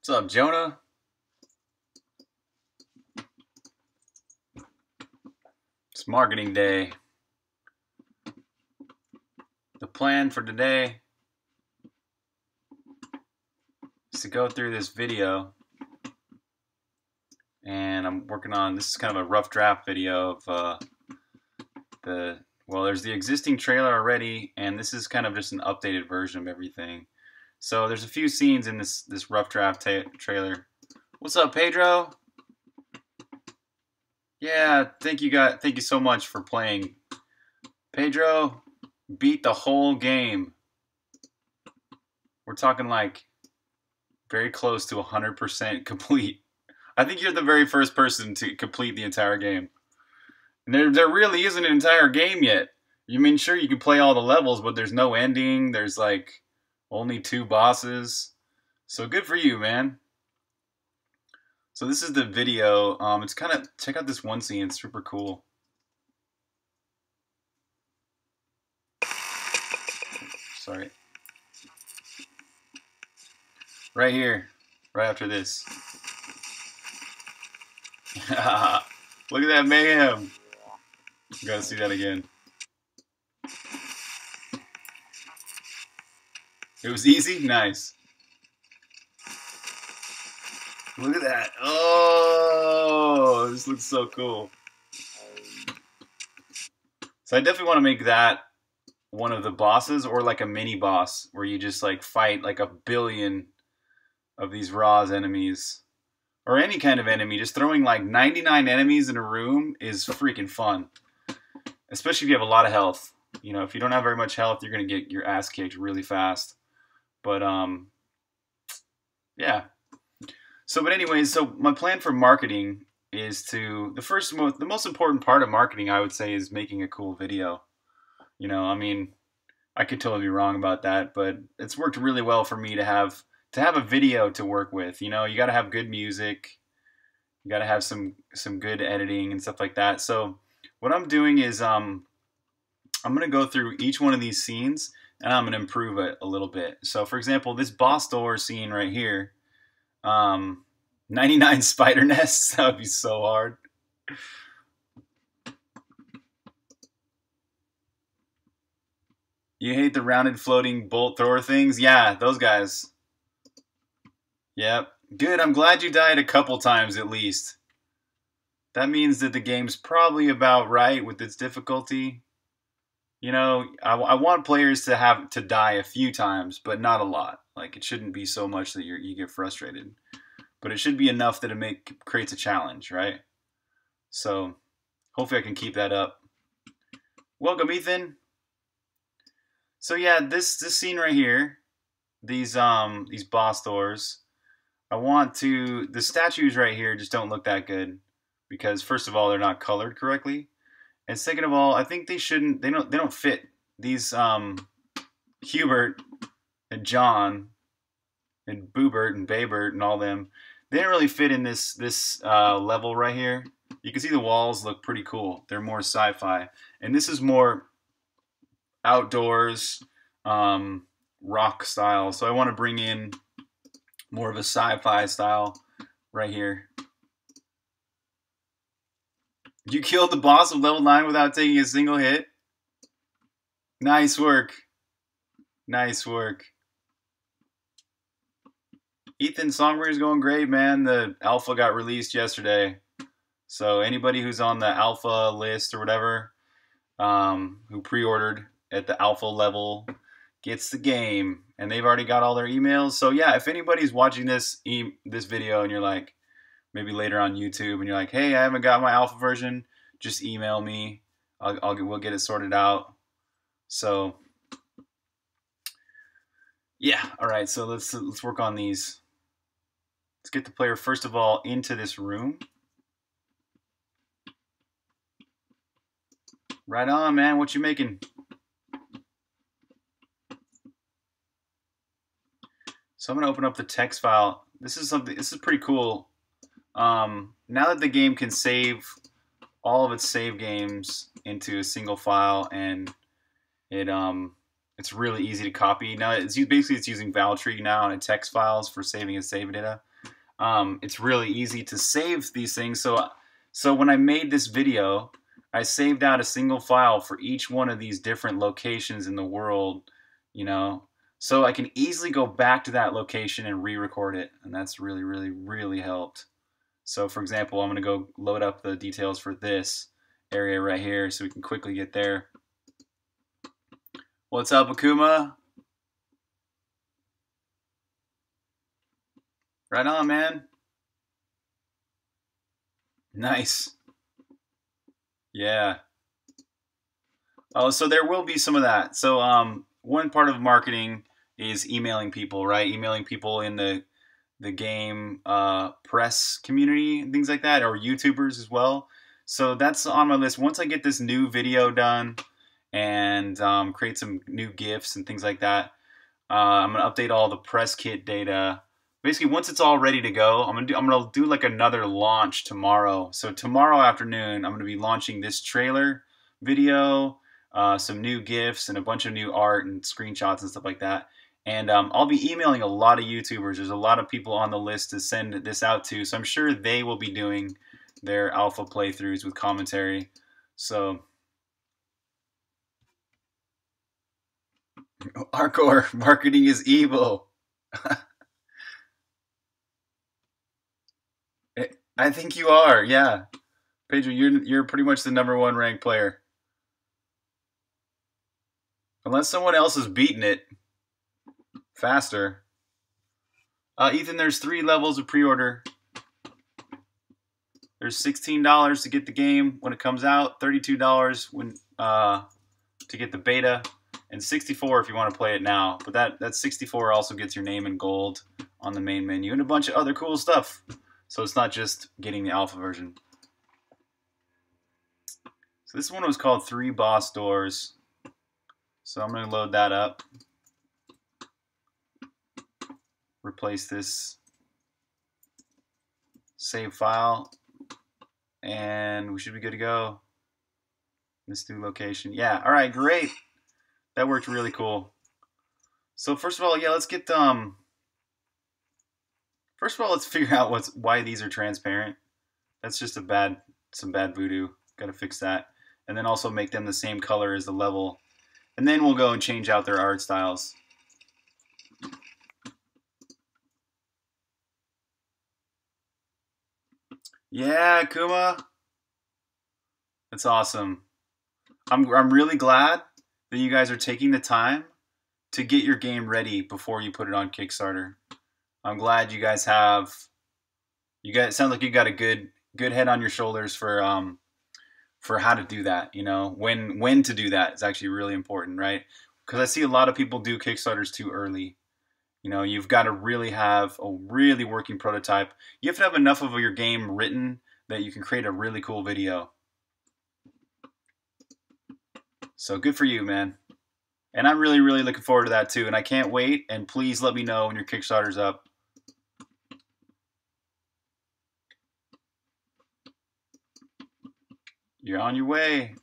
What's up, Jonah? It's marketing day. The plan for today is to go through this video, and I'm working on, this is kind of a rough draft video of there's the existing trailer already, and this is kind of just an updated version of everything. So there's a few scenes in this rough draft trailer. What's up, Pedro? Yeah, thank you so much for playing. Pedro beat the whole game. We're talking like very close to 100% complete. I think you're the very first person to complete the entire game. And there really isn't an entire game yet. You mean, sure, you can play all the levels, but there's no ending. There's like only 2 bosses. So good for you, man. So this is the video. It's kind of, check out this one scene. It's super cool. Sorry. Right here, right after this. Look at that mayhem. You gotta see that again. It was easy? Nice. Look at that. Oh, this looks so cool. So I definitely want to make that one of the bosses, or like a mini boss where you just like fight like a billion of these Ra's enemies. Or any kind of enemy. Just throwing like 99 enemies in a room is freaking fun. Especially if you have a lot of health. You know, if you don't have very much health, you're going to get your ass kicked really fast. But, yeah. But anyways, so my plan for marketing is to, the most important part of marketing, I would say, is making a cool video. You know, I mean, I could totally be wrong about that, but it's worked really well for me to have a video to work with. You know, you got to have good music. You got to have some good editing and stuff like that. So what I'm doing is I'm going to go through each one of these scenes, and I'm going to improve it a little bit. So for example, this boss door scene right here, 99 spider nests, that would be so hard. You hate the rounded floating bolt thrower things? Yeah, those guys. Yep. Good, I'm glad you died a couple times at least. That means that the game's probably about right with its difficulty. You know, I want players to die a few times, but not a lot. Like, it shouldn't be so much that you get frustrated. But it should be enough that it creates a challenge, right? So, hopefully I can keep that up. Welcome, Ethan. So yeah, this scene right here, these boss doors, the statues right here just don't look that good because first of all, they're not colored correctly. And second of all, I think they don't fit. These Hubert and John and Boobert and Baybert and all them, they didn't really fit in this level right here. You can see the walls look pretty cool. They're more sci-fi. And this is more outdoors, rock style. So I want to bring in more of a sci-fi style right here. You killed the boss of level 9 without taking a single hit? Nice work. Nice work. Ethan, Songbird is going great, man. The alpha got released yesterday. So anybody who's on the alpha list or whatever, who pre-ordered at the alpha level gets the game. And they've already got all their emails. So yeah, if anybody's watching this video and you're like, maybe later on YouTube, and you're like, hey, I haven't got my alpha version, just email me. We'll get it sorted out. So yeah, all right. So let's work on these. Let's get the player first of all into this room. Right on, man. What you making? So I'm gonna open up the text file. This is pretty cool. Now that the game can save all of its save games into a single file, and it's really easy to copy. Now it's using Valtree now and text files for saving and save data. it's really easy to save these things. So when I made this video, I saved out a single file for each one of these different locations in the world, you know, so I can easily go back to that location and re-record it. And that's really, really, really helped. So for example, I'm going to go load up the details for this area right here so we can quickly get there. What's up, Akuma? Right on, man. Nice. Yeah. Oh, so there will be some of that. So one part of marketing is emailing people, right? Emailing people in the game press community and things like that, or YouTubers as well. So that's on my list. Once I get this new video done and create some new GIFs and things like that, I'm gonna update all the press kit data. Basically, once it's all ready to go, I'm gonna do like another launch tomorrow. So tomorrow afternoon, I'm gonna be launching this trailer video, some new GIFs, and a bunch of new art and screenshots and stuff like that. And I'll be emailing a lot of YouTubers. There's a lot of people on the list to send this out to, so I'm sure they will be doing their alpha playthroughs with commentary. So, Arcor, marketing is evil. I think you are, yeah. Pedro, you're pretty much the #1 ranked player. Unless someone else is beating it faster. Ethan, there's 3 levels of pre-order. There's $16 to get the game when it comes out, $32 when to get the beta, and $64 if you want to play it now. But that $64 also gets your name in gold on the main menu and a bunch of other cool stuff. So it's not just getting the alpha version. So this one was called 3 Boss Doors. So I'm going to load that up. Replace this save file. And we should be good to go. This new location. Yeah, all right, great. That worked really cool. So first of all, yeah, let's get first of all, let's figure out why these are transparent. That's just some bad voodoo. Got to fix that. And then also make them the same color as the level. And then we'll go and change out their art styles. Yeah, Kuma. That's awesome. I'm really glad that you guys are taking the time to get your game ready before you put it on Kickstarter. I'm glad you guys have. It sounds like you got a good head on your shoulders for how to do that. You know, when to do that is actually really important, right? Because I see a lot of people do Kickstarters too early. You know, you've got to really have a really working prototype. You have to have enough of your game written that you can create a really cool video. So good for you, man. And I'm really, really looking forward to that too. And I can't wait. And please let me know when your Kickstarter's up. You're on your way.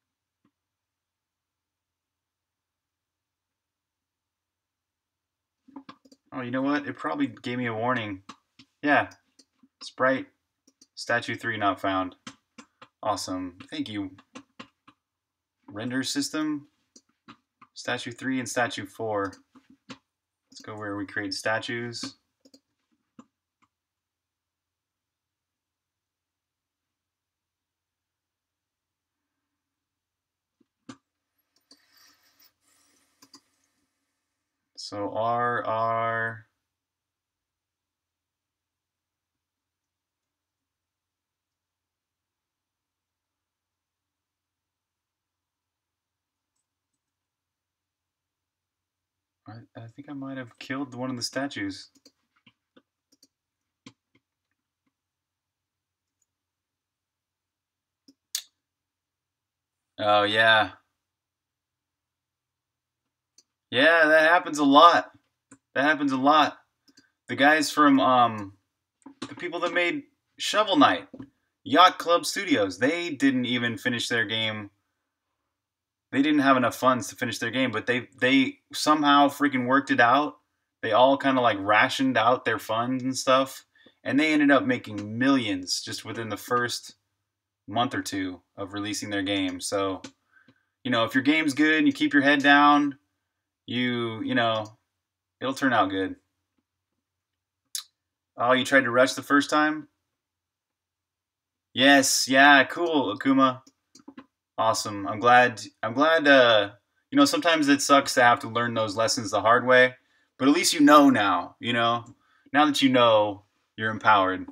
Oh, you know what? It probably gave me a warning. Yeah. Sprite. Statue 3 not found. Awesome. Thank you. Render system. Statue 3 and Statue 4. Let's go where we create statues. So R. I think I might have killed one of the statues. Oh, yeah. Yeah, that happens a lot. That happens a lot. The guys from, the people that made Shovel Knight, Yacht Club Studios, they didn't even finish their game. They didn't have enough funds to finish their game, but they somehow freaking worked it out. They all kind of like rationed out their funds and stuff, And they ended up making millions just within the first month or two of releasing their game. So, you know, if your game's good and you keep your head down, you know, it'll turn out good. Oh, you tried to rush the first time? Yes, yeah, cool, Akuma. Awesome. I'm glad, you know, sometimes it sucks to have to learn those lessons the hard way, but at least you know now, you know? Now that you know, you're empowered.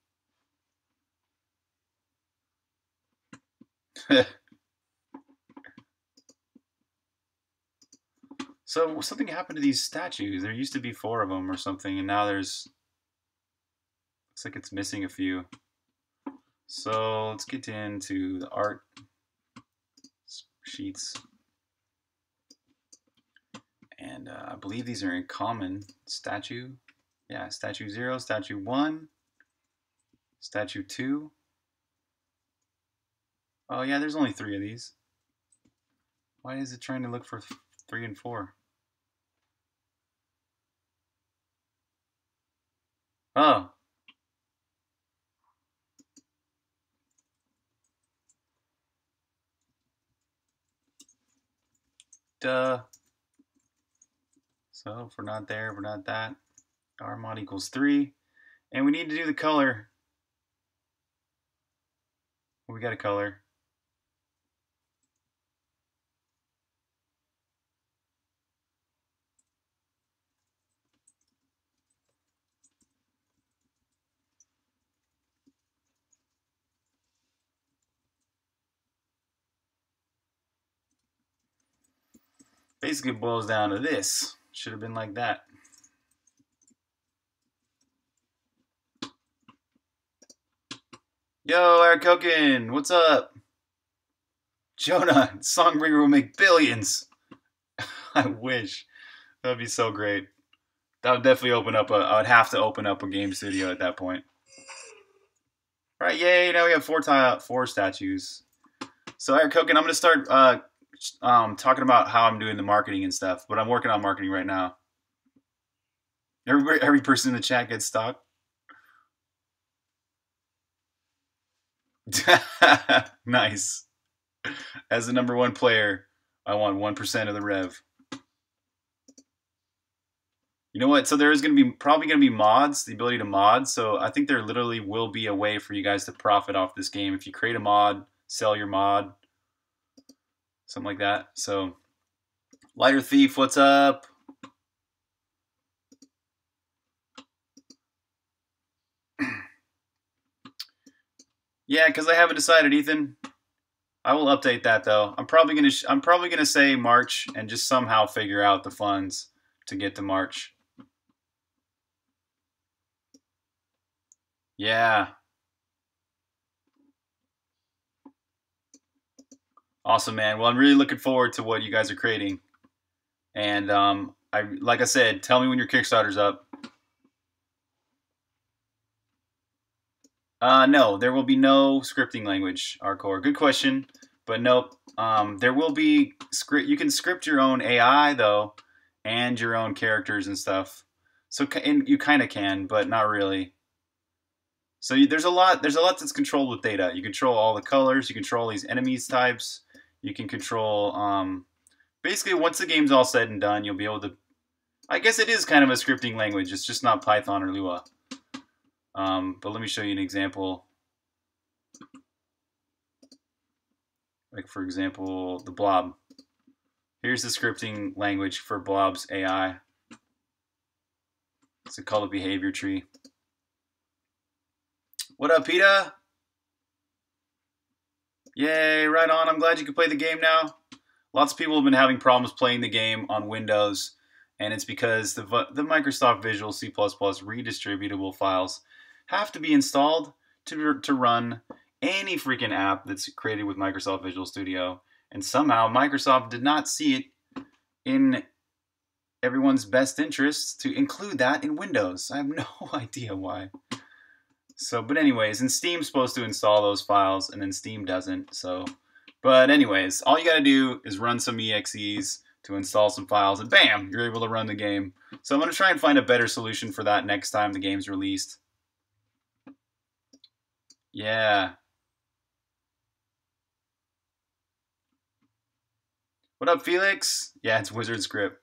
So something happened to these statues. There used to be 4 of them or something, and now there's, looks like it's missing a few. So let's get into the art sheets. And I believe these are in common. Statue. Yeah, statue 0, statue 1, statue 2. Oh yeah, there's only 3 of these. Why is it trying to look for 3 and 4? Oh. Duh. So if we're not there, we're not that. R mod equals 3. And we need to do the color. We got a color. Basically it boils down to this. Should have been like that. Yo, Eric Koken, what's up? Jonah, Songbringer will make billions. I wish. That would be so great. That would definitely open up I would have to open up a game studio at that point. All right, yay, now we have 4 statues. So Eric Koken, I'm going to start talking about how I'm doing the marketing and stuff, but I'm working on marketing right now. Every person in the chat gets stock. Nice. As the #1 player, I want 1% of the rev. You know what? So there is probably going to be mods, the ability to mod. So I think there literally will be a way for you guys to profit off this game. If you create a mod, sell your mod, something like that. So Lighter Thief, what's up? Yeah, because I haven't decided, Ethan. I will update that though. I'm probably gonna say March and just somehow figure out the funds to get to March. Yeah. Awesome, man. Well, I'm really looking forward to what you guys are creating. And like I said, tell me when your Kickstarter's up. No, there will be no scripting language, Arcor. Good question, but nope. There will be script. You can script your own AI though, and your own characters and stuff. So and you kind of can, but not really. So there's a lot that's controlled with data. You control all the colors. You control these enemies types. You can control. Basically, once the game's all said and done, you'll be able to. I guess it is kind of a scripting language. It's just not Python or Lua. But let me show you an example. Like, for example, the Blob. Here's the scripting language for Blob's AI. It's called a behavior tree. What up, PETA? Yay, right on. I'm glad you can play the game now. Lots of people have been having problems playing the game on Windows, and it's because the Microsoft Visual C++ redistributable files have to be installed to run any freaking app that's created with Microsoft Visual Studio. And somehow Microsoft did not see it in everyone's best interest to include that in Windows. I have no idea why. So, but anyways, and Steam's supposed to install those files, and then Steam doesn't. So, but anyways, all you got to do is run some exes to install some files, and bam, you're able to run the game. So I'm going to try and find a better solution for that next time the game's released. Yeah. What up, Felix? Yeah, it's Wizard Script.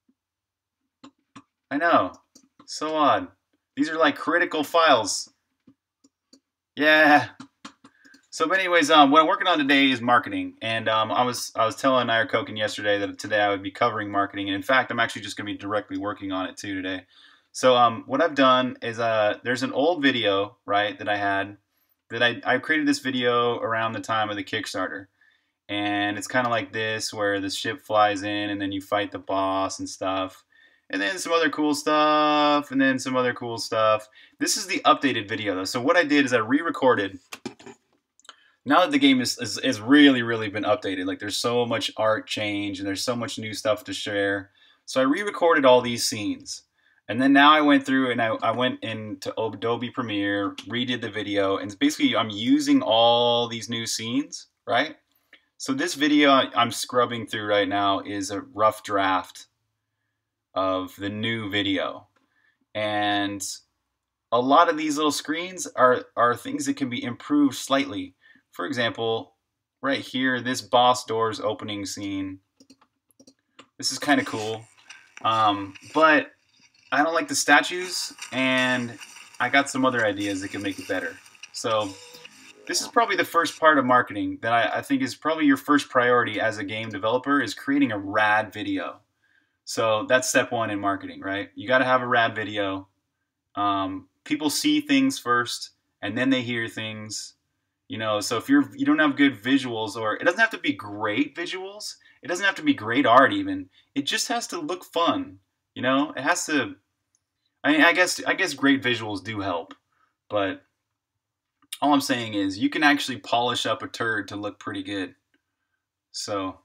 I know. So odd. These are like critical files. Yeah. So, but anyways, what I'm working on today is marketing, and I was telling Nair Koken yesterday that today I would be covering marketing, and in fact, I'm actually just going to be directly working on it too today. So, what I've done is there's an old video, right, that I had that I created this video around the time of the Kickstarter, and it's kind of like this where the ship flies in, and then you fight the boss and stuff. And then some other cool stuff, and then some other cool stuff. This is the updated video, though. So what I did is I re-recorded. Now that the game is really, really been updated, like there's so much art change and there's so much new stuff to share. So I re-recorded all these scenes. And then now I went through and I went into Adobe Premiere, redid the video, and basically I'm using all these new scenes, right? So this video I'm scrubbing through right now is a rough draft of the new video. And a lot of these little screens are things that can be improved slightly. For example, right here, this boss doors opening scene. This is kind of cool. But I don't like the statues, and I got some other ideas that can make it better. So this is probably the first part of marketing that I think is probably your first priority as a game developer, is creating a rad video. So that's step one in marketing, right? You got to have a rad video. People see things first, and then they hear things. You know, so if you don't have good visuals, or it doesn't have to be great visuals, it doesn't have to be great art even. It just has to look fun. You know, it has to. I mean, I guess great visuals do help, but all I'm saying is you can actually polish up a turd to look pretty good. So.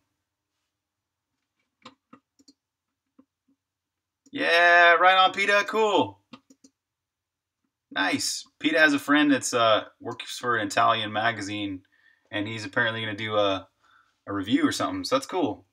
Yeah, right on, PETA. Cool. Nice. PETA has a friend that's works for an Italian magazine, and he's apparently going to do a review or something. So that's cool.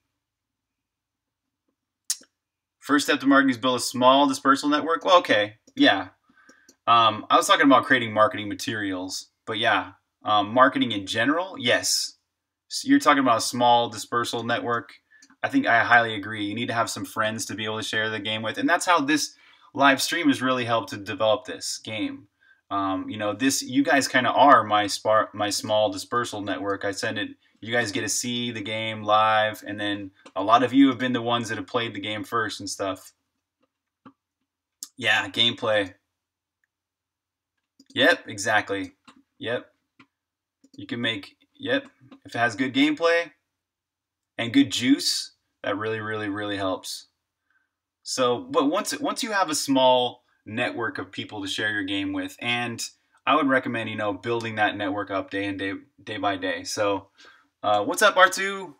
First step to marketing is build a small dispersal network. Well, okay, yeah. I was talking about creating marketing materials, but yeah, marketing in general, yes. So you're talking about a small dispersal network. I think I highly agree. You need to have some friends to be able to share the game with, and that's how this live stream has really helped to develop this game. You know, you guys kind of are my small dispersal network. I send it. You guys get to see the game live, and then a lot of you have been the ones that have played the game first and stuff. Yeah, gameplay. Yep, exactly. Yep. You can make, yep, if it has good gameplay and good juice, that really, really, really helps. So, but once you have a small network of people to share your game with, and I would recommend, you know, building that network up day by day. So, what's up, R2?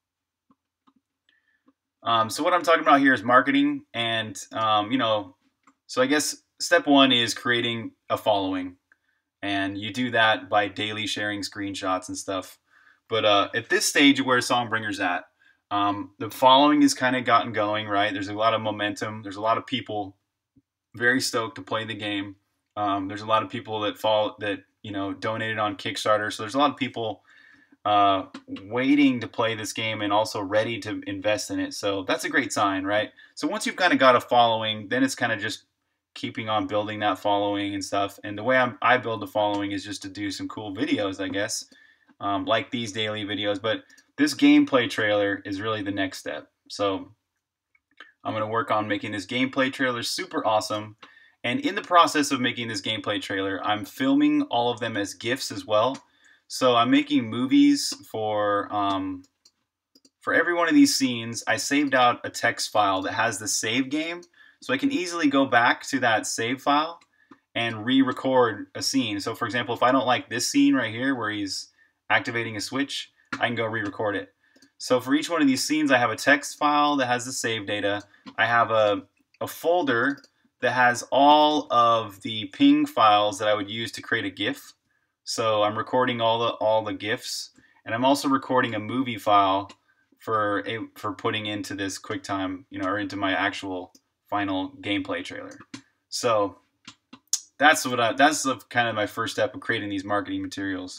So what I'm talking about here is marketing, and you know, so I guess step one is creating a following, and you do that by daily sharing screenshots and stuff. But at this stage where Songbringer's at, the following is kind of gotten going, right? There's a lot of momentum. There's a lot of people very stoked to play the game. There's a lot of people that you know, donated on Kickstarter. So there's a lot of people waiting to play this game and also ready to invest in it. So that's a great sign, right? So once you've kind of got a following, then it's kind of just keeping on building that following and stuff. And the way I build the following is just to do some cool videos, I guess, like these daily videos. But this gameplay trailer is really the next step. So I'm going to work on making this gameplay trailer super awesome. And in the process of making this gameplay trailer, I'm filming all of them as GIFs as well. So I'm making movies for every one of these scenes. I saved out a text file that has the save game, so I can easily go back to that save file and re-record a scene. So for example, if I don't like this scene right here where he's activating a switch, I can go re-record it. So for each one of these scenes, I have a text file that has the save data. I have a folder that has all of the ping files that I would use to create a GIF. So I'm recording all the GIFs, and I'm also recording a movie file for putting into this QuickTime, you know, or into my actual final gameplay trailer. So That's the kind of my first step of creating these marketing materials.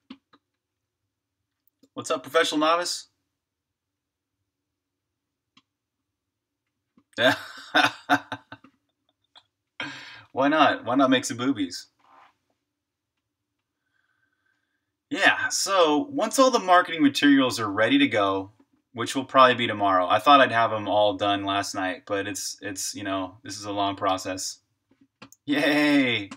What's up, professional novice? Why not? Why not make some boobies? Yeah, so once all the marketing materials are ready to go, which will probably be tomorrow. I thought I'd have them all done last night, but it's this is a long process. Yay!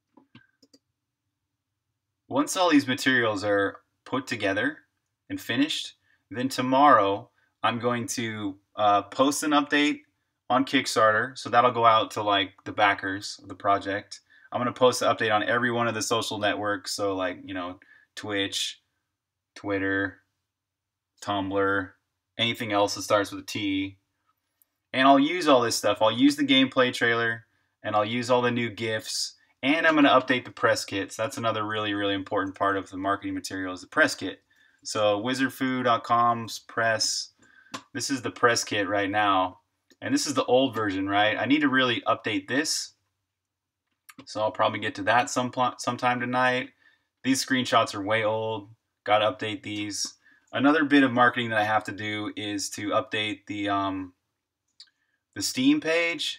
Once all these materials are put together and finished, then tomorrow I'm going to post an update on Kickstarter. So that'll go out to like the backers of the project. I'm going to post an update on every one of the social networks. So like, Twitch, Twitter, Tumblr, anything else that starts with a T. And I'll use all this stuff. I'll use the gameplay trailer and I'll use all the new GIFs. And I'm going to update the press kits. That's another really, really important part of the marketing material is the press kit. So wizardfoo.com's press. This is the press kit right now. And this is the old version, right? I need to really update this. So I'll probably get to that sometime tonight. These screenshots are way old. Got to update these. Another bit of marketing that I have to do is to update the Steam page.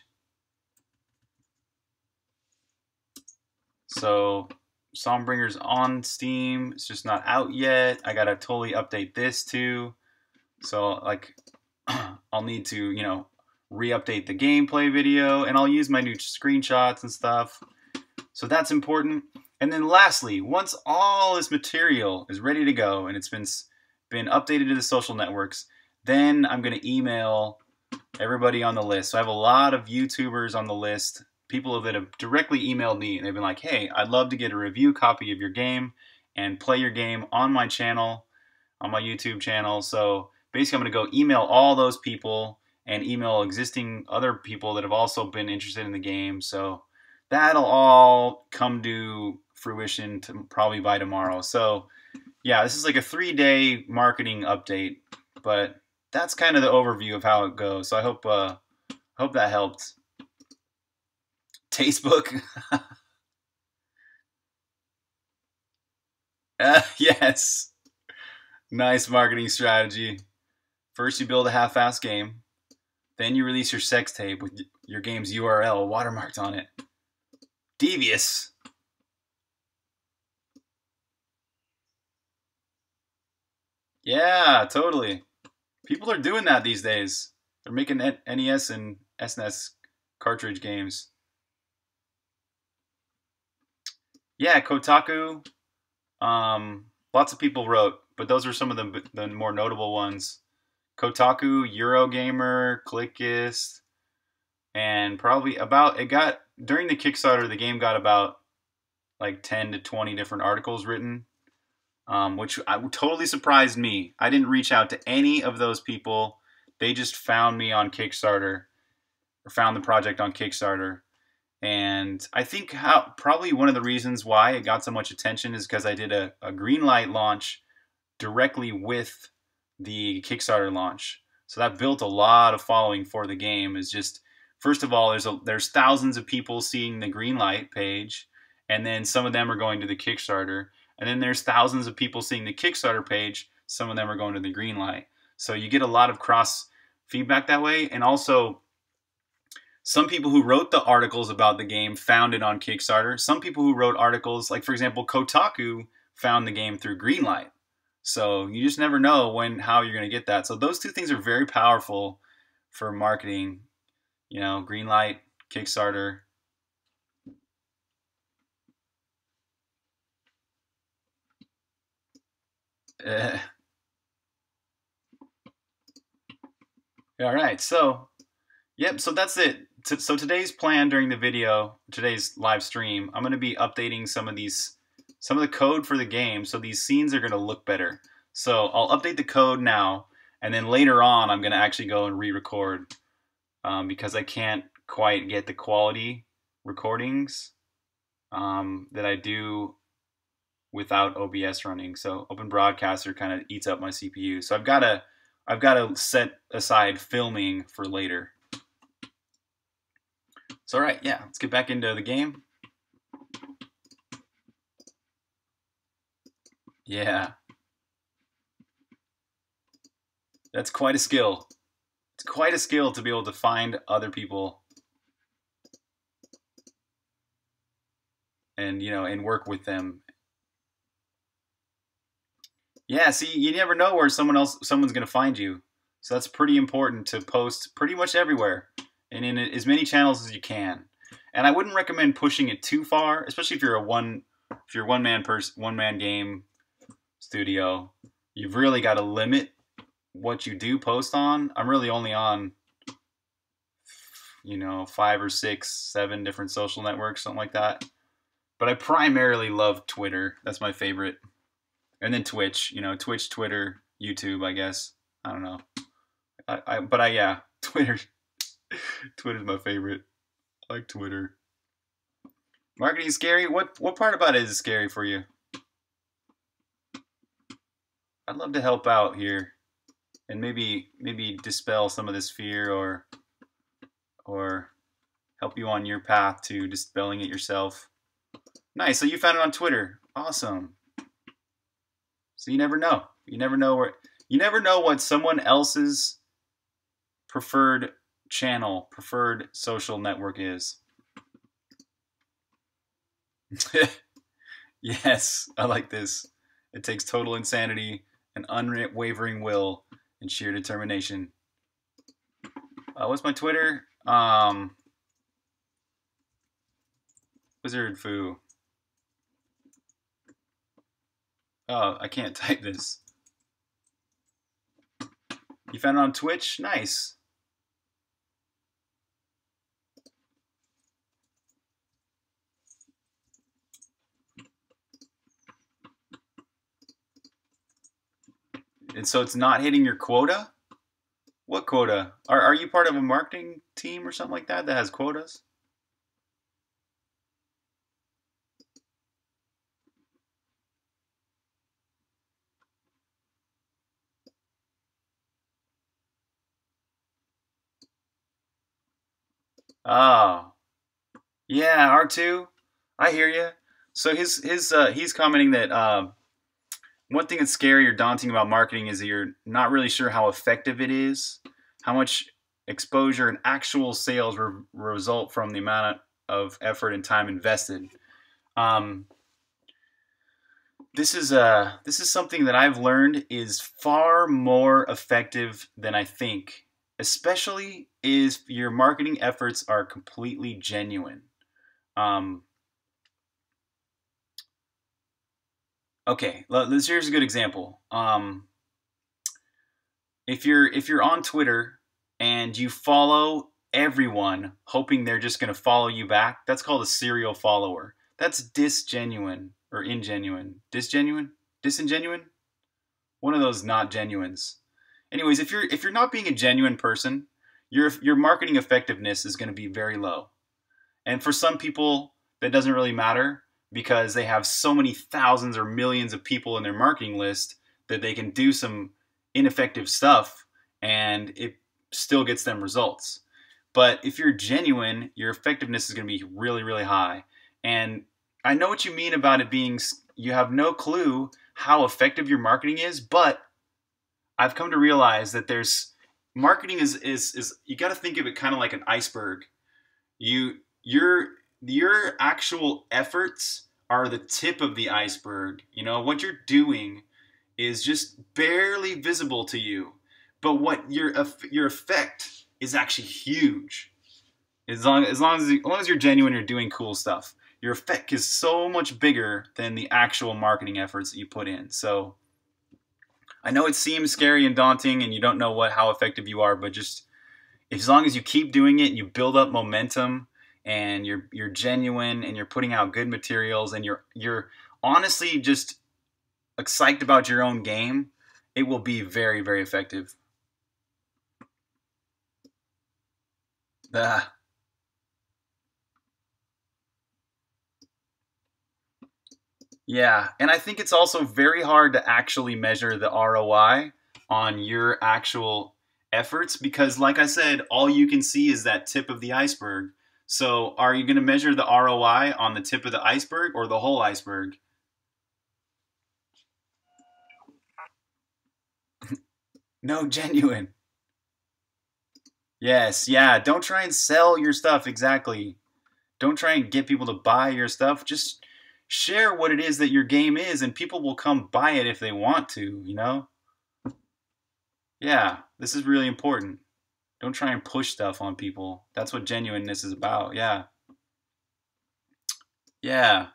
So Songmbringer's on Steam. It's just not out yet. I gotta totally update this too. So like I'll need to, re-update the gameplay video, and I'll use my new screenshots and stuff. So that's important. And then lastly, once all this material is ready to go and it's been updated to the social networks, then I'm gonna email everybody on the list. So I have a lot of YouTubers on the list, people that have directly emailed me, and they've been like, hey, I'd love to get a review copy of your game and play your game on my channel, on my YouTube channel. So basically I'm going to go email all those people and email existing other people that have also been interested in the game. So that'll all come to fruition probably by tomorrow. So yeah, this is like a 3-day marketing update, but that's kind of the overview of how it goes. So I hope that helped. Tastebook. Yes. Nice marketing strategy. First you build a half-assed game. Then you release your sex tape with your game's URL watermarked on it. Devious. Yeah, totally. People are doing that these days. They're making NES and SNES cartridge games. Yeah, Kotaku. Lots of people wrote, but those are some of the more notable ones. Kotaku, Eurogamer, Clickist, and probably during the Kickstarter, the game got about like 10 to 20 different articles written, which totally surprised me. I didn't reach out to any of those people. They just found me on Kickstarter, or found the project on Kickstarter. And I think probably one of the reasons why it got so much attention is because I did a Greenlight launch directly with the Kickstarter launch. So that built a lot of following for the game. Is just, first of all, there's thousands of people seeing the Greenlight page, and then some of them are going to the Kickstarter. And then there's thousands of people seeing the Kickstarter page. Some of them are going to the Greenlight. So you get a lot of cross feedback that way. And also, some people who wrote the articles about the game found it on Kickstarter. Some people who wrote articles, like for example, Kotaku found the game through Greenlight. So you just never know how you're going to get that. So those two things are very powerful for marketing. Greenlight, Kickstarter. All right, so yep, so that's it. So today's plan during the video, today's live stream, I'm going to be updating some of the code for the game, so these scenes are going to look better. So I'll update the code now, and then later on I'm going to actually go and re-record because I can't quite get the quality recordings that I do without OBS running. So Open Broadcaster kind of eats up my CPU. So I've got to set aside filming for later. So all right, yeah, let's get back into the game. Yeah, that's quite a skill. It's quite a skill to be able to find other people and and work with them. Yeah, see, you never know where someone's going to find you. So that's pretty important to post pretty much everywhere and in as many channels as you can. And I wouldn't recommend pushing it too far, especially if you're one man game studio. You've really got to limit what you do post on. I'm really only on 5 or 6, 7 different social networks, something like that. But I primarily love Twitter. That's my favorite. And then Twitch, Twitch, Twitter, YouTube, I guess. I don't know. Yeah, Twitter. Twitter's my favorite. I like Twitter. Marketing is scary. What part about it is scary for you? I'd love to help out here, and maybe dispel some of this fear, or help you on your path to dispelling it yourself. Nice. So you found it on Twitter. Awesome. So you never know. You never know what someone else's preferred channel, preferred social network is. Yes, I like this. It takes total insanity, an unwavering will, and sheer determination. What's my Twitter? Wizard Foo. Oh, I can't type this. You found it on Twitch? Nice. And so it's not hitting your quota? What quota? Are you part of a marketing team or something like that has quotas? Oh, yeah, R2. I hear you. So he's commenting that one thing that's scary or daunting about marketing is that you're not really sure how effective it is, how much exposure and actual sales result from the amount of effort and time invested. Um, this is something that I've learned is far more effective than I think, especially if your marketing efforts are completely genuine. Um, okay, here's a good example. If you're on Twitter and you follow everyone hoping they're just going to follow you back, that's called a serial follower. That's disgenuine or ingenuine. Disingenuine? One of those not genuines. Anyways, if you're not being a genuine person, your marketing effectiveness is going to be very low. And for some people, that doesn't really matter because they have so many thousands or millions of people in their marketing list that they can do some ineffective stuff and it still gets them results. But if you're genuine, your effectiveness is going to be really, really high. And I know what you mean about it being, you have no clue how effective your marketing is, but I've come to realize that marketing is you got to think of it kind of like an iceberg. Your actual efforts are the tip of the iceberg. What you're doing is just barely visible to you, but what your effect is actually huge. As long as you're genuine, you're doing cool stuff. Your effect is so much bigger than the actual marketing efforts that you put in. So I know it seems scary and daunting, and you don't know how effective you are, but just as long as you keep doing it, and you build up momentum, and you're genuine, and you're putting out good materials, and you're honestly just psyched about your own game, it will be very, very effective. Yeah, and I think it's also very hard to actually measure the ROI on your actual efforts because, like I said, all you can see is that tip of the iceberg. So are you going to measure the ROI on the tip of the iceberg or the whole iceberg? No, genuine. Yes, yeah. Don't try and sell your stuff. Exactly. Don't try and get people to buy your stuff. Just share what it is that your game is, and people will come buy it if they want to, you know? Yeah, this is really important. Don't try and push stuff on people. That's what genuineness is about. Yeah. Yeah.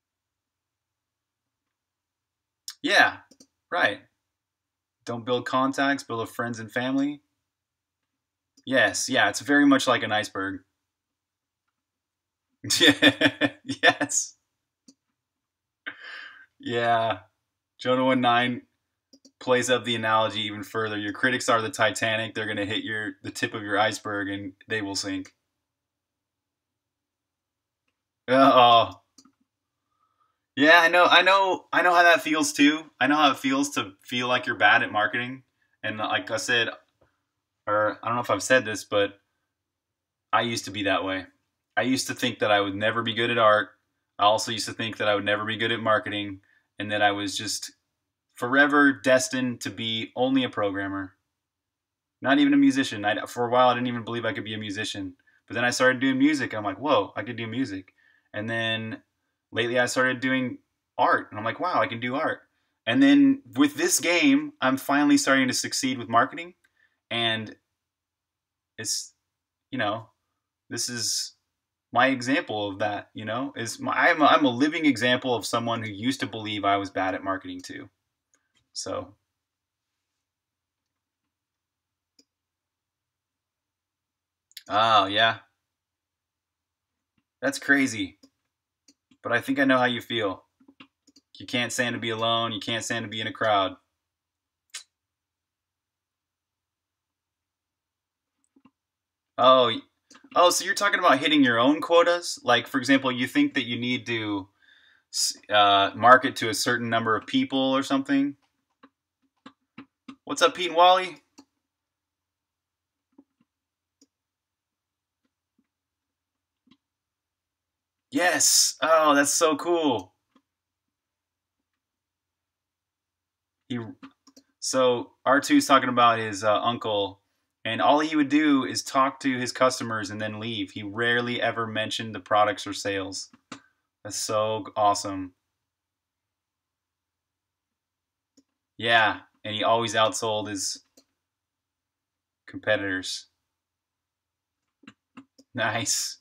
Yeah. Right. Don't build contacts, build a friends and family. Yes. Yeah. It's very much like an iceberg. Yes. Yeah. Jonah19 plays up the analogy even further. Your critics are the Titanic. They're going to hit the tip of your iceberg and they will sink. Oh. Yeah, I know how that feels too. I know how it feels to feel like you're bad at marketing. And like I said, or I don't know if I've said this, but I used to be that way. I used to think that I would never be good at art. I also used to think that I would never be good at marketing and that I was just forever destined to be only a programmer, not even a musician. For a while, I didn't even believe I could be a musician. But then I started doing music. I'm like, whoa, I could do music. And then lately I started doing art. And I'm like, wow, I can do art. And then with this game, I'm finally starting to succeed with marketing. And it's, you know, this is my example of that, you know, I'm a living example of someone who used to believe I was bad at marketing too. So, oh yeah, that's crazy. But I think I know how you feel. You can't stand to be alone. You can't stand to be in a crowd. Oh, oh, so you're talking about hitting your own quotas? Like, for example, you think that you need to market to a certain number of people or something? What's up, Pete and Wally? Yes. Oh, that's so cool. He So R2's talking about his uncle, and all he would do is talk to his customers and then leave. He rarely ever mentioned the products or sales. That's so awesome. Yeah, and he always outsold his competitors. Nice.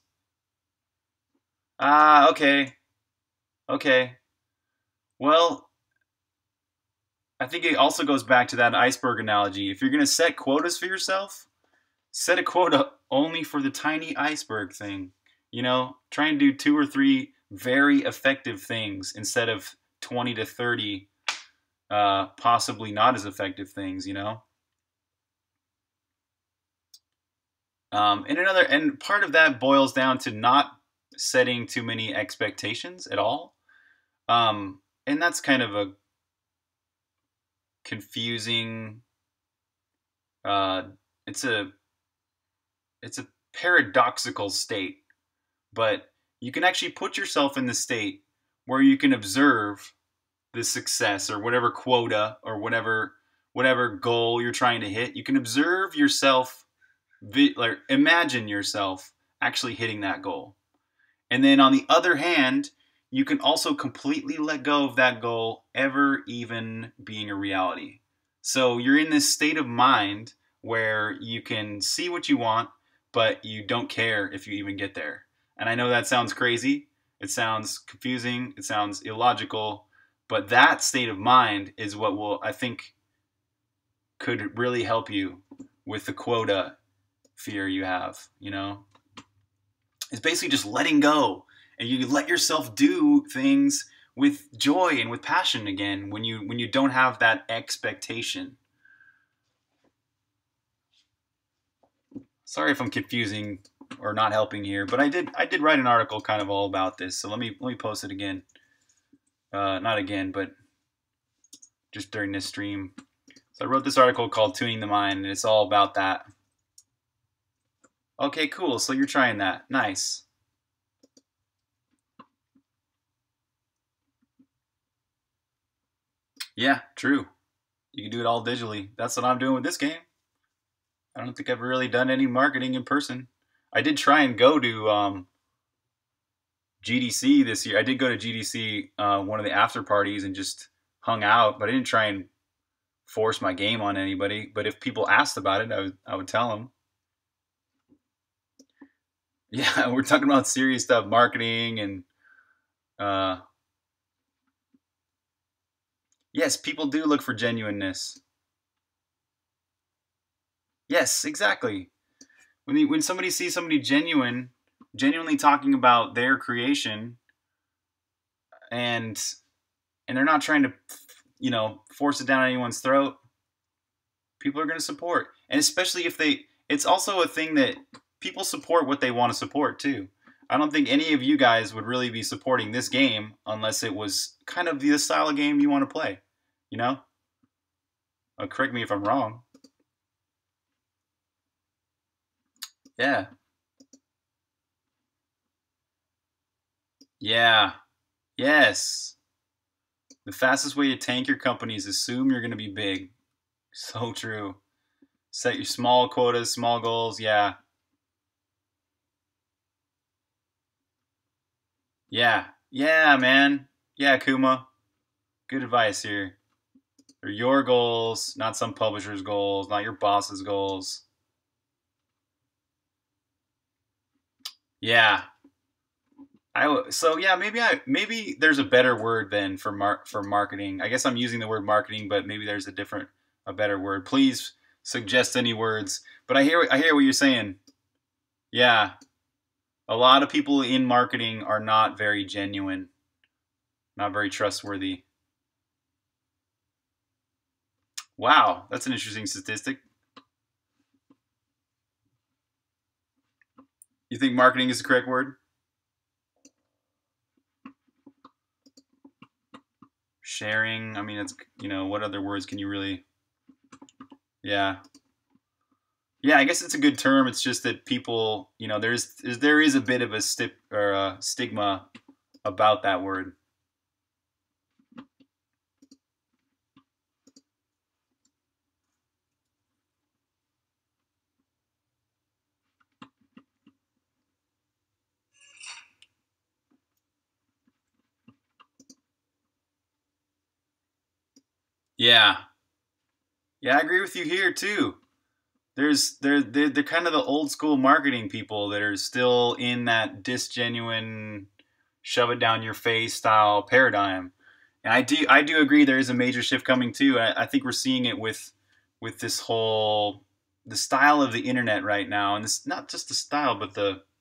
Ah, okay. Okay. Well, I think it also goes back to that iceberg analogy. If you're going to set quotas for yourself, set a quota only for the tiny iceberg thing. You know, try and do 2 or 3 very effective things instead of 20 to 30 possibly not as effective things, you know? And part of that boils down to not setting too many expectations at all. And that's kind of a confusing, uh, it's a it's a paradoxical state, but you can actually put yourself in the state where you can observe the success or whatever quota or whatever goal you're trying to hit. You can observe yourself, like imagine yourself actually hitting that goal. And then on the other hand, you can also completely let go of that goal ever even being a reality. So you're in this state of mind where you can see what you want, but you don't care if you even get there. And I know that sounds crazy. It sounds confusing. It sounds illogical. But that state of mind is what will, I think, could really help you with the quota fear you have, you know? It's basically just letting go, and you let yourself do things with joy and with passion again when you don't have that expectation. Sorry if I'm confusing or not helping here, but I did write an article kind of all about this. So let me post it again. Not again, but just during this stream. So I wrote this article called Tuning the Mind, and it's all about that. Okay, cool. So you're trying that. Nice. Yeah, true. You can do it all digitally. That's what I'm doing with this game. I don't think I've really done any marketing in person. I did try and go to GDC this year. I did go to GDC, one of the after parties, and just hung out, but I didn't try and force my game on anybody. But if people asked about it, I would tell them. Yeah, we're talking about serious stuff, marketing, and uh, yes, people do look for genuineness. Yes, exactly. When somebody sees somebody genuinely talking about their creation, and they're not trying to, force it down anyone's throat, people are going to support. And especially if it's also a thing that people support what they want to support too. I don't think any of you guys would really be supporting this game unless it was kind of the style of game you want to play. You know? Correct me if I'm wrong. Yeah. Yeah. Yes. The fastest way to tank your company is assume you're going to be big. So true. Set your small quotas, small goals. Yeah. Yeah. Yeah, man. Yeah, Kuma. Good advice here. They're your goals, not some publisher's goals, not your boss's goals. Yeah. So yeah, maybe there's a better word than for marketing. I guess I'm using the word marketing, but maybe there's a better word. Please suggest any words. But I hear what you're saying. Yeah. A lot of people in marketing are not very genuine, not very trustworthy. Wow, that's an interesting statistic. You think marketing is the correct word? Sharing. I mean, it's what other words can you really? Yeah, yeah. I guess it's a good term. It's just that people, there is a bit of a stigma about that word. Yeah, yeah. I agree with you here too. They're kind of the old school marketing people that are still in that disgenuine, shove it down your face style paradigm. And I do agree there is a major shift coming too. I think we're seeing it with this whole the style of the internet right now, and it's not just the style, but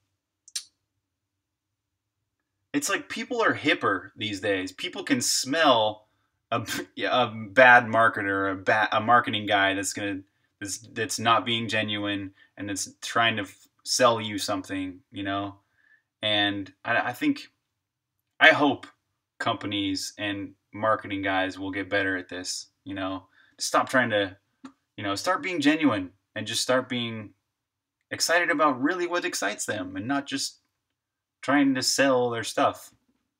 it's like people are hipper these days. People can smell a, a bad marketer, a marketing guy that's not being genuine and that's trying to sell you something, And I think I hope companies and marketing guys will get better at this. Stop trying to, start being genuine and just start being excited about really what excites them and not just trying to sell their stuff.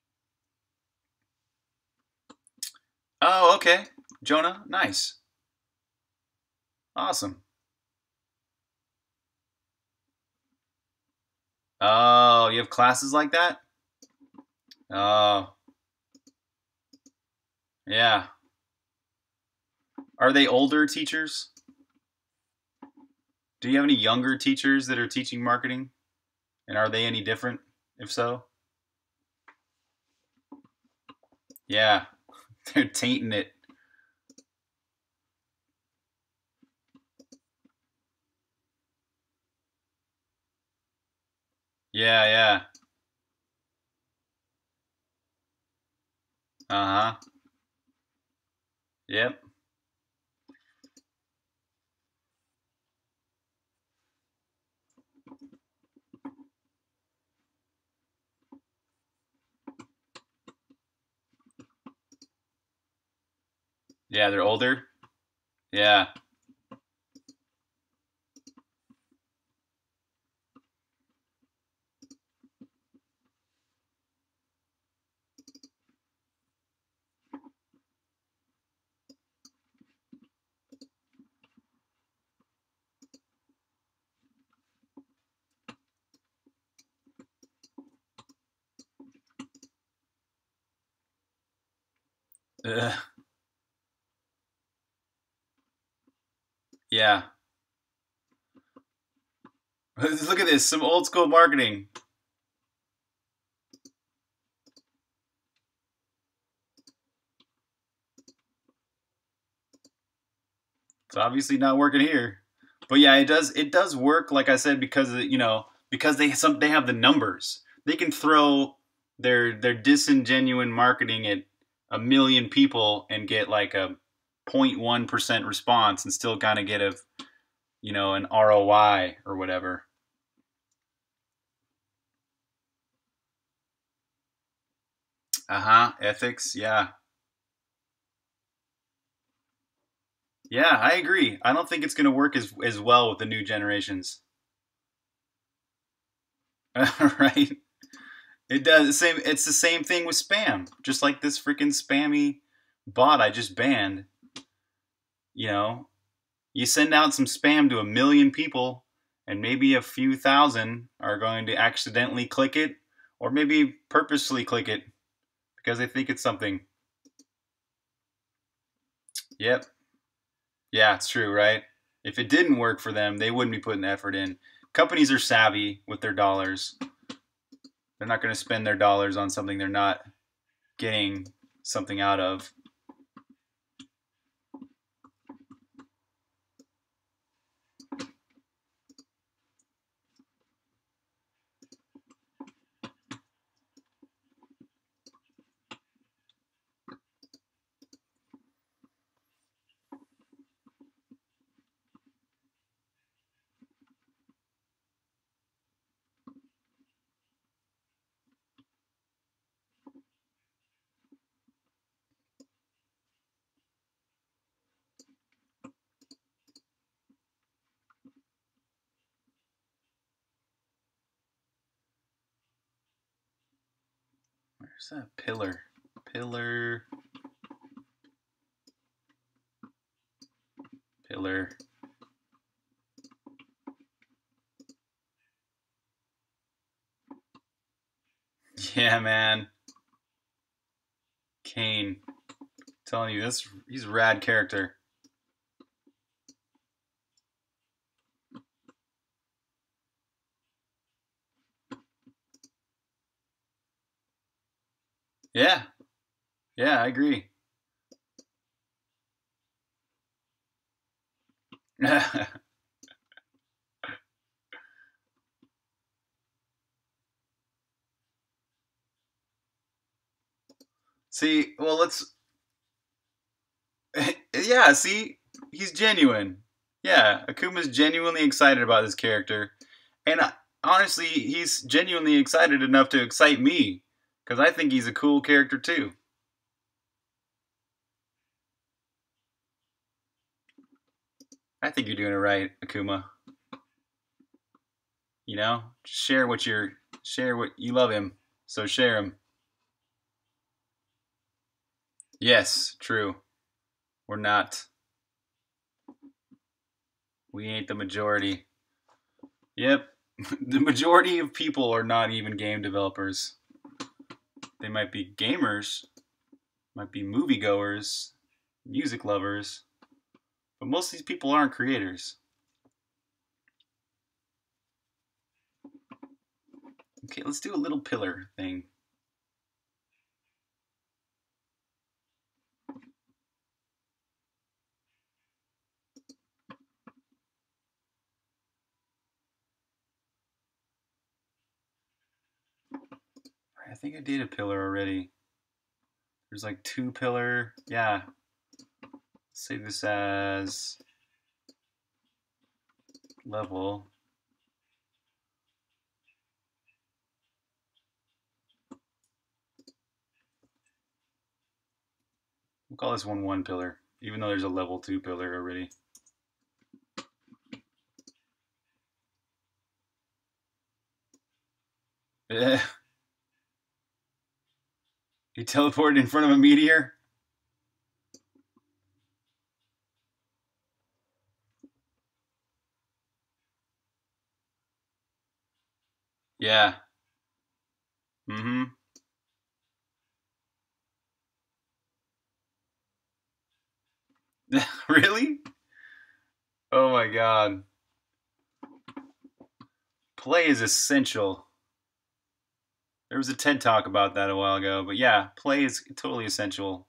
Oh, okay. Jonah, nice. Awesome. Oh, you have classes like that? Oh, yeah. Are they older teachers? Do you have any younger teachers that are teaching marketing? And are they any different, if so? Yeah, they're tainting it. Yeah, yeah. Uh huh. Yep. Yeah, they're older. Yeah. Ugh. Yeah. Look at this, some old school marketing. It's obviously not working here. But yeah, it does work, like I said, because because they have the numbers. They can throw their disingenuine marketing at a million people and get like a 0.1% response and still kind of get an ROI or whatever. Uh-huh. Ethics, yeah. Yeah, I agree. I don't think it's going to work as well with the new generations. Right? It does the same. It's the same thing with spam. Just like this freaking spammy bot I just banned. You know, you send out some spam to a million people, and maybe a few thousand are going to accidentally click it, or maybe purposely click it because they think it's something. Yep. Yeah, it's true, right? If it didn't work for them, they wouldn't be putting the effort in. Companies are savvy with their dollars. They're not going to spend their dollars on something they're not getting something out of. Where's that pillar? Pillar. Pillar. Yeah, man. Kane. Telling you, he's a rad character. Yeah. Yeah, I agree. See, well, let's. Yeah, see, he's genuine. Yeah, Akuma's genuinely excited about this character, and honestly, he's genuinely excited enough to excite me because I think he's a cool character too. I think you're doing it right, Akuma. Just share what you love him, so share him. Yes, true. We're not. We ain't the majority. Yep. The majority of people are not even game developers. They might be gamers, might be moviegoers, music lovers, but most of these people aren't creators. Okay, let's do a little pillar thing. I think I did a pillar already. There's like 2 pillar. Yeah. Save this as level. We'll call this one 1 pillar, even though there's a level 2 pillar already. Eh. He teleported in front of a meteor? Yeah. Mm-hmm. Really? Oh my god. Play is essential. There was a TED Talk about that a while ago, but yeah, play is totally essential.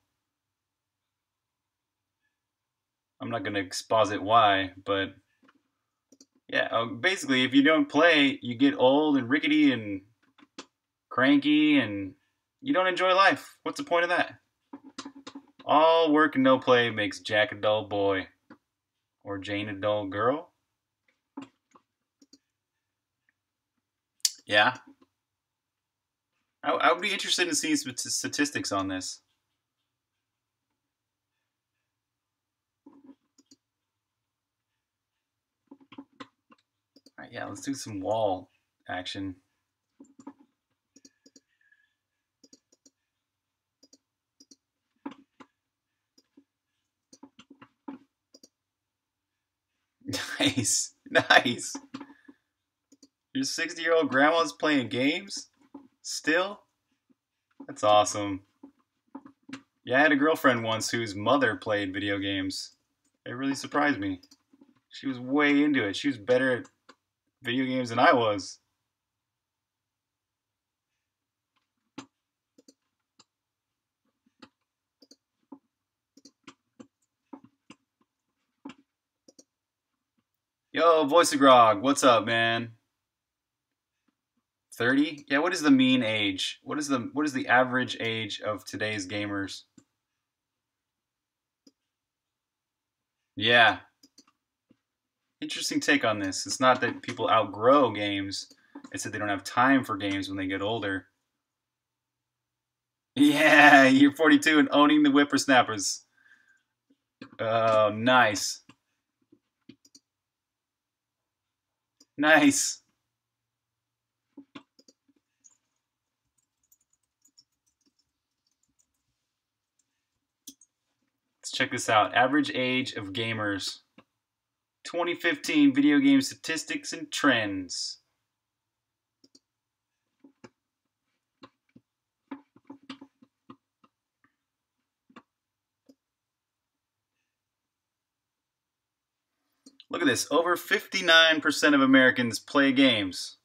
I'm not going to exposit why, but yeah, basically, if you don't play, you get old and rickety and cranky and you don't enjoy life. What's the point of that? All work and no play makes Jack a dull boy. Or Jane a dull girl. Yeah. I would be interested in seeing statistics on this. All right, yeah, let's do some wall action. Nice. Nice. Your 60-year-old grandma's playing games? Still? That's awesome. Yeah, I had a girlfriend once whose mother played video games. It really surprised me. She was way into it. She was better at video games than I was. Yo, Voice of Grog, what's up, man? 30? Yeah, what is the mean age? What is the average age of today's gamers? Yeah. Interesting take on this. It's not that people outgrow games, it's that they don't have time for games when they get older. Yeah, you're 42 and owning the whippersnappers. Oh, nice. Nice. Let's check this out. Average age of gamers. 2015 video game statistics and trends. Look at this. Over 59% of Americans play games.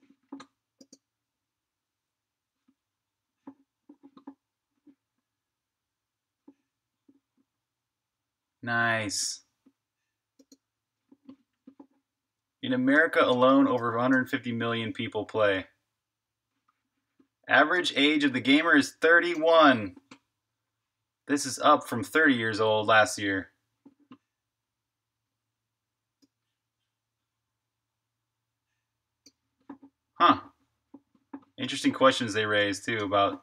Nice. In America alone, over 150 million people play. Average age of the gamer is 31. This is up from 30 years old last year. Huh. Interesting questions they raised, too, about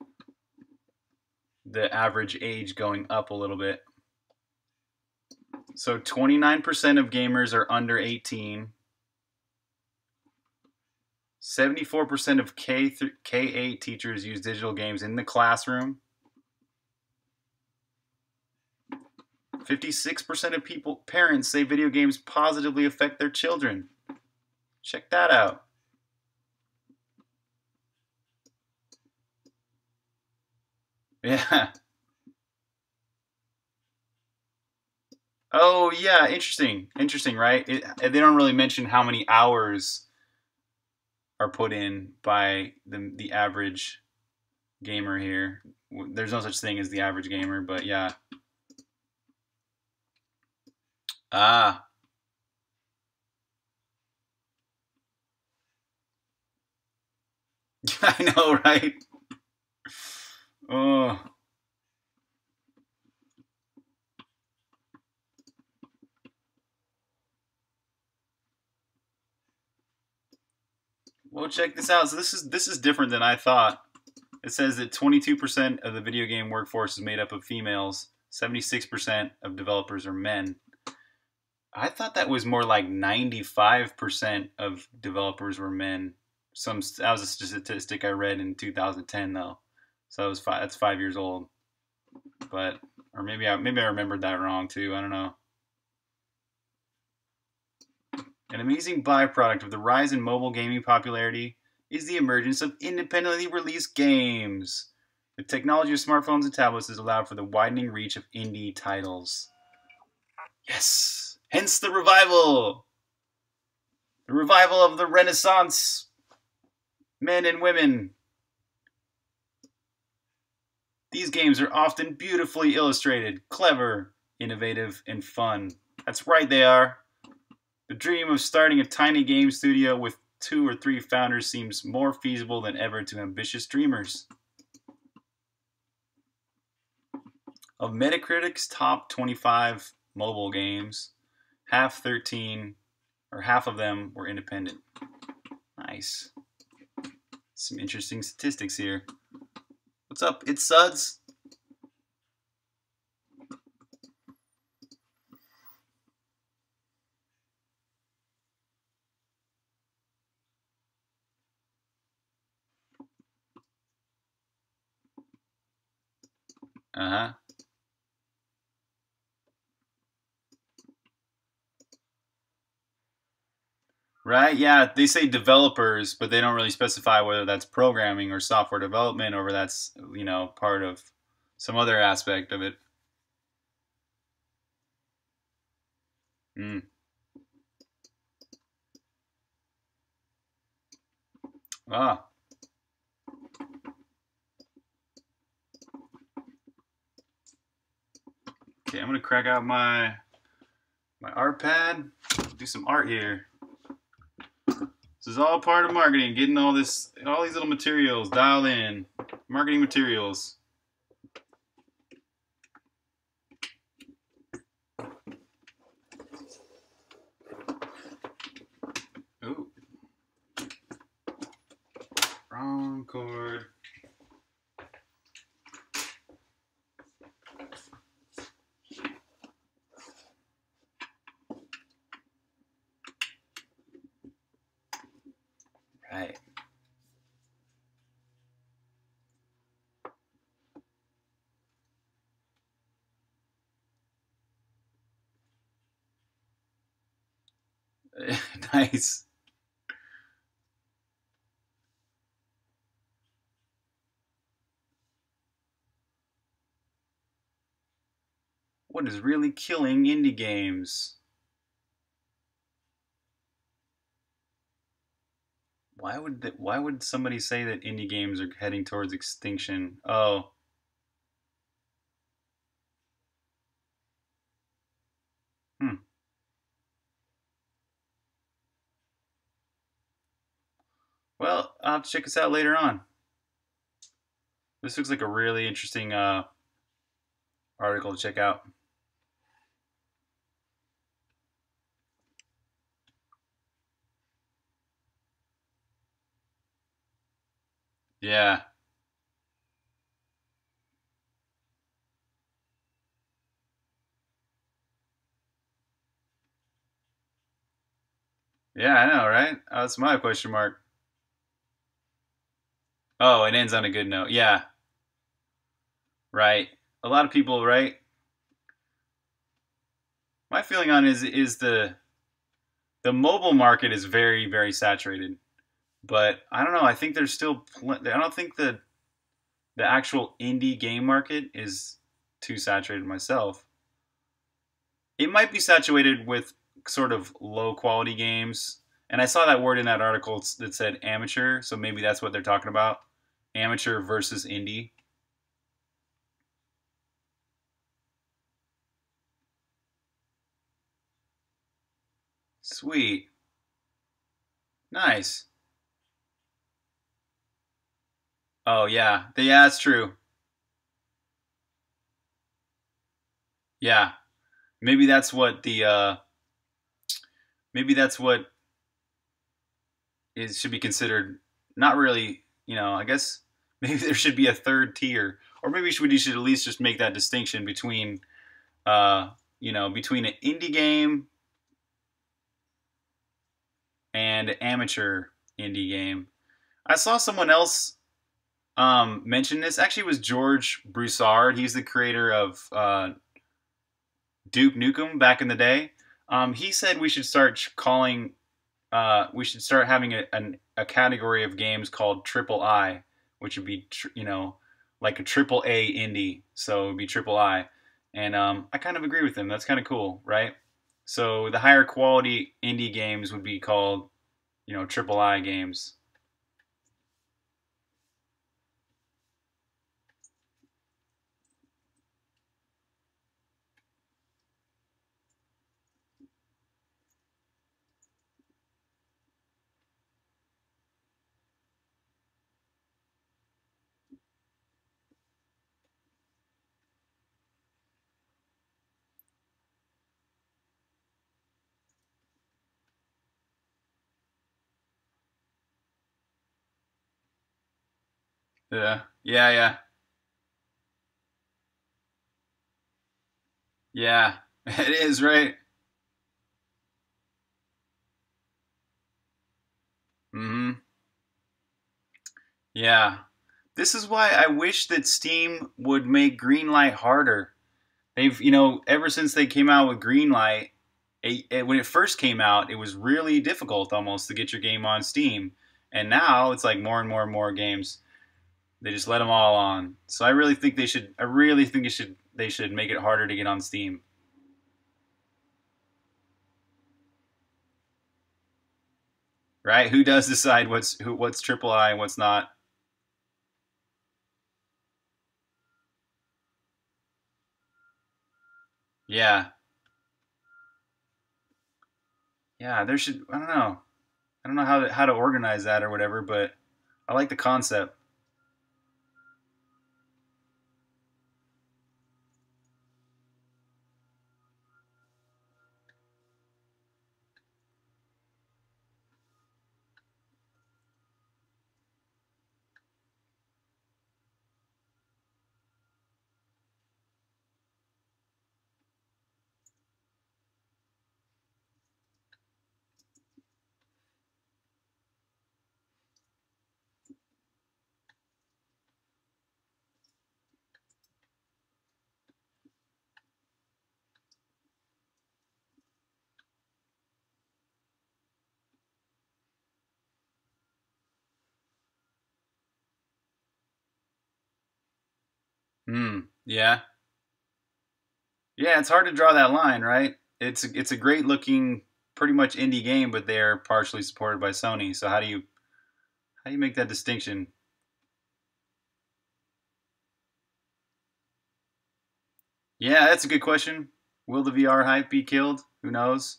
the average age going up a little bit. So 29% of gamers are under 18. 74% of K-8 teachers use digital games in the classroom. 56% of parents say video games positively affect their children. Check that out. Yeah. Oh, yeah, interesting. Interesting, right? They don't really mention how many hours are put in by the average gamer here. There's no such thing as the average gamer, but yeah. Ah. I know, right? Oh. Well, check this out. So this is different than I thought. It says that 22% of the video game workforce is made up of females. 76% of developers are men. I thought that was more like 95% of developers were men. That was a statistic I read in 2010 though. So that's 5 years old. But or maybe I remembered that wrong too. I don't know. An amazing byproduct of the rise in mobile gaming popularity is the emergence of independently released games. The technology of smartphones and tablets has allowed for the widening reach of indie titles. Yes! Hence the revival! The revival of the Renaissance men and women. These games are often beautifully illustrated, clever, innovative, and fun. That's right, they are. The dream of starting a tiny game studio with 2 or 3 founders seems more feasible than ever to ambitious dreamers. Of Metacritic's top 25 mobile games, half of them were independent. Nice. Some interesting statistics here. What's up? It's Suds. Uh-huh. Right? Yeah, they say developers, but they don't really specify whether that's programming or software development or whether that's, part of some other aspect of it. Mm. Ah. Okay, I'm gonna crack out my art pad, do some art here. This is all part of marketing, getting all these little materials dialed in. Marketing materials. Ooh. Wrong chord. Right. Nice. What is really killing indie games? Why would somebody say that indie games are heading towards extinction? Oh. Hmm. Well, I'll have to check this out later on. This looks like a really interesting article to check out. Yeah. Yeah, I know, right? That's my question mark. Oh, it ends on a good note. Yeah, right. A lot of people, right? My feeling on is the mobile market is very very saturated, but I don't know. I think there's still I don't think the actual indie game market is too saturated myself. It might be saturated with sort of low quality games, and I saw that word in that article that said amateur, so maybe that's what they're talking about. Amateur versus indie. Sweet. Nice. Oh yeah. Yeah, that's true. Yeah. Maybe that's what the maybe that's what is should be considered not really, I guess maybe there should be a third tier. Or maybe we should at least just make that distinction between between an indie game and an amateur indie game. I saw someone else mention this. Actually, it was George Broussard. He's the creator of Duke Nukem back in the day. He said we should start we should start having a category of games called Triple I, which would be like a triple A indie. So it would be Triple I, And I kind of agree with him. That's kind of cool, right? So the higher quality indie games would be called, triple I games. Yeah, yeah, yeah, yeah. It is, right? Mm-hmm. Yeah. This is why I wish that Steam would make Greenlight harder. They've, ever since they came out with Greenlight, when it first came out, it was really difficult almost to get your game on Steam. And now it's like more and more and more games. They just let them all on. So I really think they should. I really think they should make it harder to get on Steam. Right? Who does decide what's triple I and what's not? Yeah, yeah. There should. I don't know. I don't know how to organize that or whatever, but I like the concept. Hmm. Yeah. Yeah. It's hard to draw that line, right? It's a great looking, pretty much indie game, but they're partially supported by Sony. So how do you make that distinction? Yeah, that's a good question. Will the VR hype be killed? Who knows?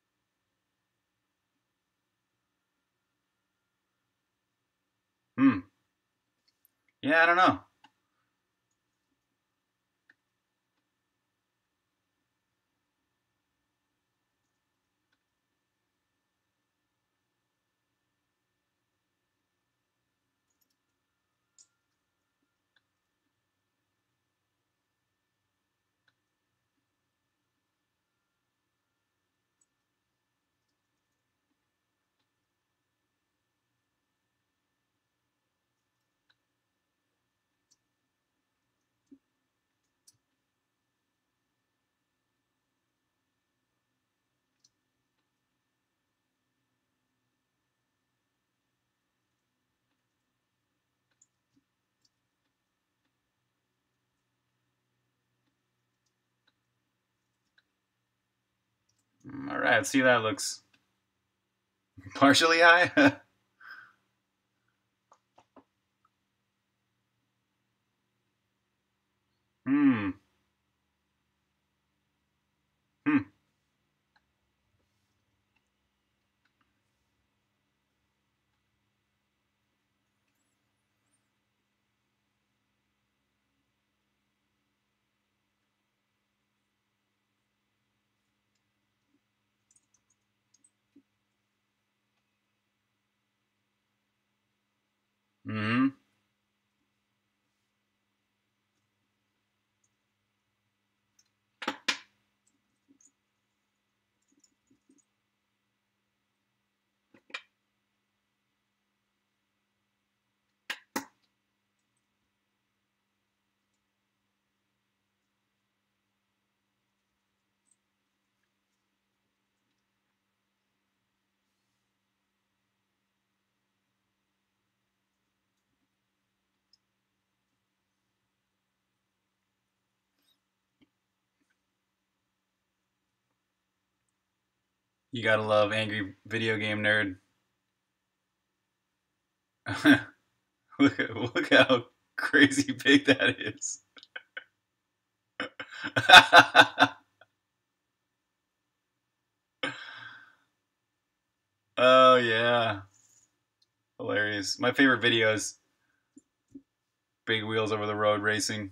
Hmm. Yeah, I don't know. All right, let's see how that looks. Partially high? Hmm. Hmm. Hmm. You gotta love Angry Video Game Nerd. Look how crazy big that is. Oh yeah, hilarious. My favorite videos: big wheels over the road racing.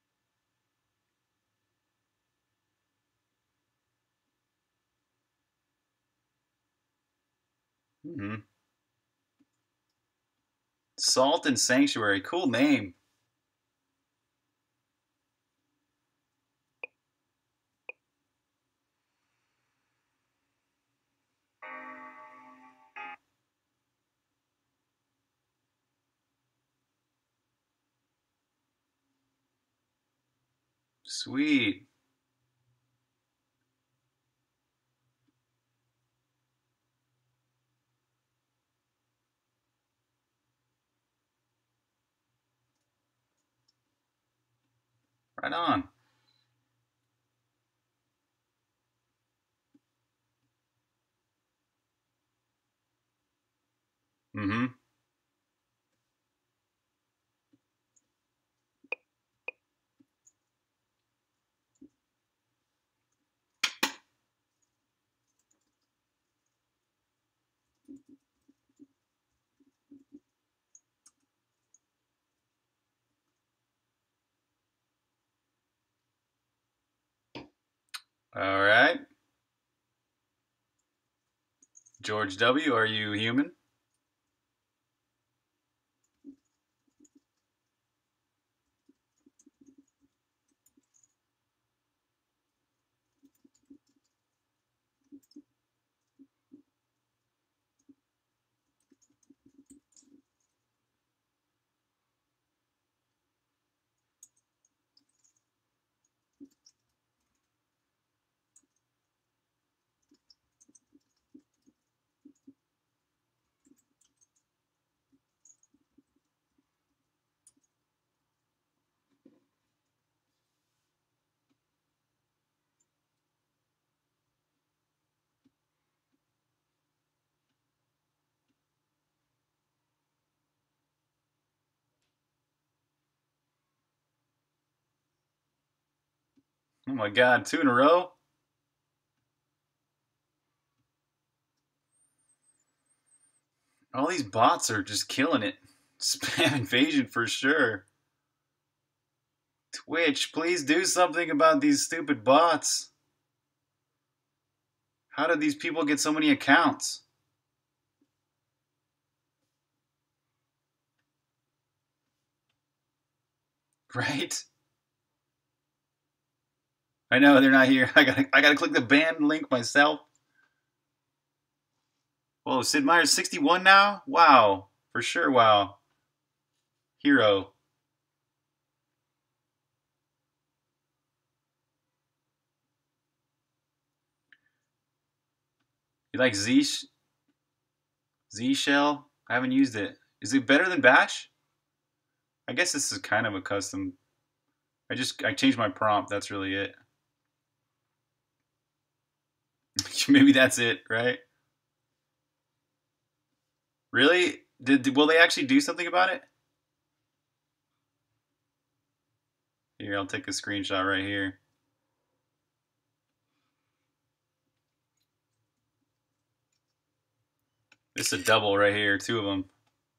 Hmm. Salt and Sanctuary, cool name. Sweet. Right on. Mm-hmm. All right. George W., are you human? Oh my God, 2 in a row? All these bots are just killing it. Spam invasion for sure. Twitch, please do something about these stupid bots. How did these people get so many accounts? Right? I know they're not here. I gotta click the ban link myself. Whoa, Sid Meier's 61 now? Wow. For sure, wow. Hero. You like Z Shell? I haven't used it. Is it better than Bash? I guess this is kind of a custom. I changed my prompt. That's really it. Maybe that's it, right? Really? Will they actually do something about it? Here, I'll take a screenshot right here. This is a double right here, 2 of them.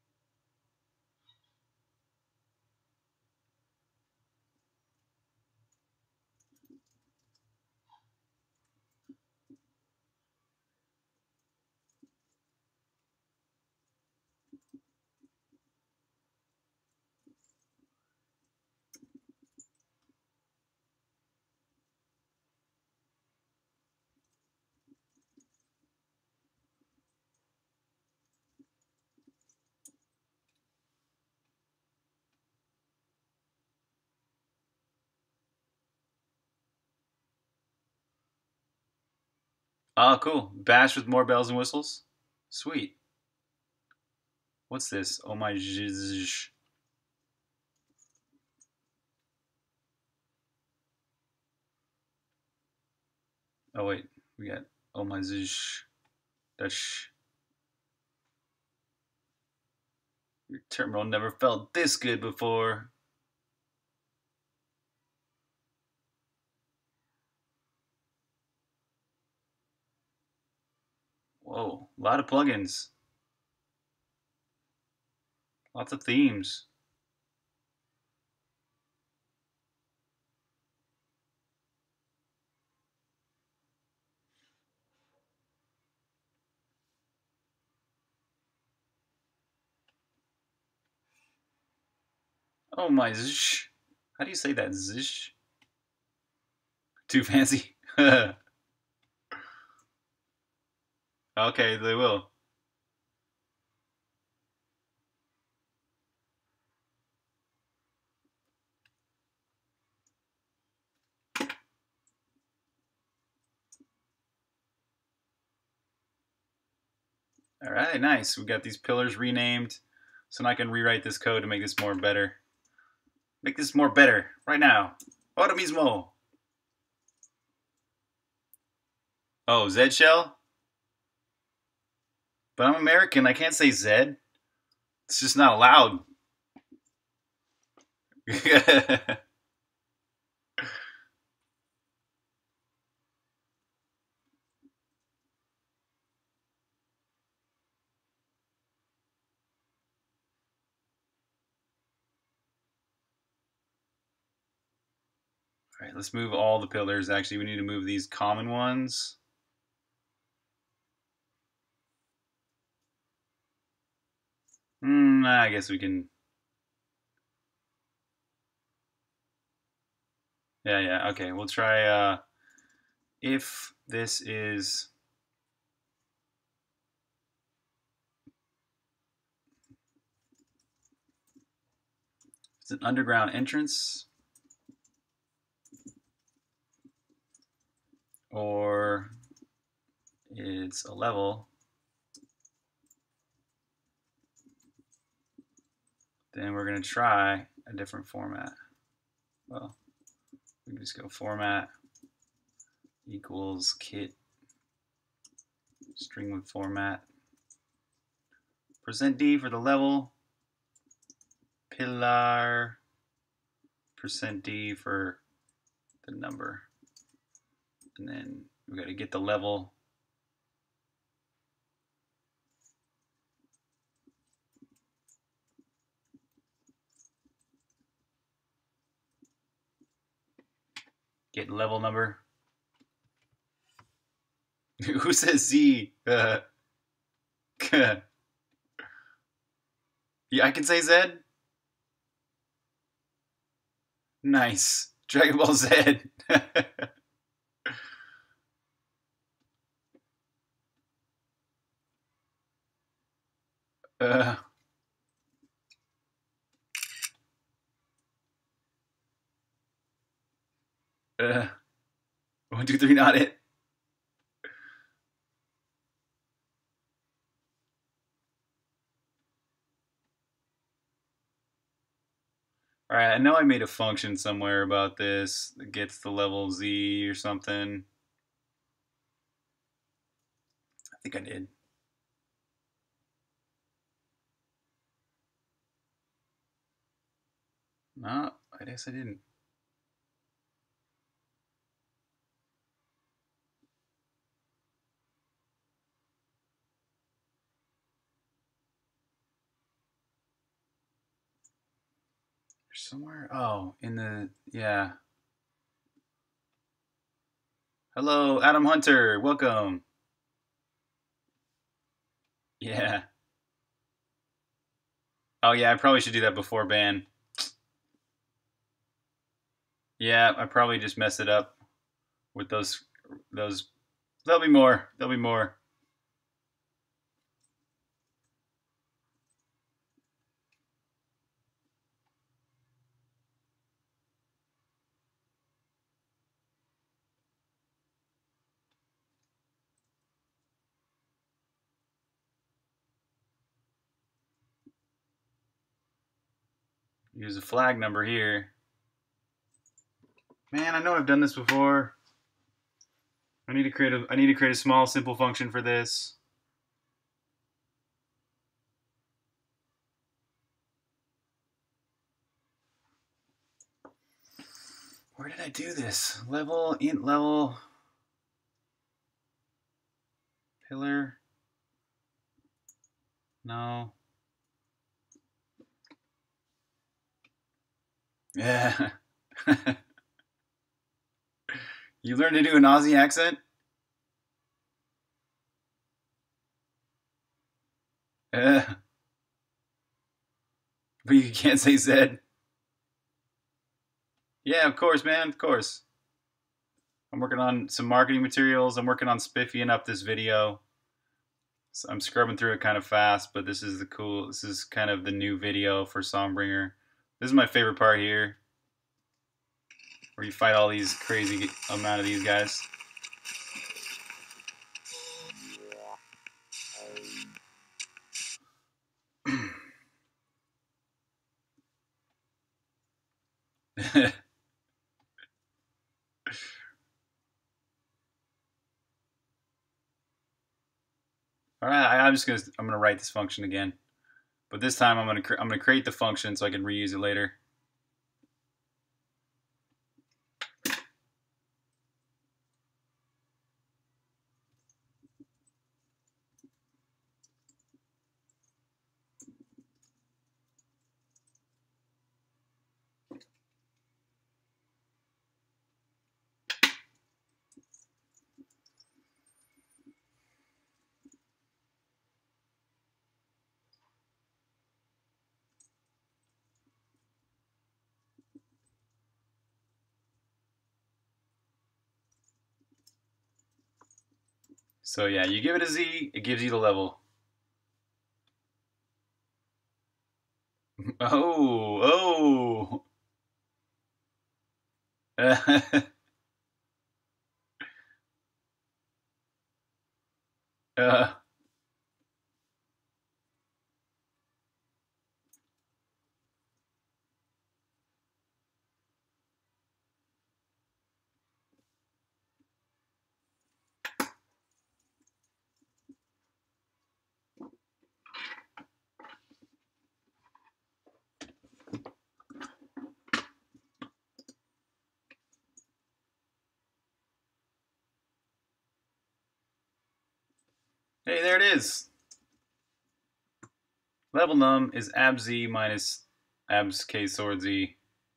Oh, cool. Bash with more bells and whistles. Sweet. What's this? Oh my zh. Oh wait, we got oh my zh. Your terminal never felt this good before. Whoa, a lot of plugins. Lots of themes. Oh my zish. How do you say that? Zish? Too fancy. Okay, they will. All right, nice. We got these pillars renamed, so now I can rewrite this code to make this more better. Make this more better right now. Ahora mismo. Oh, Zed shell? But I'm American. I can't say Zed. It's just not allowed. All right, let's move all the pillars. Actually, we need to move these common ones. I guess we can. Yeah. Okay, we'll try. If this is. It's an underground entrance. Or it's a level. Then we're going to try a different format. Well, we can just go format equals kit string with format. %d for the level. Pillar %d for the number. And then we got to get the level. Get level number. Who says Z? Yeah, I can say Z. Nice. Dragon Ball Z. uh, 1, 2, 3, not it. All right, I know I made a function somewhere about this that gets the level Z or something. I think I did. No, I guess I didn't. Somewhere? Oh, in the, yeah. Hello, Adam Hunter. Welcome. Yeah. Oh, yeah, I probably should do that before ban. Yeah, I probably just messed it up with those. There'll be more. There'll be more. Use a flag number here. Man, I know I've done this before. I need to create a small simple function for this. Where did I do this? Level, int level, pillar. No. Yeah. You learned to do an Aussie accent? But you can't say Zed. Yeah, of course, man. Of course. I'm working on some marketing materials. I'm working on spiffying up this video. So I'm scrubbing through it kind of fast, but this is this is kind of the new video for Songbringer. This is my favorite part here, where you fight all these crazy amount of these guys. All right, I'm gonna write this function again, but this time I'm gonna create the function so I can reuse it later. So yeah, you give it a Z, it gives you the level. Oh, oh. uh, hey, there it is. Level num is abs Z minus abs K sword Z.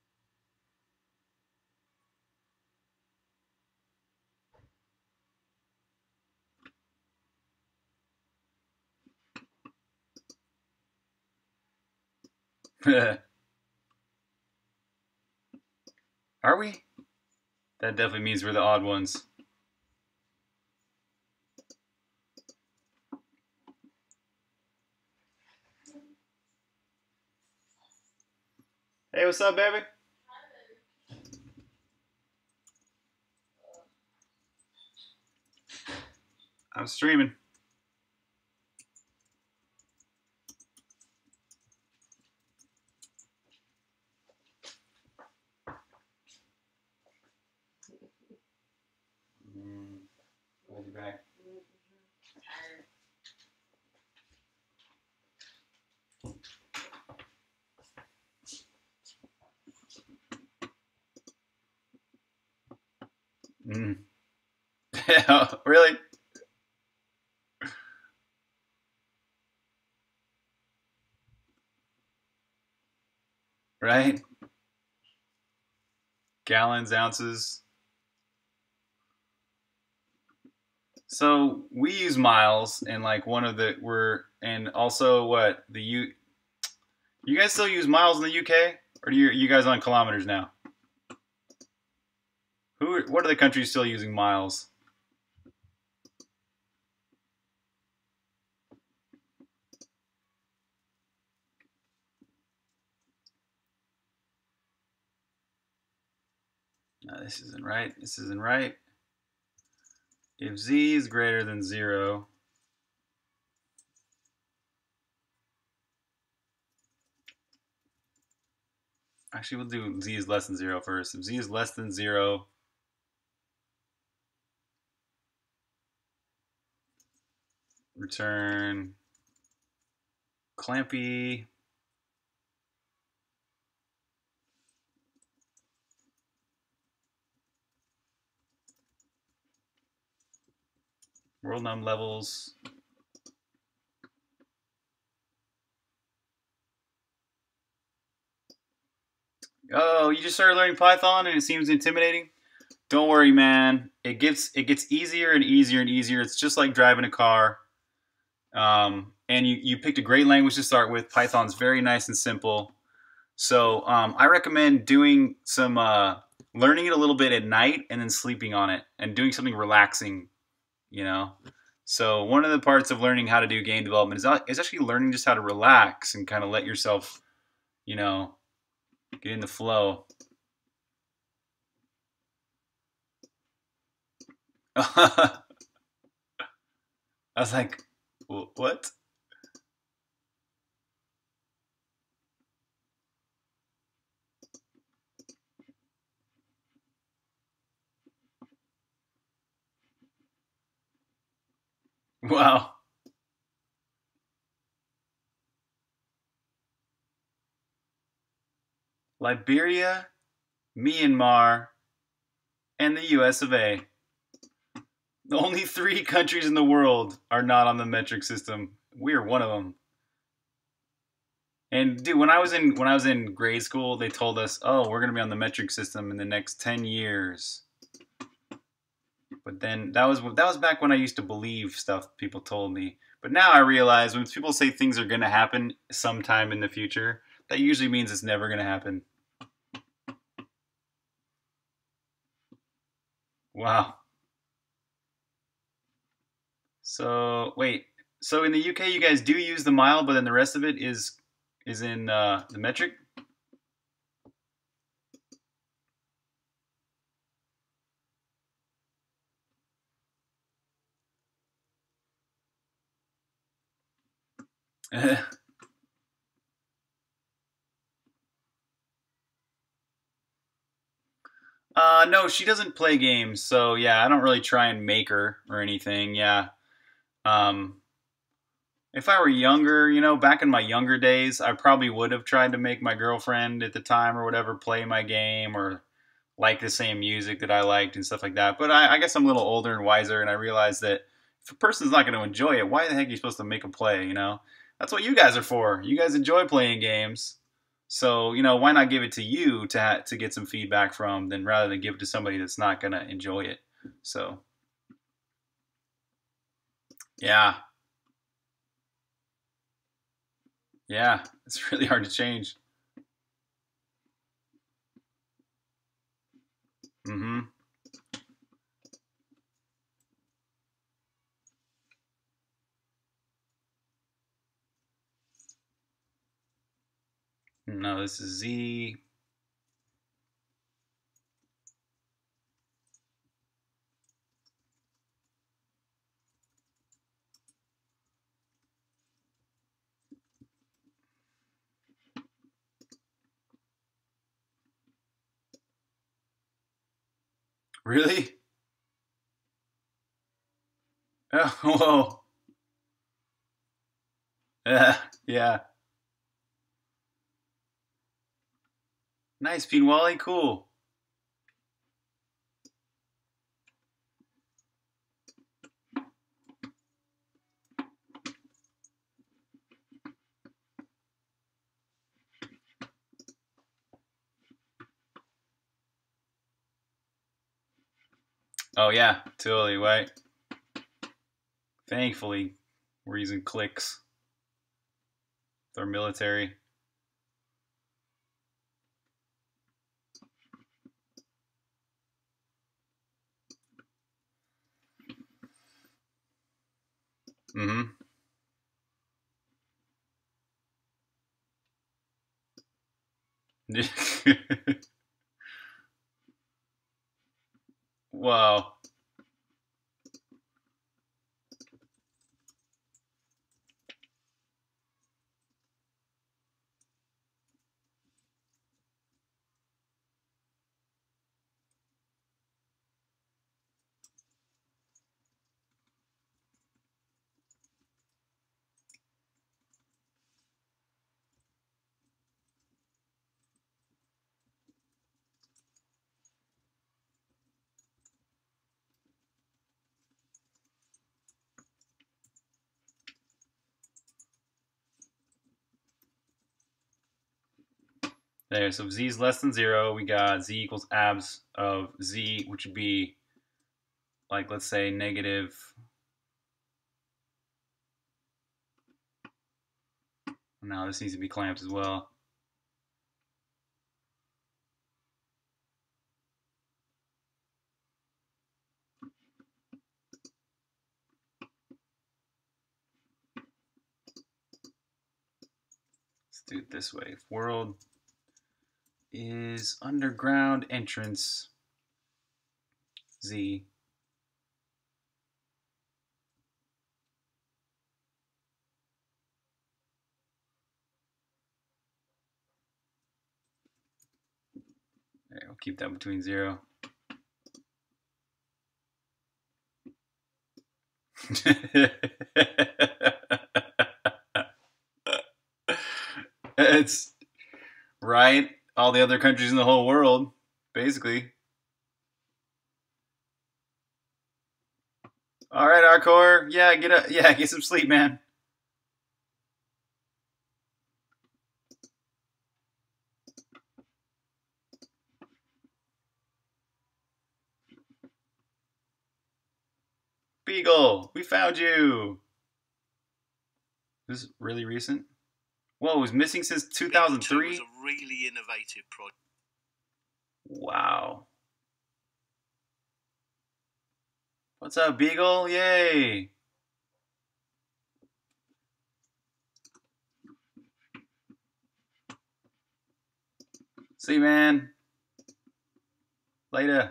Are we? That definitely means we're the odd ones. Hey, what's up, baby? I'm streaming. I'll be back. Mm. Really? Right? Gallons, ounces. So we use miles, and like and also what you guys still use miles in the UK, or you guys on kilometers now? What are the countries still using miles? No, this isn't right. This isn't right. If Z is greater than 0, actually we'll do Z is less than 0 first. If Z is less than 0, return Clampy World num levels. Oh, you just started learning Python and it seems intimidating? Don't worry, man. It gets easier and easier and easier. It's just like driving a car. And you picked a great language to start with. Python's very nice and simple. So I recommend doing some learning it a little bit at night and then sleeping on it and doing something relaxing, you know. So one of the parts of learning how to do game development is actually learning just how to relax and kind of let yourself, you know, get in the flow. I was like, what? Wow. Liberia, Myanmar, and the US of A. Only 3 countries in the world are not on the metric system. We're one of them. And dude, when I was in grade school, they told us, "Oh, we're going to be on the metric system in the next 10 years." But then that was back when I used to believe stuff people told me. But now I realize when people say things are going to happen sometime in the future, that usually means it's never going to happen. Wow. So, wait. So in the UK you guys do use the mile, but then the rest of it is in the metric? No, she doesn't play games, so yeah, I don't really try and make her or anything. Yeah. Um, if I were younger, you know, back in my younger days, I probably would have tried to make my girlfriend at the time or whatever play my game or like the same music that I liked and stuff like that. But I guess I'm a little older and wiser, and I realize that if a person's not going to enjoy it, why the heck are you supposed to make them play? You know, that's what you guys are for. You guys enjoy playing games, so you know why not give it to you to get some feedback from, than rather than give it to somebody that's not going to enjoy it. So yeah, yeah, it's really hard to change. Mm-hmm. No, this is Z. Really? Oh, whoa. Yeah, yeah. Nice, Pete Wally. Cool. Oh yeah, totally. Right. Thankfully, we're using clicks with our military. Mm-hmm. Wow. There, so if z is less than 0, we got z equals abs of z, which would be, like, let's say negative. Now this needs to be clamped as well. Let's do it this way. If world is underground entrance z, there, we'll keep that between 0. It's right. All the other countries in the whole world, basically. All right, Arcor. Yeah, get up. Yeah, get some sleep, man. Beagle, we found you. This is really recent. Whoa, it was missing since 2003? It was a really innovative project. Wow. What's up, Beagle? Yay! See you, man. Later.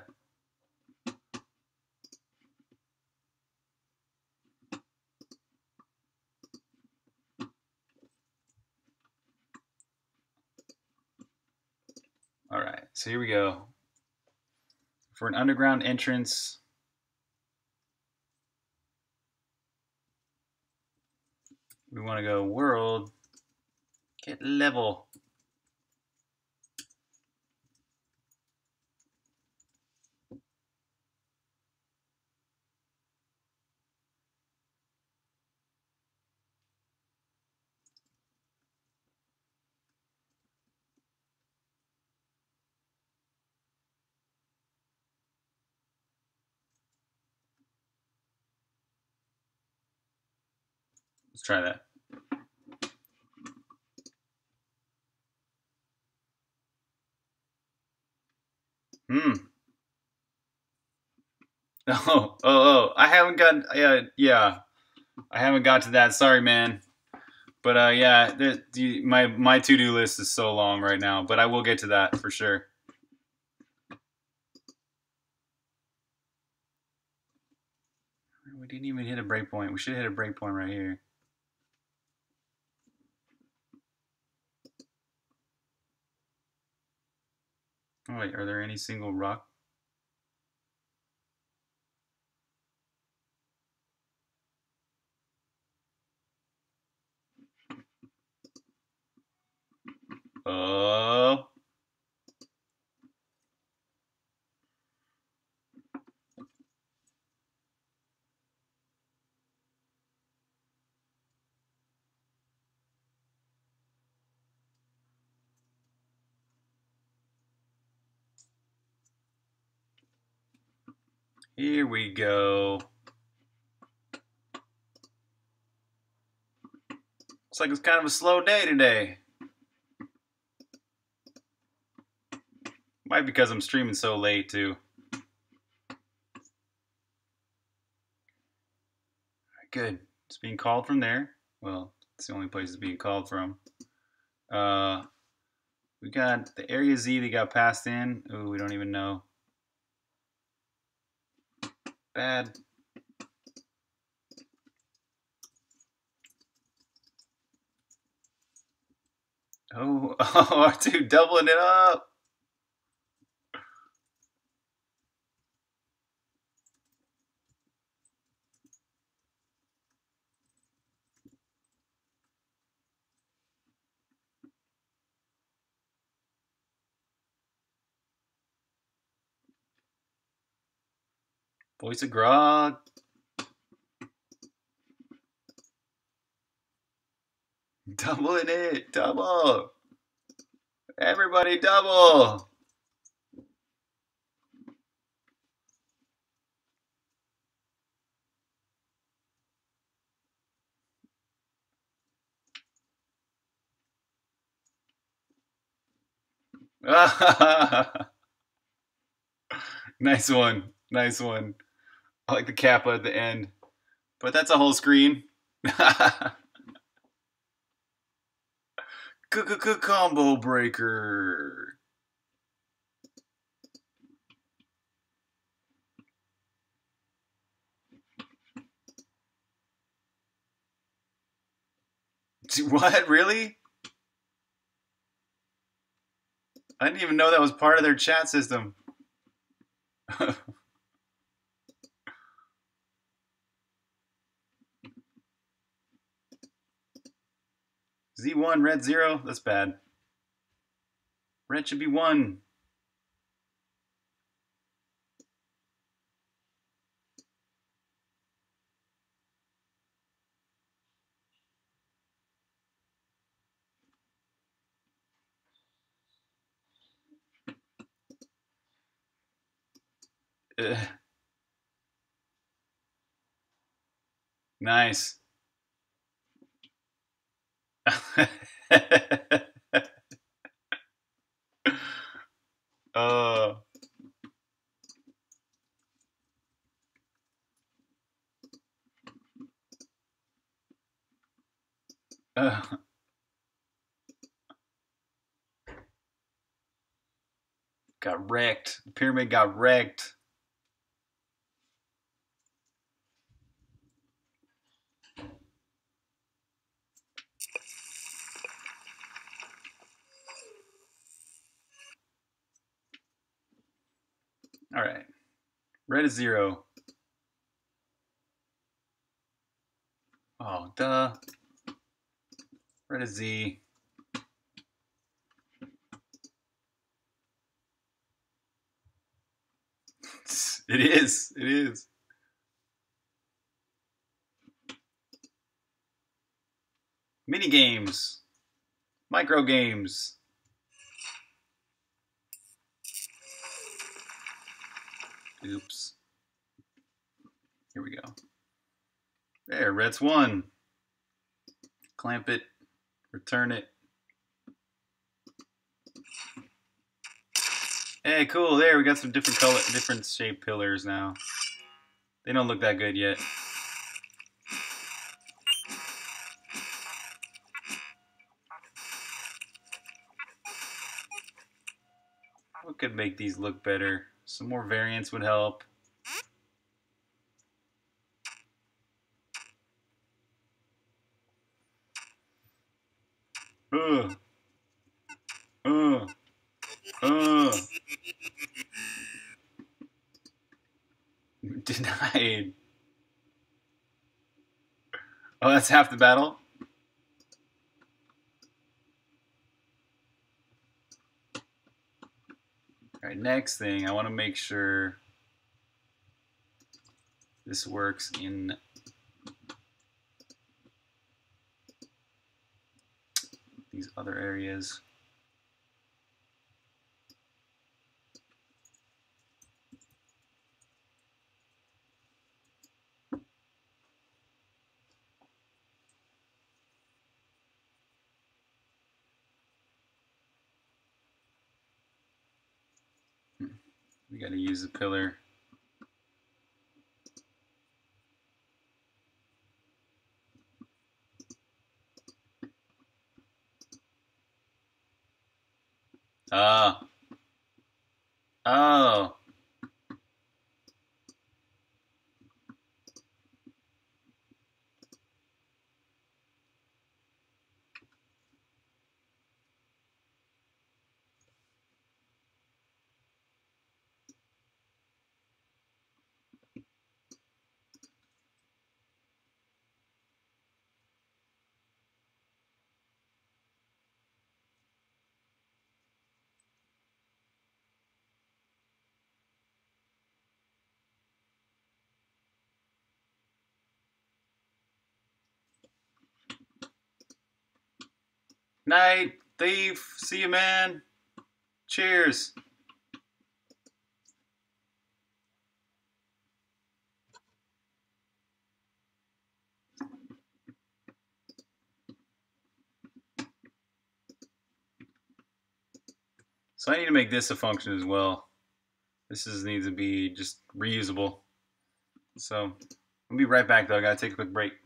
All right, so here we go. For an underground entrance, we want to go world, get level. Let's try that. Oh, I haven't gotten, yeah. I haven't got to that. Sorry, man. But yeah, my to-do list is so long right now, but I will get to that for sure. We didn't even hit a breakpoint. We should hit a breakpoint right here. Oh wait, are there any single rock? Oh. Here we go. Looks like it's kind of a slow day today. Might be because I'm streaming so late too. Good. It's being called from there. Well, it's the only place it's being called from. We got the area Z that got passed in. Oh, we don't even know. Bad. Oh, R2 doubling it up. Voice of Grog. Doubling it. Double. Everybody double. Nice one. Nice one. I like the kappa at the end. But that's a whole screen. Combo breaker. What? Really? I didn't even know that was part of their chat system. Z1, red 0. That's bad. Red should be 1. Nice. uh, uh, got wrecked. Pyramid got wrecked. All right. Red is 0. Oh, duh. Red is Z. It is. It is. Mini games. Micro games. Oops. Here we go. There, red's 1. Clamp it. Return it. Hey, cool. There, we got some different color, different shape pillars now. They don't look that good yet. What could make these look better? Some more variants would help. Ugh. Ugh. Ugh. Denied. Oh, that's half the battle? Alright, next thing, I want to make sure this works in these other areas. We got to use the pillar. Ah. Oh. Night. Thief, see you, man. Cheers. So I need to make this a function as well. This needs to be just reusable. So I'll be right back though. I gotta take a quick break.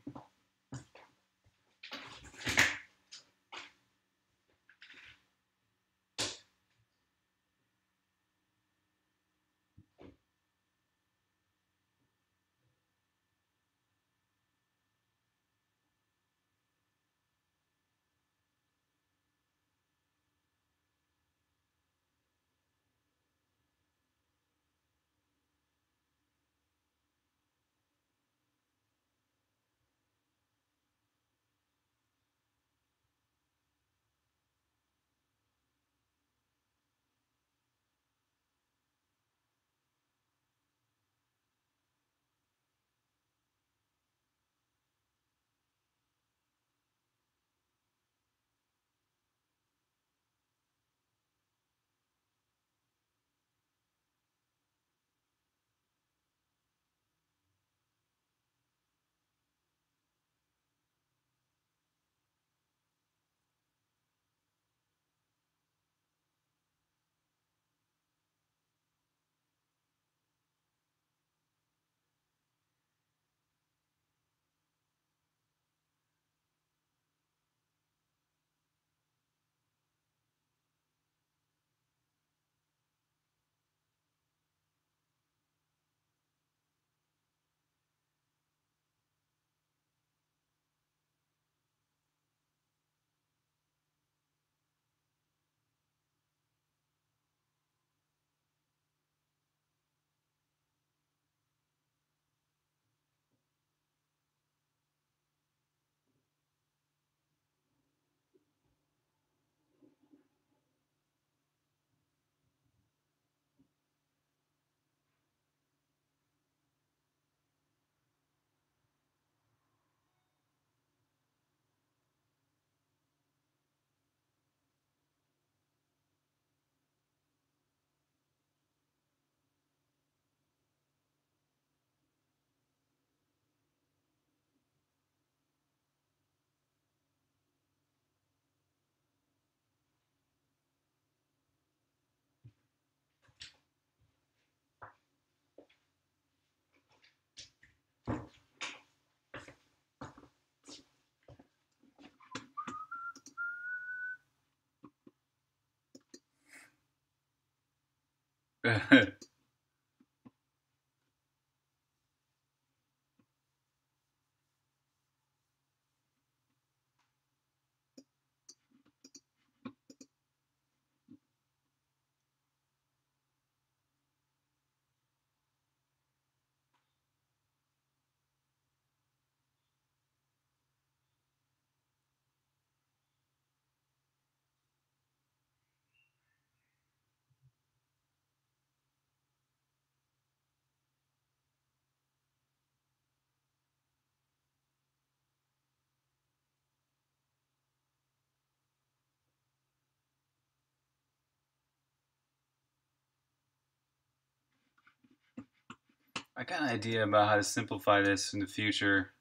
I got an idea about how to simplify this in the future.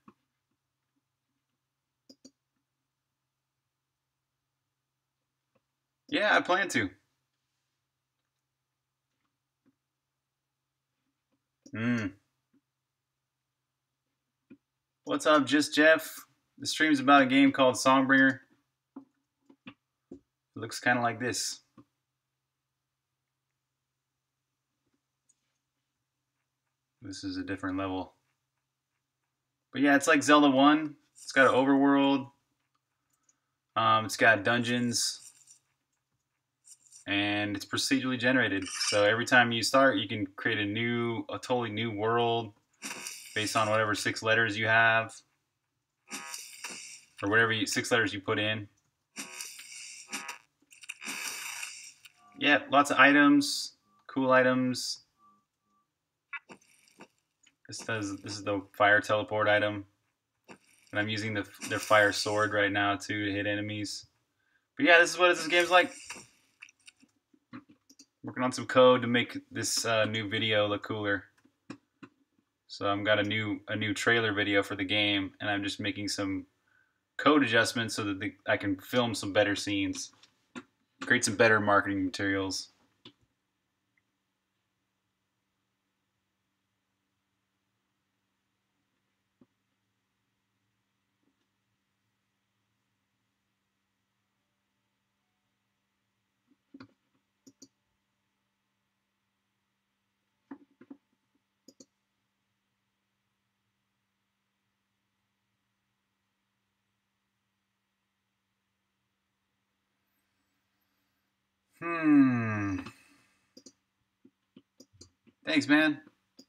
Yeah, I plan to. What's up, Just Jeff? The stream's about a game called Songbringer. It looks kind of like this. This is a different level. But yeah, it's like Zelda 1. It's got an overworld. It's got dungeons. And it's procedurally generated. So every time you start, you can create a totally new world based on whatever 6 letters you have. Or whatever 6 letters you put in. Yeah, lots of items. Cool items. This is the fire teleport item. And I'm using their fire sword right now too to hit enemies. But yeah, this is what this game's like. Working on some code to make this new video look cooler. So I've got a new trailer video for the game, and I'm just making some code adjustments so that I can film some better scenes, create some better marketing materials. Thanks, man.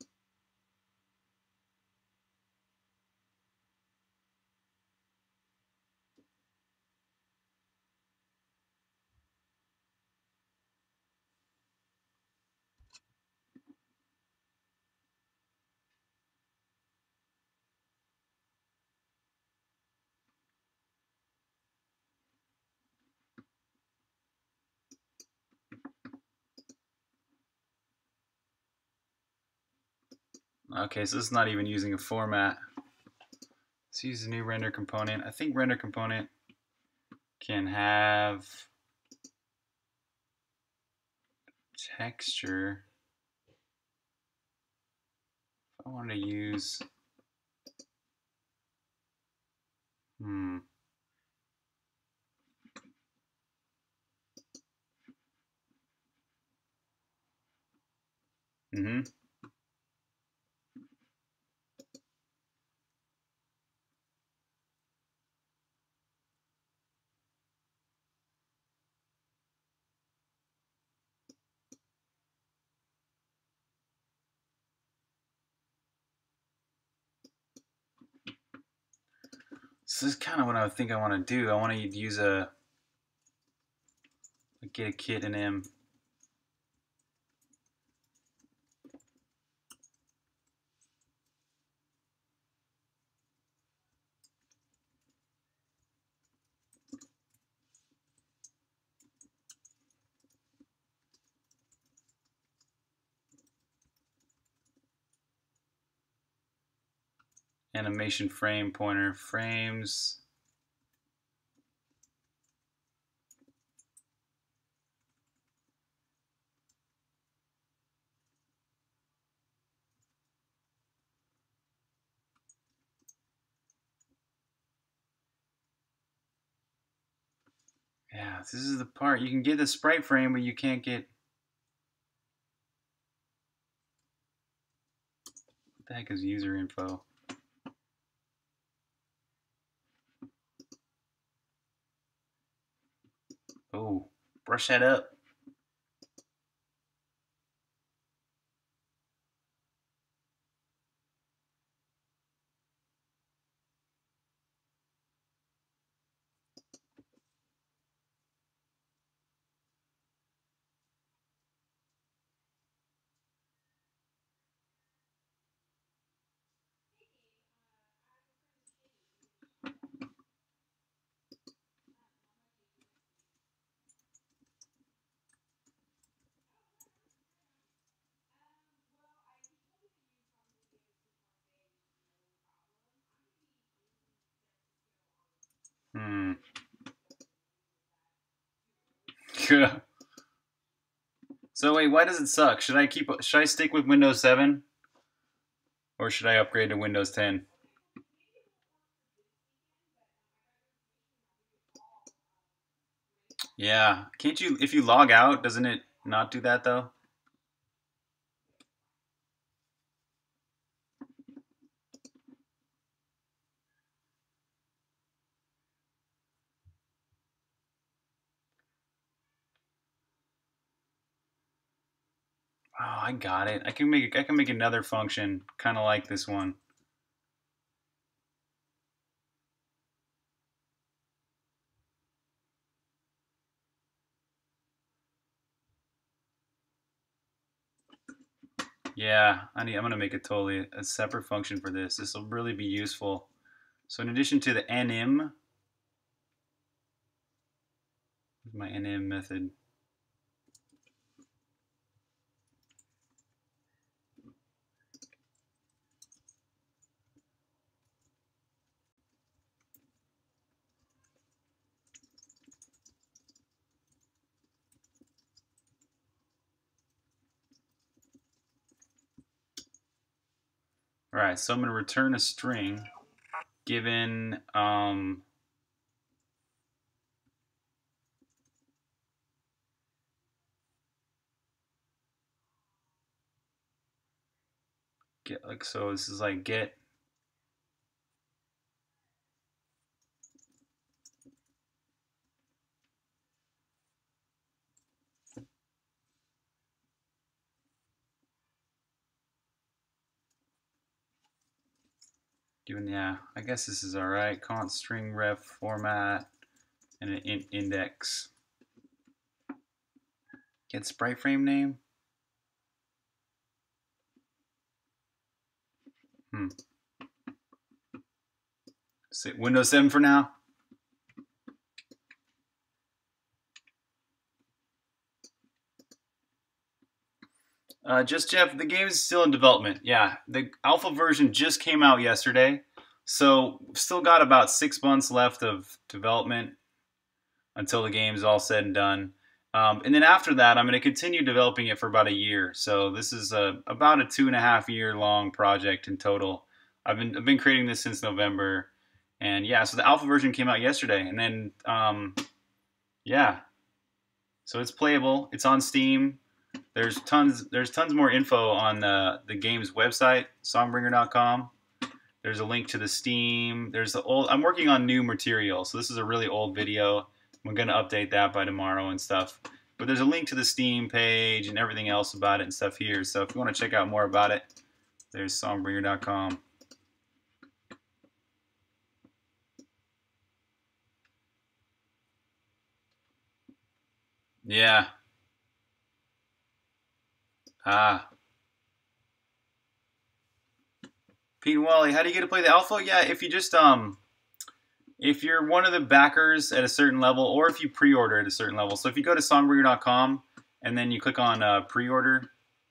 Okay, so this is not even using a format. Let's use a new render component. I think render component can have texture. If I want to use So this is kind of what I think I want to do. I want to use get a kit in M. Animation frame pointer frames. Yeah, this is the part. You can get the sprite frame, but you can't get... What the heck is user info? Oh, brush that up. So wait, why does it suck? Should I stick with Windows 7? Or should I upgrade to Windows 10? Yeah. Can't you, if you log out, doesn't it not do that though? Oh, I got it. I can make another function kind of like this one. Yeah, I'm gonna make it totally a separate function for this. This will really be useful. So in addition to the nm, my NM method. All right, so I'm going to return a string given get, like, so this is like get given, yeah, I guess this is all right. Const string ref format and an index. Get sprite frame name. Windows 7 for now. Just Jeff, the game is still in development. Yeah, the alpha version just came out yesterday, so still got about 6 months left of development until the game's all said and done. And then after that, I'm going to continue developing it for about a year. So this is about a 2.5 year long project in total. I've been creating this since November, and yeah, so the alpha version came out yesterday, and then yeah, so it's playable. It's on Steam. There's tons more info on the game's website, songbringer.com. There's a link to the Steam. There's the old. I'm working on new material, so this is a really old video. I'm gonna update that by tomorrow and stuff. But there's a link to the Steam page and everything else about it and stuff here. So if you want to check out more about it, there's songbringer.com. Yeah. Pete and Wally, how do you get to play the alpha? Yeah, if you just if you're one of the backers at a certain level, or if you pre-order at a certain level. So if you go to songbringer.com and then you click on pre-order,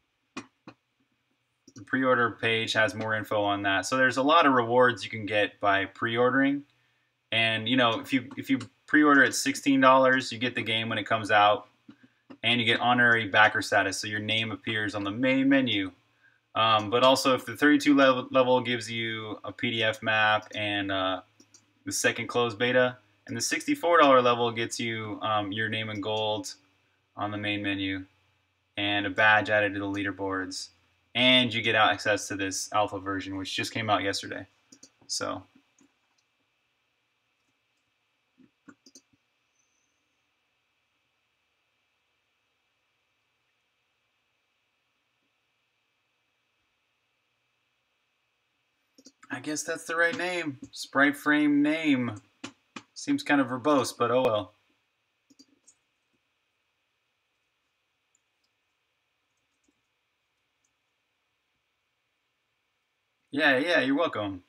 the pre-order page has more info on that. So there's a lot of rewards you can get by pre-ordering. And you know, if you pre-order at $16, you get the game when it comes out, and you get honorary backer status, so your name appears on the main menu. But also, if the 32 level gives you a PDF map and the second closed beta, and the $64 level gets you your name in gold on the main menu, and a badge added to the leaderboards, and you get access to this alpha version, which just came out yesterday. So. I guess that's the right name. Sprite frame name. Seems kind of verbose, but oh well. Yeah, you're welcome.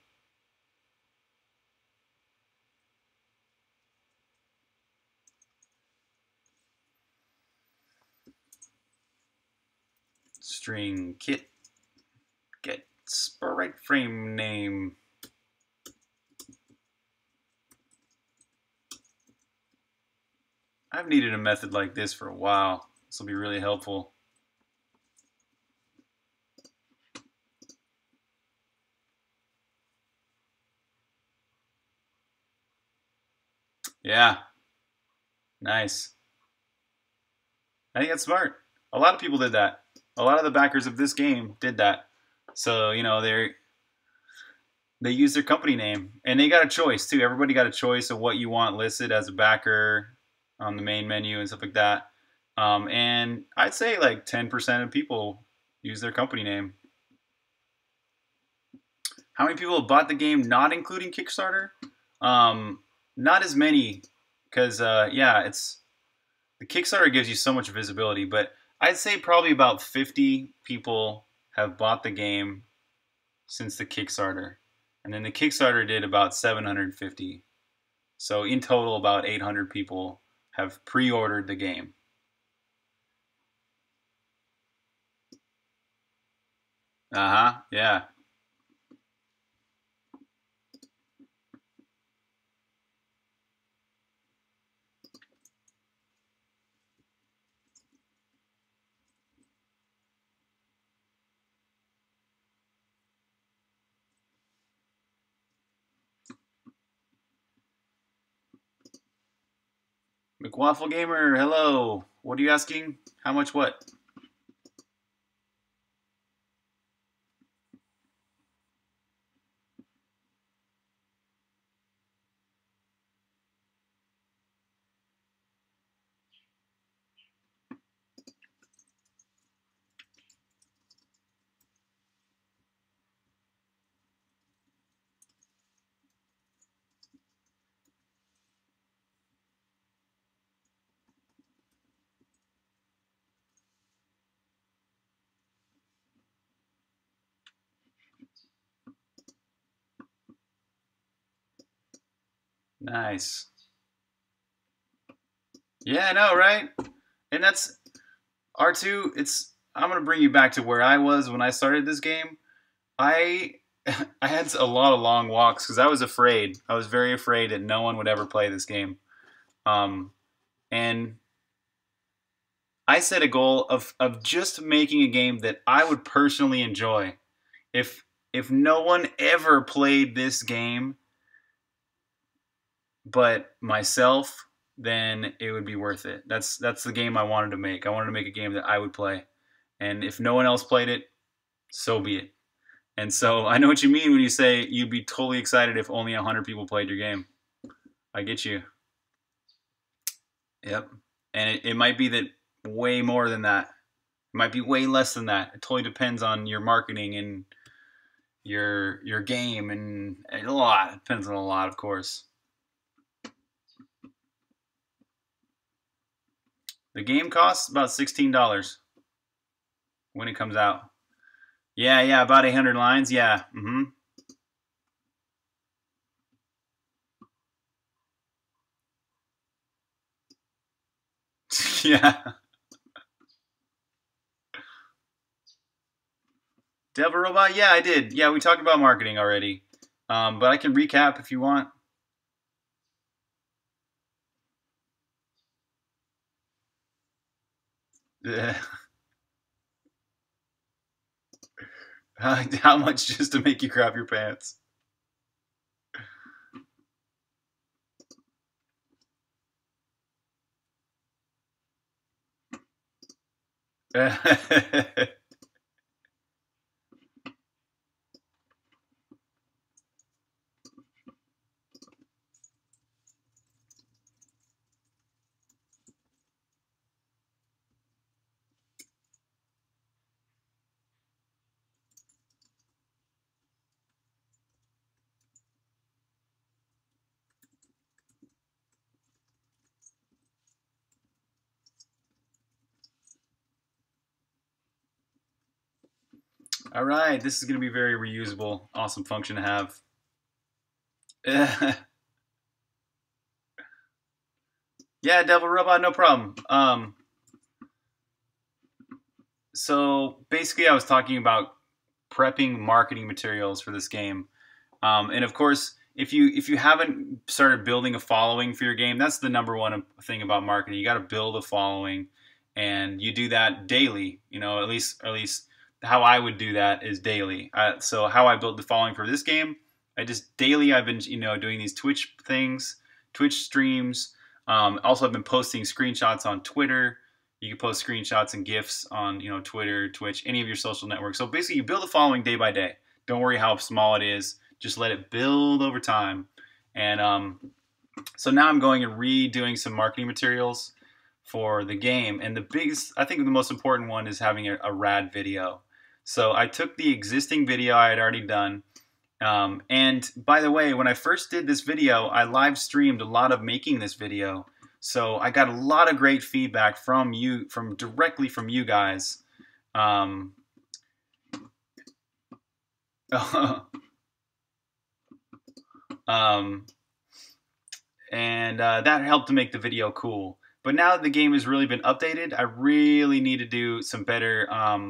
String kit get sprite frame name. I've needed a method like this for a while. This will be really helpful. Yeah. Nice. I think that's smart. A lot of people did that. A lot of the backers of this game did that. So, you know, they use their company name, and they got a choice too. Everybody got a choice of what you want listed as a backer on the main menu and stuff like that. And I'd say like 10% of people use their company name. How many people have bought the game not including Kickstarter? Not as many, because yeah, the Kickstarter gives you so much visibility, but I'd say probably about 50 people have bought the game since the Kickstarter. And then the Kickstarter did about 750. So in total, about 800 people have pre-ordered the game. Yeah. McWaffle Gamer, hello. What are you asking? How much what? Nice. Yeah, I know, right? And that's R2. I'm gonna bring you back to where I was when I started this game. I I had a lot of long walks because I was afraid. I was very afraid that no one would ever play this game. And I set a goal of just making a game that I would personally enjoy. If no one ever played this game but myself, then it would be worth it. That's the game I wanted to make. I wanted to make a game that I would play. And if no one else played it, so be it. And so I know what you mean when you say you'd be totally excited if only 100 people played your game. I get you. Yep. And it might be that way more than that. It might be way less than that. It totally depends on your marketing and your game and a lot. It depends on a lot, of course. The game costs about $16 when it comes out. Yeah, about 800 lines. Yeah. Yeah. Devil Robot? Yeah, I did. Yeah, we talked about marketing already. But I can recap if you want. How much just to make you crap your pants? All right, this is going to be very reusable. Awesome function to have. Yeah, Devil Robot, no problem. So basically, I was talking about prepping marketing materials for this game, and of course, if you haven't started building a following for your game, that's the number one thing about marketing. You got to build a following, and you do that daily. You know, at least how I would do that is daily. So how I built the following for this game, I've been doing these Twitch things, Twitch streams. Also, I've been posting screenshots on Twitter. You can post screenshots and GIFs on Twitter, Twitch, any of your social networks. So basically, you build a following day by day. Don't worry how small it is. Just let it build over time. And so now I'm going and redoing some marketing materials for the game. And I think the most important one is having a rad video. So I took the existing video I had already done. And by the way, when I first did this video, I live streamed a lot of making this video. So I got a lot of great feedback directly from you guys. And that helped to make the video cool. But now that the game has really been updated, I really need to do some better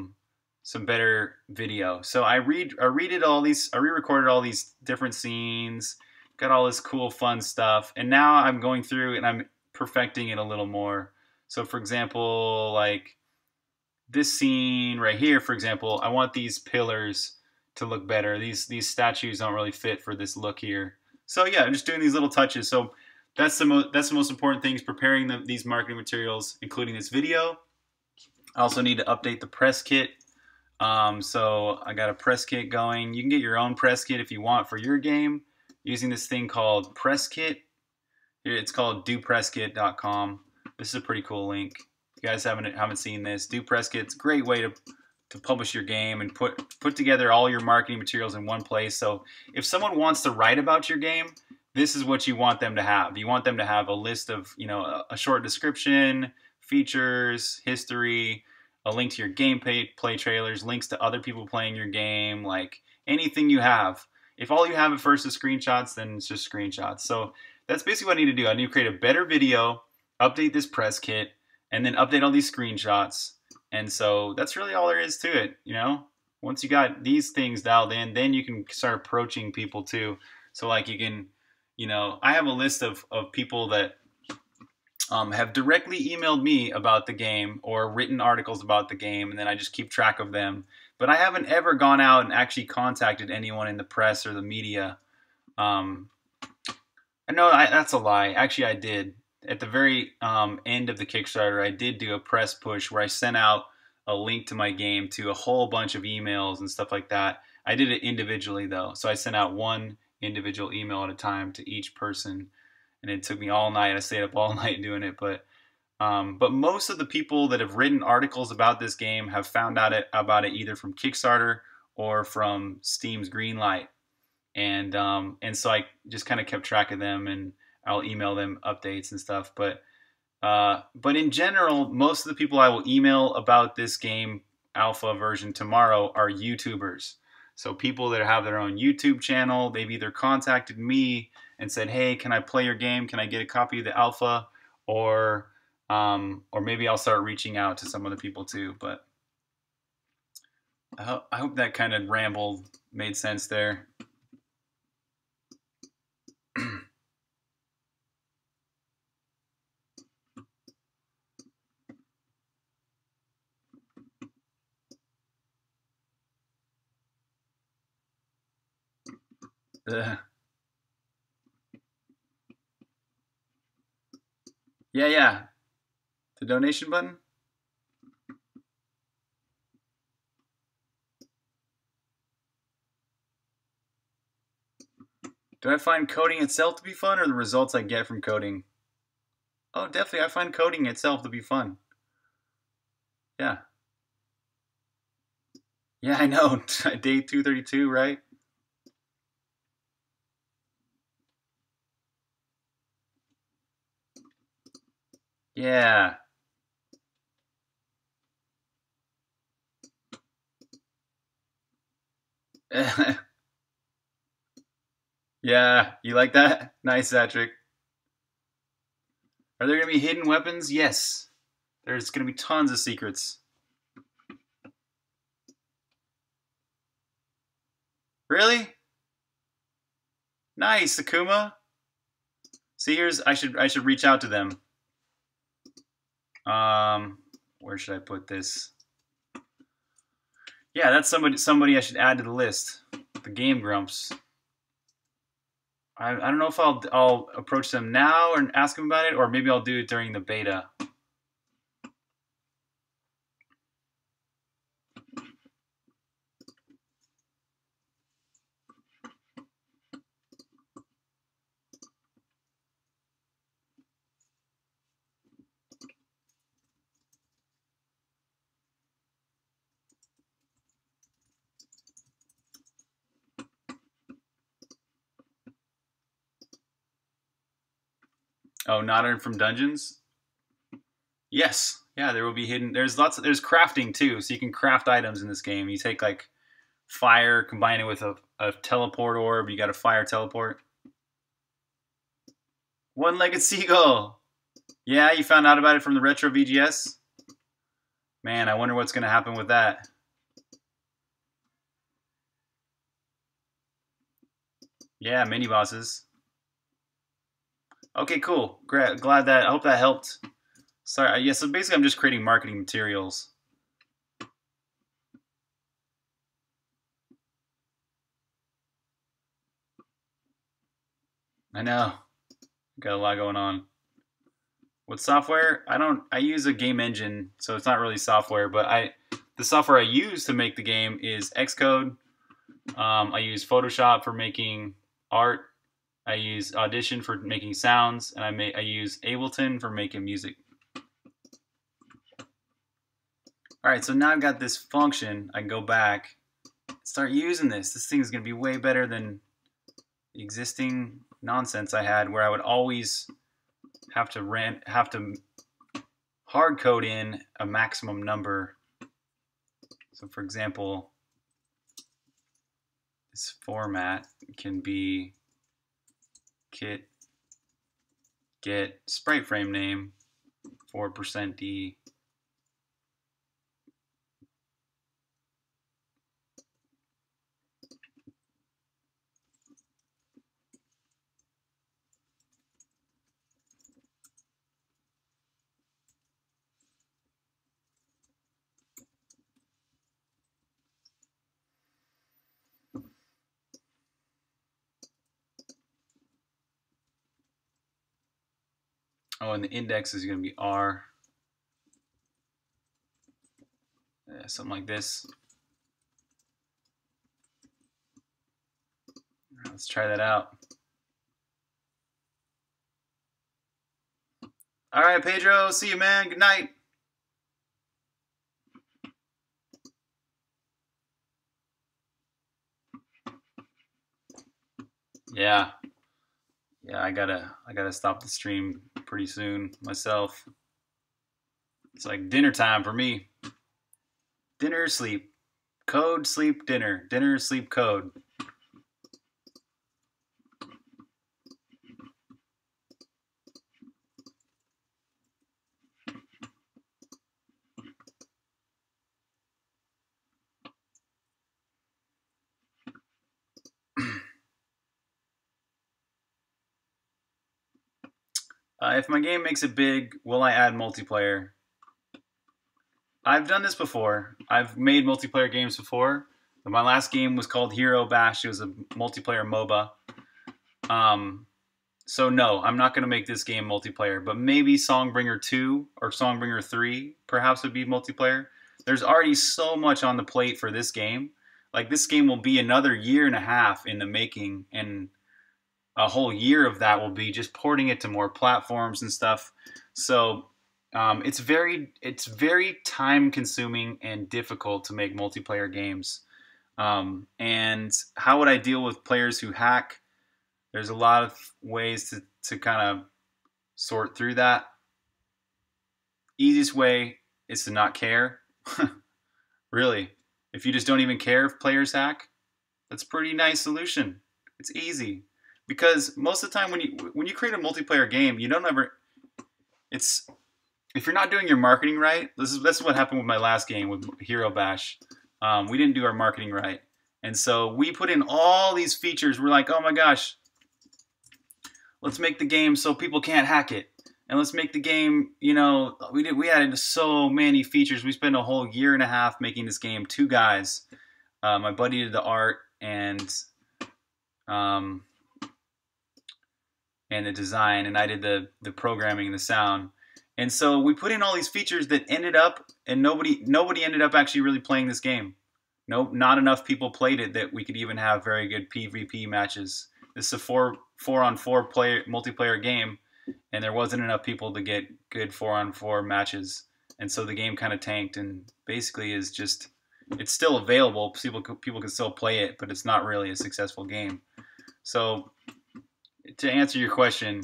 video. So I re-recorded all these different scenes, got all this cool fun stuff, and now I'm going through and I'm perfecting it a little more. So for example, like this scene right here, for example, I want these pillars to look better. These statues don't really fit for this look here. So yeah, I'm just doing these little touches. So that's the most important thing, is preparing these marketing materials, including this video. I also need to update the press kit. So I got a press kit going. You can get your own press kit if you want for your game using this thing called Press Kit. It's called dopresskit.com. This is a pretty cool link. If you guys haven't seen this, Do Press Kit's a great way to publish your game and put together all your marketing materials in one place. So if someone wants to write about your game, this is what you want them to have. You want them to have a list of, a short description, features, history, a link to your gameplay trailers, links to other people playing your game, like anything you have. If all you have at first is screenshots, then it's just screenshots. So that's basically what I need to do. I need to create a better video, update this press kit, and then update all these screenshots. And so that's really all there is to it, Once you got these things dialed in, then you can start approaching people too. So like you can, I have a list of people that have directly emailed me about the game or written articles about the game, and then I just keep track of them. But I haven't ever gone out and actually contacted anyone in the press or the media. That's a lie. Actually, I did. At the very end of the Kickstarter, I did do a press push where I sent out a link to my game to a whole bunch of emails and stuff like that. I did it individually, though. So I sent out one individual email at a time to each person, and it took me all night. I stayed up all night doing it. But most of the people that have written articles about this game have found out about it either from Kickstarter or from Steam's Greenlight. And so I just kind of kept track of them, and I'll email them updates and stuff. But in general, most of the people I will email about this game alpha version tomorrow are YouTubers. So people that have their own YouTube channel, they've either contacted me and said, "Hey, can I play your game? Can I get a copy of the alpha?" Or maybe I'll start reaching out to some other people too. But I hope that kind of ramble made sense there. Yeah. The donation button? Do I find coding itself to be fun, or the results I get from coding? Oh, definitely. I find coding itself to be fun. Yeah. Yeah, I know. Day 232, right? Yeah. Yeah, you like that? Nice, Patrick. Are there going to be hidden weapons? Yes. There's going to be tons of secrets. Really? Nice, Akuma. See, I should reach out to them. Where should I put this? Yeah, that's somebody I should add to the list. The Game Grumps. I don't know if I'll approach them now and ask them about it, or maybe I'll do it during the beta. Oh, not earned from dungeons? Yes. Yeah, there will be hidden. There's crafting too, so you can craft items in this game. You take like fire, combine it with a teleport orb. You got a fire teleport. One-legged seagull. Yeah, you found out about it from the Retro VGS? Man, I wonder what's going to happen with that. Yeah, mini bosses. Okay, cool. Glad that. I hope that helped. Sorry. Yeah, so basically, I'm just creating marketing materials. I know. Got a lot going on. With software, I use a game engine, so it's not really software, but the software I use to make the game is Xcode. I use Photoshop for making art. I use Audition for making sounds, and I use Ableton for making music. All right, so now I've got this function. I can go back, start using this. This thing is going to be way better than the existing nonsense I had, where I would always have to hard code in a maximum number. So, for example, this format can be kit get sprite frame name 4%D. Oh, and the index is going to be R. Something like this. Let's try that out. All right, Pedro. See you, man. Good night. Yeah. Yeah, I gotta stop the stream pretty soon myself. It's like dinner time for me. Dinner, sleep. Code, sleep, dinner. Dinner, sleep, code. If my game makes it big, will I add multiplayer? I've done this before. I've made multiplayer games before. My last game was called Hero Bash. It was a multiplayer MOBA. So no, I'm not going to make this game multiplayer, but maybe Songbringer 2 or Songbringer 3 perhaps would be multiplayer. There's already so much on the plate for this game. Like, this game will be another year and a half in the making, and a whole year of that will be just porting it to more platforms and stuff. So it's very time consuming and difficult to make multiplayer games. And how would I deal with players who hack? There's a lot of ways to kind of sort through that. Easiest way is to not care. Really. If you just don't even care if players hack, that's a pretty nice solution. It's easy. Because most of the time when you create a multiplayer game, you don't ever if you're not doing your marketing right, this is what happened with my last game with Hero Bash. We didn't do our marketing right. And so we put in all these features. We're like, oh my gosh, let's make the game so people can't hack it. And let's make the game, we added so many features. We spent a whole year and a half making this game. 2 guys. My buddy did the art and the design, and I did the programming and the sound. And so we put in all these features that ended up, and nobody ended up actually really playing this game. Nope, not enough people played it that we could even have very good PvP matches. This is a 4-on-4 multiplayer game, and there wasn't enough people to get good 4-on-4 matches. And so the game kind of tanked, and basically is just, it's still available. People can still play it, but it's not really a successful game. So to answer your question,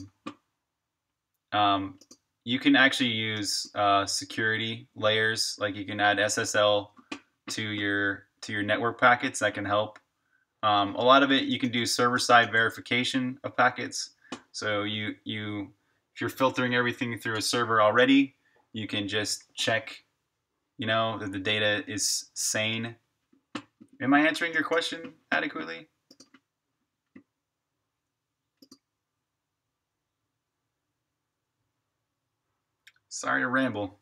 you can actually use security layers. Like, you can add SSL to your network packets. That can help. A lot of it, you can do server-side verification of packets. So if if you're filtering everything through a server already, you can just check, that the data is sane. Am I answering your question adequately? Sorry to ramble.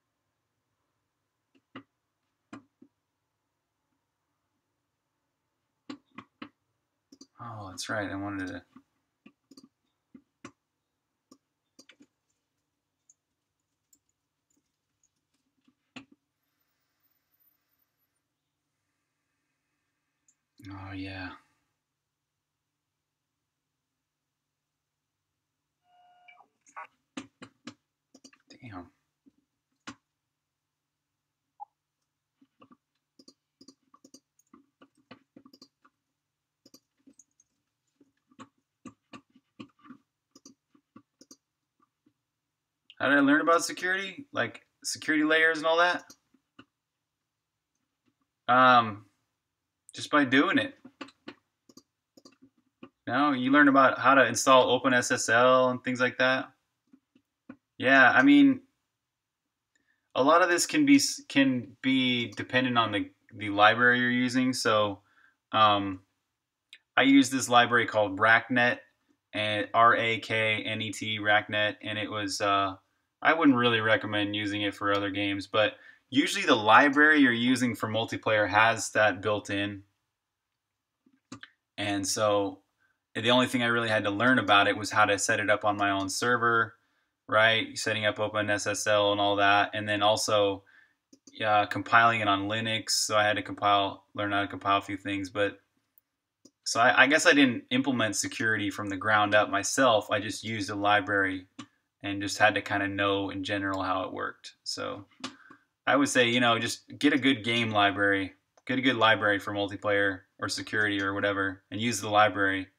Oh, that's right. I wanted to. Oh, yeah. Damn. How did I learn about security? Like security layers and all that? Just by doing it. No, you learn about how to install OpenSSL and things like that. Yeah, I mean, a lot of this can be dependent on the library you're using. So, I use this library called RACnet, and RAKNET, RACnet, and it was I wouldn't really recommend using it for other games, but usually the library you're using for multiplayer has that built in, and so the only thing I really had to learn about it was how to set it up on my own server, right? Setting up OpenSSL and all that, and then also compiling it on Linux. So I had to learn how to compile a few things, but so I guess I didn't implement security from the ground up myself. I just used a library and just had to kind of know in general how it worked. So I would say, just get a good game library, get a good library for multiplayer or security or whatever, and use the library.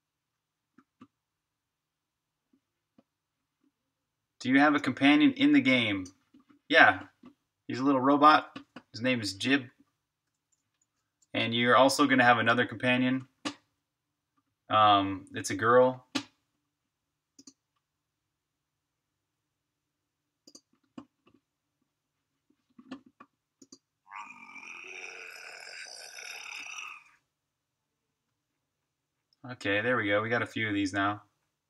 Do you have a companion in the game? Yeah, he's a little robot. His name is Jib. And you're also going to have another companion. It's a girl. Okay, there we go. We got a few of these now.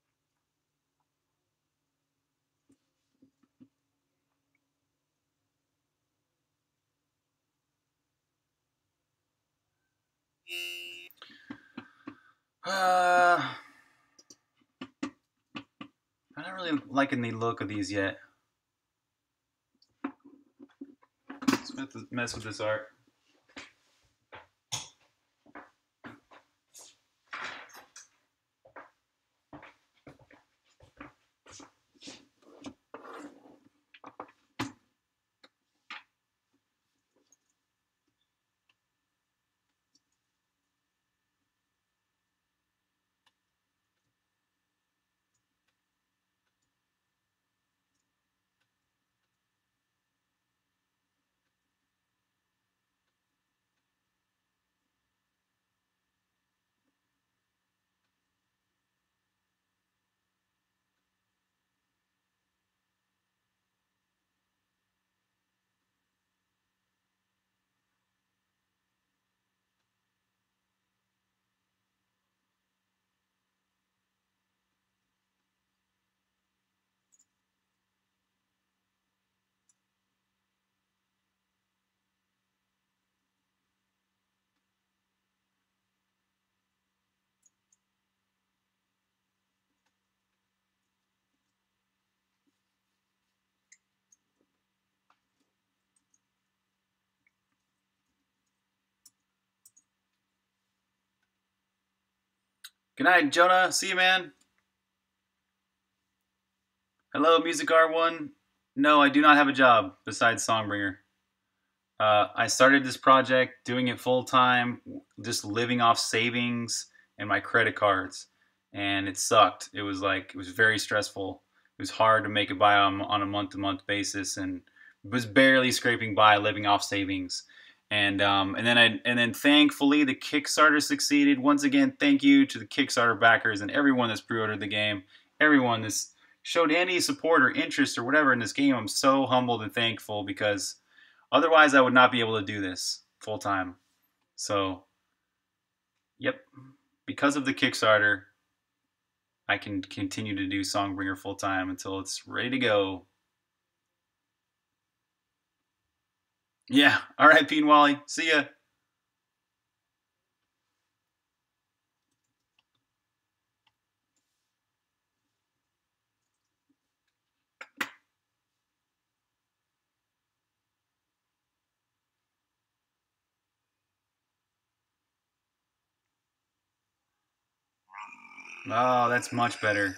I'm not really liking the look of these yet. Let's mess with this art. Good night, Jonah. See you, man. Hello, Music R1. No, I do not have a job besides Songbringer. I started this project doing it full time, just living off savings and my credit cards, and it sucked. It was very stressful. It was hard to make it by on a month to month basis, and was barely scraping by living off savings. And then thankfully the Kickstarter succeeded. Once again, thank you to the Kickstarter backers and everyone that's pre-ordered the game, everyone that's showed any support or interest or whatever in this game. I'm so humbled and thankful because otherwise I would not be able to do this full time. So, yep, because of the Kickstarter, I can continue to do Songbringer full time until it's ready to go. Yeah, all right, Pete and Wally, see ya. Oh, that's much better.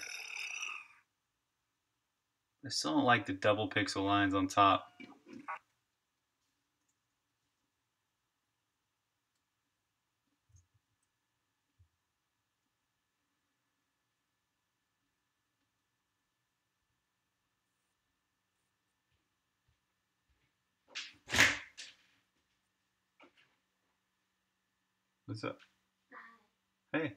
I still don't like the double pixel lines on top. What's up? Hey.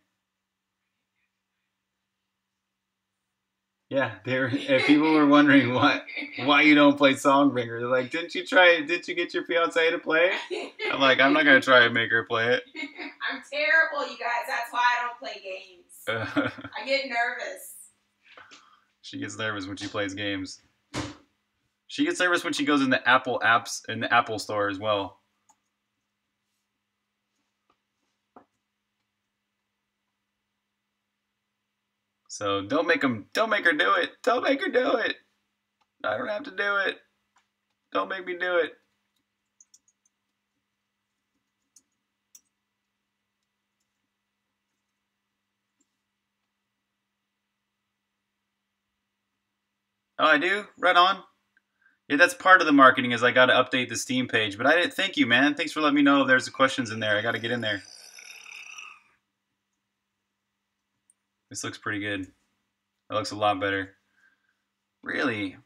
Yeah, if people were wondering why you don't play Songbringer, they're like, didn't you get your fiance to play it? I'm like, I'm not gonna try and make her play it. I'm terrible, you guys. That's why I don't play games. I get nervous. She gets nervous when she plays games. She gets nervous when she goes in the Apple apps in the Apple store as well. So don't make her do it. Don't make her do it. I don't have to do it. Don't make me do it. Oh, I do? Right on. Yeah, that's part of the marketing is I got to update the Steam page. But I didn't. Thank you, man. Thanks for letting me know if there's questions in there. I got to get in there. This looks pretty good. That looks a lot better. Really?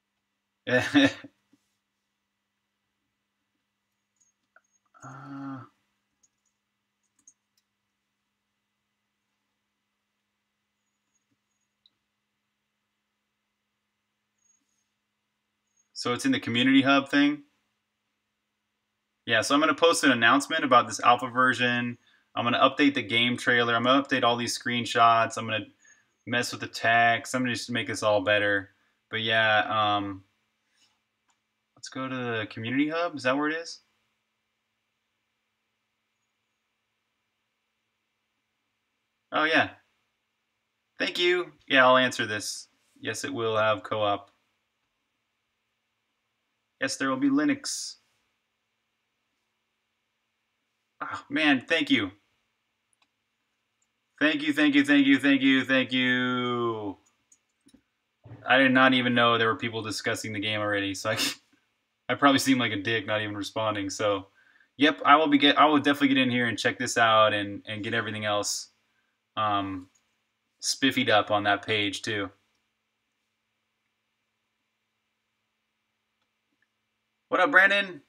So it's in the community hub thing? Yeah, so I'm going to post an announcement about this alpha version. I'm going to update the game trailer. I'm going to update all these screenshots. I'm going to mess with the text. I'm going to just make this all better. But yeah, let's go to the community hub. Is that where it is? Oh, yeah. Thank you. Yeah, I'll answer this. Yes, it will have co-op. Yes, there will be Linux. Oh, man, thank you. Thank you, thank you, thank you, thank you, thank you. I did not even know there were people discussing the game already, so I probably seem like a dick not even responding. So, yep, I will definitely get in here and check this out and get everything else spiffied up on that page too. What up, Brandon?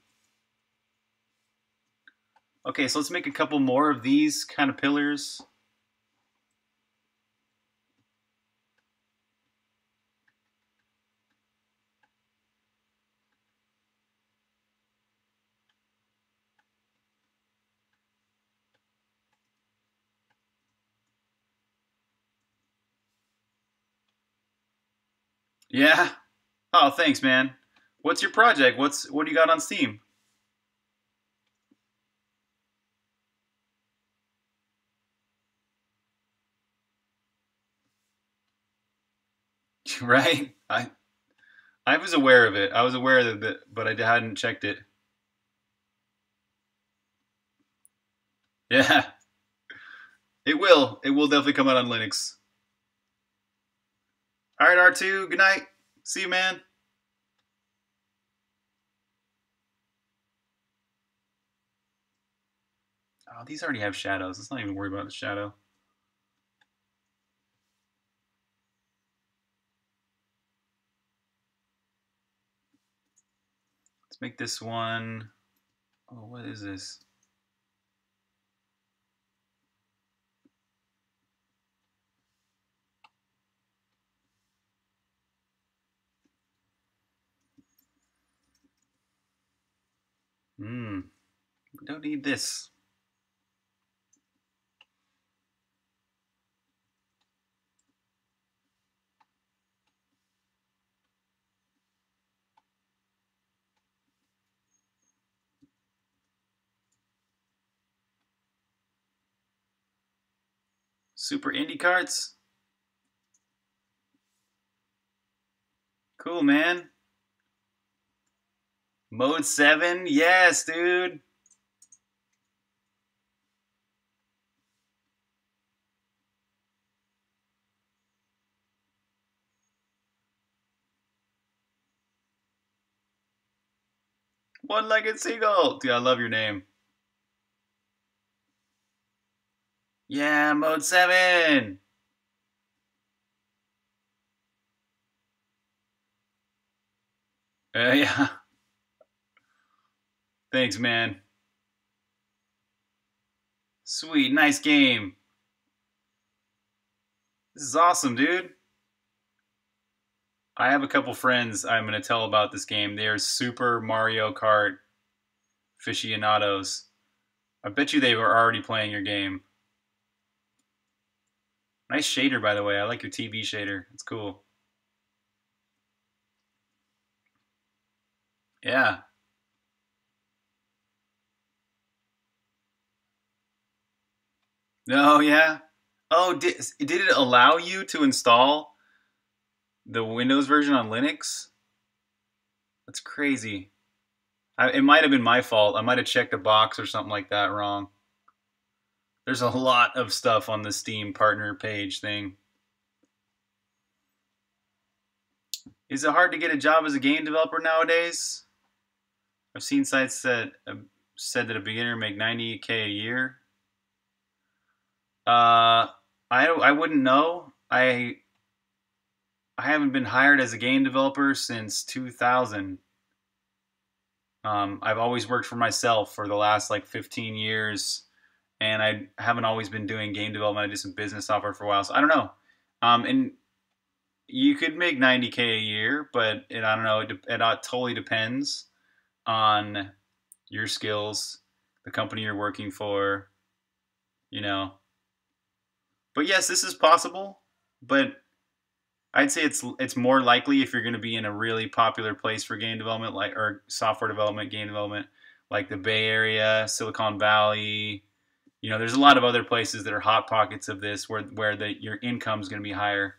Okay, so let's make a couple more of these kind of pillars. Yeah. Oh, thanks, man. What's your project? What do you got on Steam? Right? I was aware of it. I was aware of it, but I hadn't checked it. Yeah. It will. It will definitely come out on Linux. All right, R2. Good night. See you, man. Oh, these already have shadows. Let's not even worry about the shadow. Let's make this one. Oh, what is this? We don't need this. Super Indie carts. Cool, man. Mode 7? Yes, dude. One-legged seagull. Dude, I love your name. Yeah, Mode 7. Yeah. Thanks, man. Sweet, nice game. This is awesome, dude. I have a couple friends I'm going to tell about this game. They are Super Mario Kart aficionados. I bet you they were already playing your game. Nice shader, by the way. I like your TV shader. It's cool. Yeah. No, yeah. Oh, did it allow you to install the Windows version on Linux? That's crazy. It might have been my fault. I might have checked a box or something like that wrong. There's a lot of stuff on the Steam partner page thing. Is it hard to get a job as a game developer nowadays? I've seen sites that said that a beginner make $90K a year. I wouldn't know. I haven't been hired as a game developer since 2000. I've always worked for myself for the last like 15 years, and I haven't always been doing game development. I did some business software for a while, so I don't know. And you could make $90K a year, but I don't know. It totally depends on your skills, the company you're working for, you know. But yes, this is possible, but I'd say it's more likely if you're going to be in a really popular place for game development, like or software development, game development, like the Bay Area, Silicon Valley. You know, there's a lot of other places that are hot pockets of this where your income is going to be higher.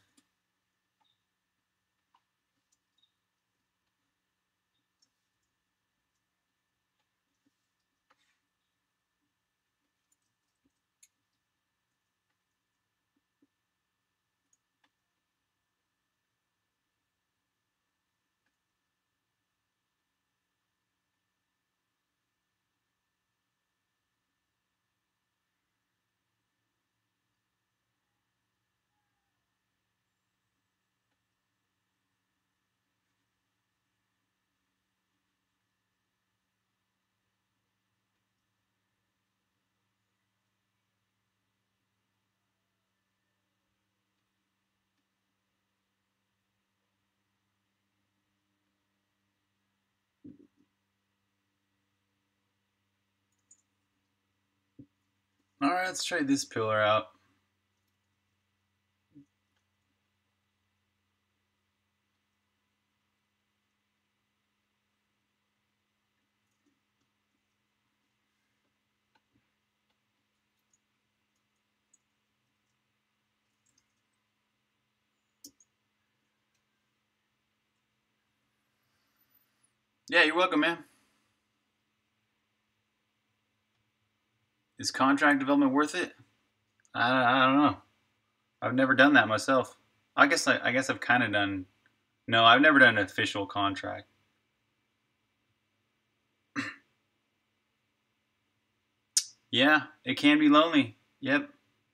All right, let's try this pillar out. Yeah, you're welcome, man. Is contract development worth it? I don't know. I've never done that myself. I guess I've kind of done. No, I've never done an official contract. Yeah, it can be lonely. Yep.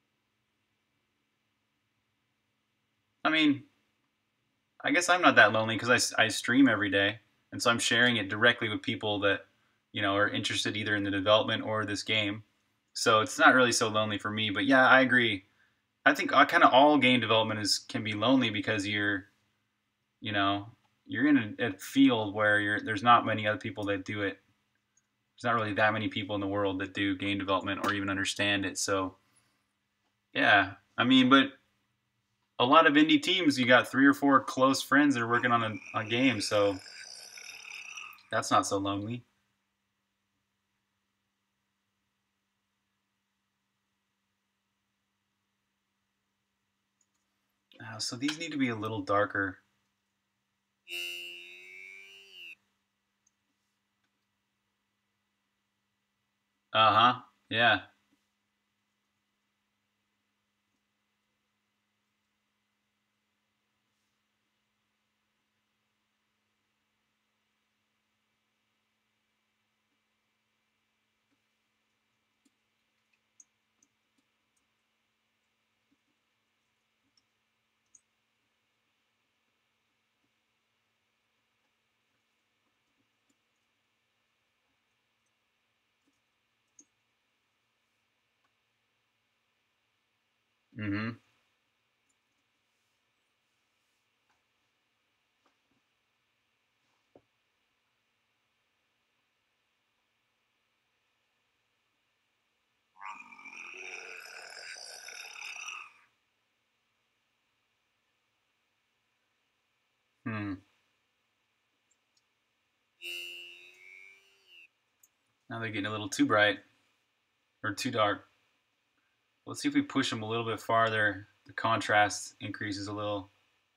I mean, I guess I'm not that lonely because I stream every day, and so I'm sharing it directly with people that are interested either in the development or this game. So it's not really so lonely for me. But yeah, I agree. I think kind of all game development can be lonely because you're in a field where there's not many other people that do it. there's not really that many people in the world that do game development or even understand it. So, yeah, I mean, but a lot of indie teams, you got 3 or 4 close friends that are working on a game, so that's not so lonely. So these need to be a little darker. Uh-huh, yeah. Mm-hmm. Hmm. Now they're getting a little too bright or too dark. Let's see if we push them a little bit farther. The contrast increases a little.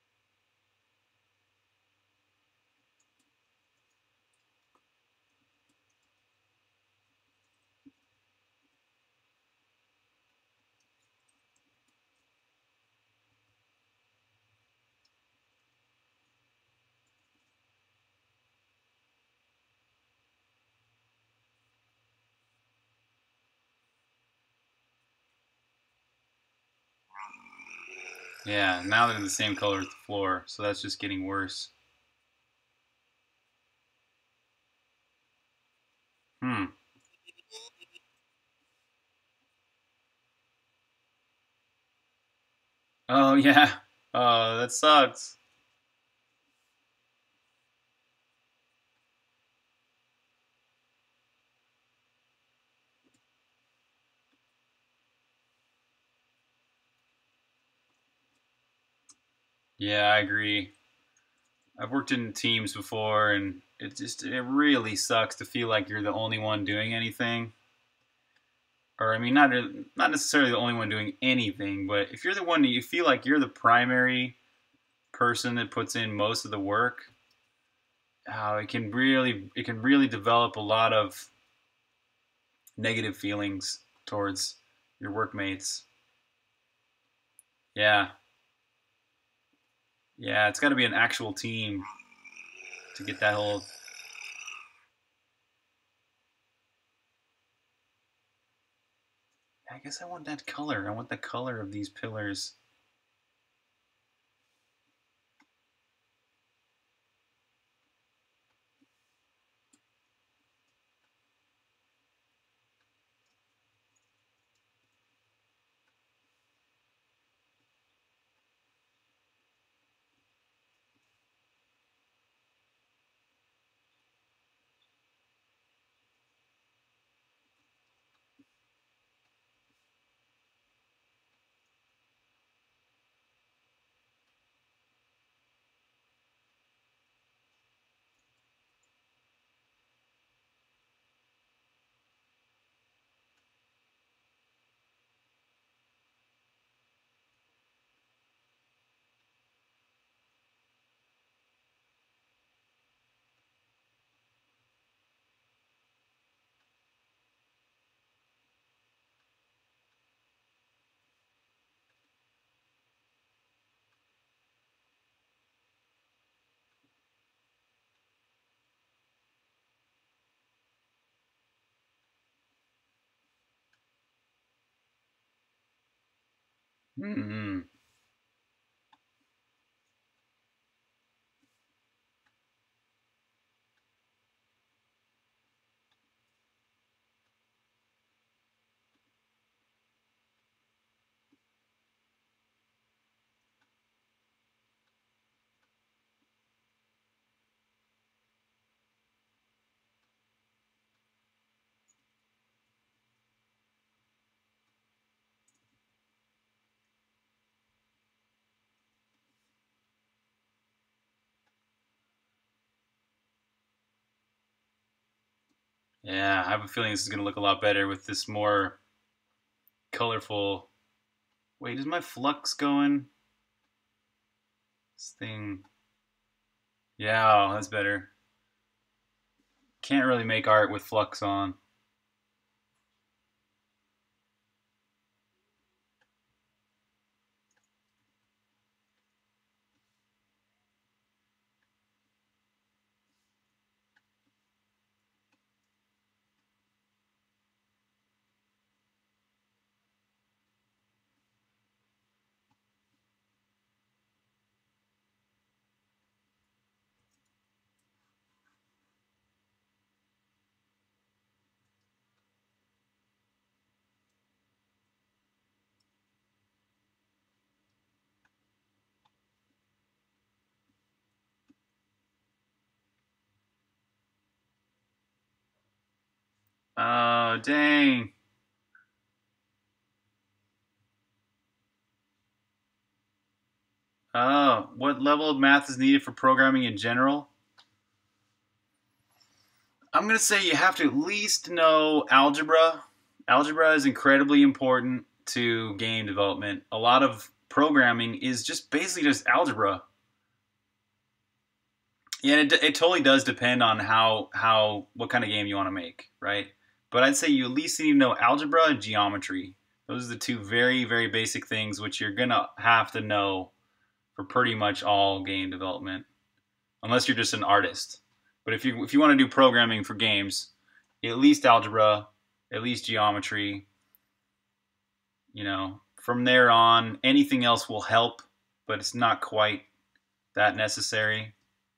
Yeah, now they're the same color as the floor, so that's just getting worse. Hmm. Oh, yeah. Oh, that sucks. Yeah, I agree. I've worked in teams before, and it really sucks to feel like you're the only one doing anything. Or I mean, not necessarily the only one doing anything, but if you're the one that you feel like you're the primary person that puts in most of the work, it can really develop a lot of negative feelings towards your workmates. Yeah, yeah, it's got to be an actual team to get that whole. I guess I want that color. I want the color of these pillars. Mm-hmm. Yeah, I have a feeling this is going to look a lot better with this more colorful. Wait, is my flux going? This thing. Yeah, that's better. Can't really make art with flux on. Oh, dang. Oh, what level of math is needed for programming in general? I'm going to say you have to at least know algebra. Algebra is incredibly important to game development. A lot of programming is just basically just algebra. Yeah, it totally does depend on what kind of game you want to make, right? But I'd say you at least need to know algebra and geometry. Those are the two very, very basic things which you're going to have to know for pretty much all game development, unless you're just an artist. But if you want to do programming for games, at least algebra, at least geometry. You know, from there on, anything else will help, but it's not quite that necessary.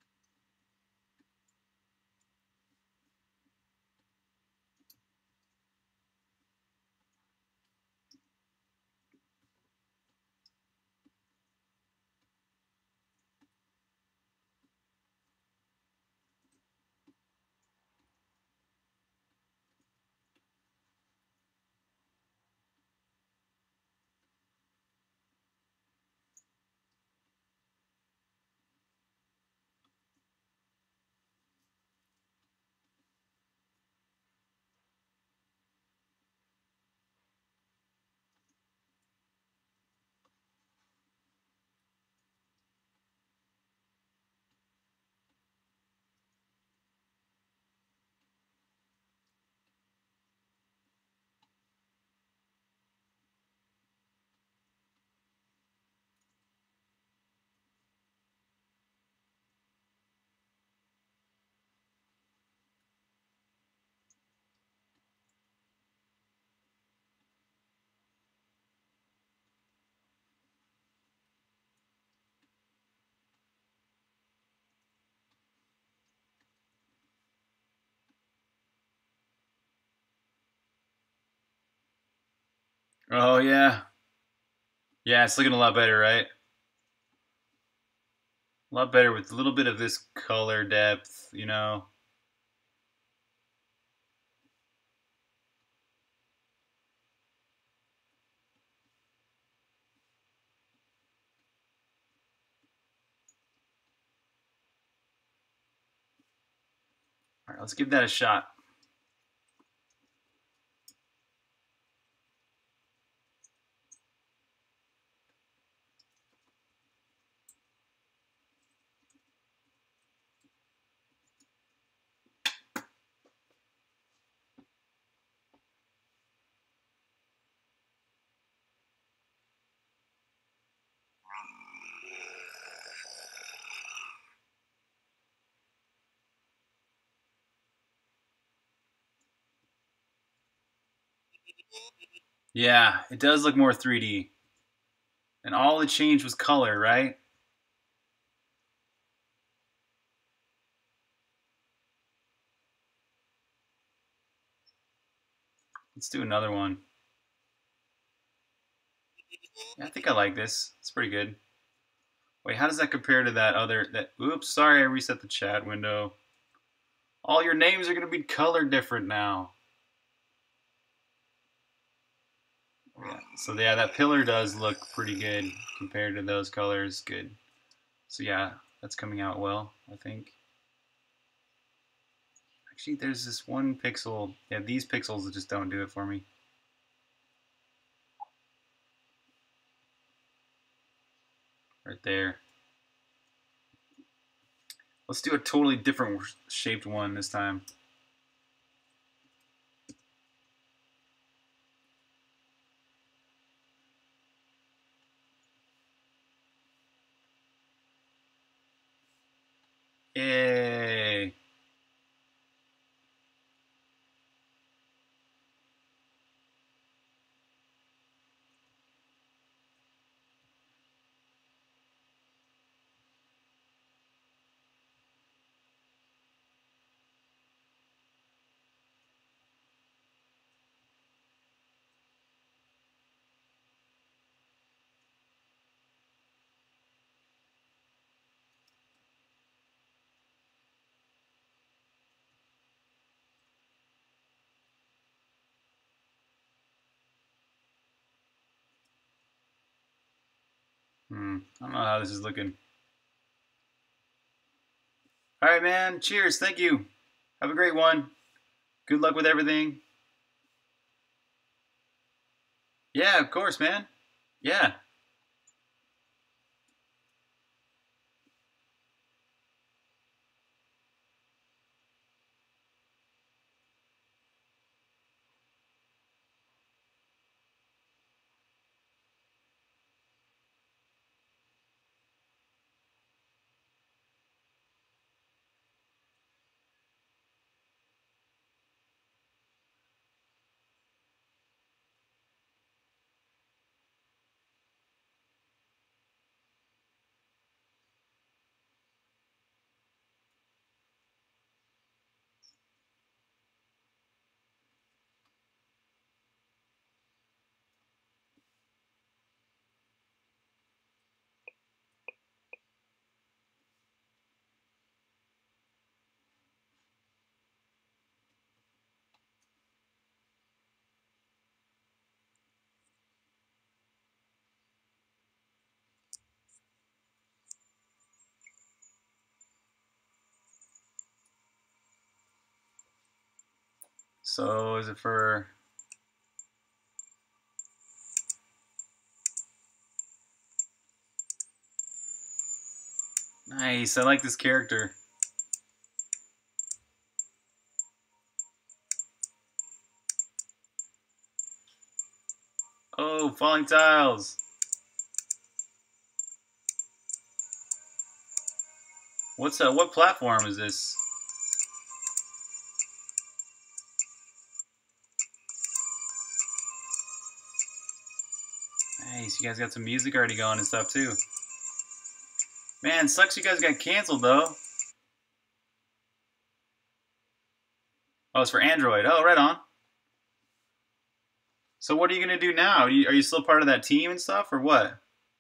Oh, yeah. Yeah, it's looking a lot better, right? A lot better with a little bit of this color depth, you know. All right, let's give that a shot. Yeah, it does look more 3D. And all it changed was color, right? Let's do another one. Yeah, I think I like this. It's pretty good. Wait, how does that compare to that other... Oops, sorry, I reset the chat window. All your names are going to be colored different now. Yeah, so yeah, that pillar does look pretty good compared to those colors. Good. So yeah, that's coming out well, I think. Actually, there's this one pixel. Yeah, these pixels just don't do it for me. Right there. Let's do a totally different shaped one this time. Yay! I don't know how this is looking. All right, man. Cheers. Thank you. Have a great one. Good luck with everything. Yeah, of course, man. Yeah. So is it for... Nice. I like this character. Oh, falling tiles. What platform is this? Nice. You guys got some music already going and stuff too. Man, sucks you guys got canceled though. Oh, it's for Android. Oh, right on. So what are you gonna do now? Are you still part of that team and stuff, or what?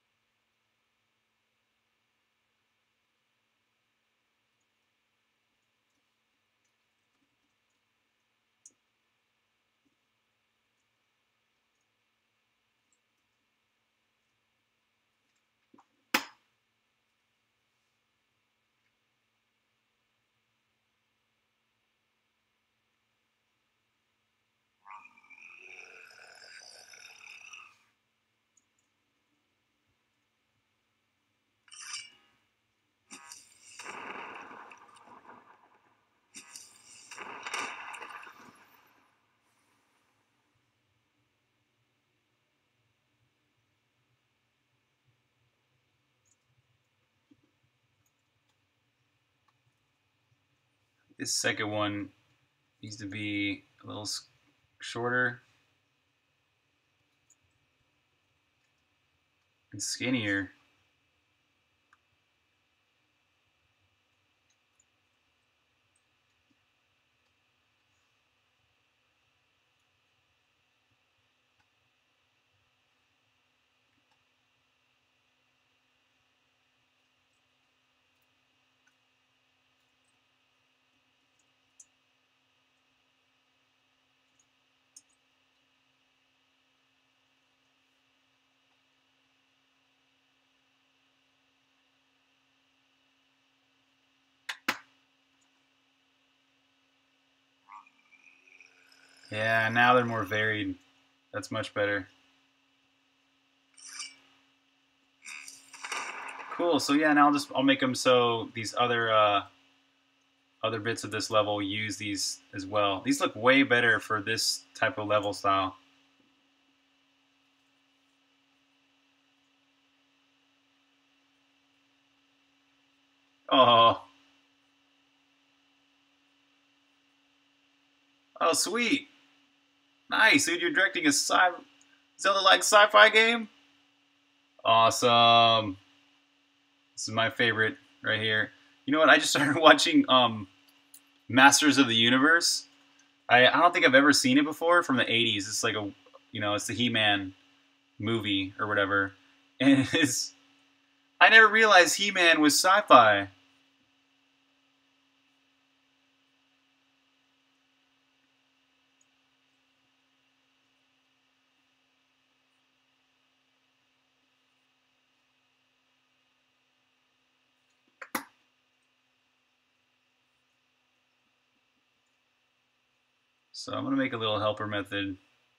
This second one needs to be a little shorter and skinnier. Yeah, now they're more varied. That's much better. Cool. So yeah, now I'll make them so these other bits of this level use these as well. These look way better for this type of level style. Oh. Oh, sweet. Nice, dude. You're directing a Zelda-like sci-fi game? Awesome. This is my favorite right here. You know what? I just started watching Masters of the Universe. I don't think I've ever seen it before from the 80s. It's like it's the He-Man movie or whatever. And I never realized He-Man was sci-fi. So I'm going to make a little helper method.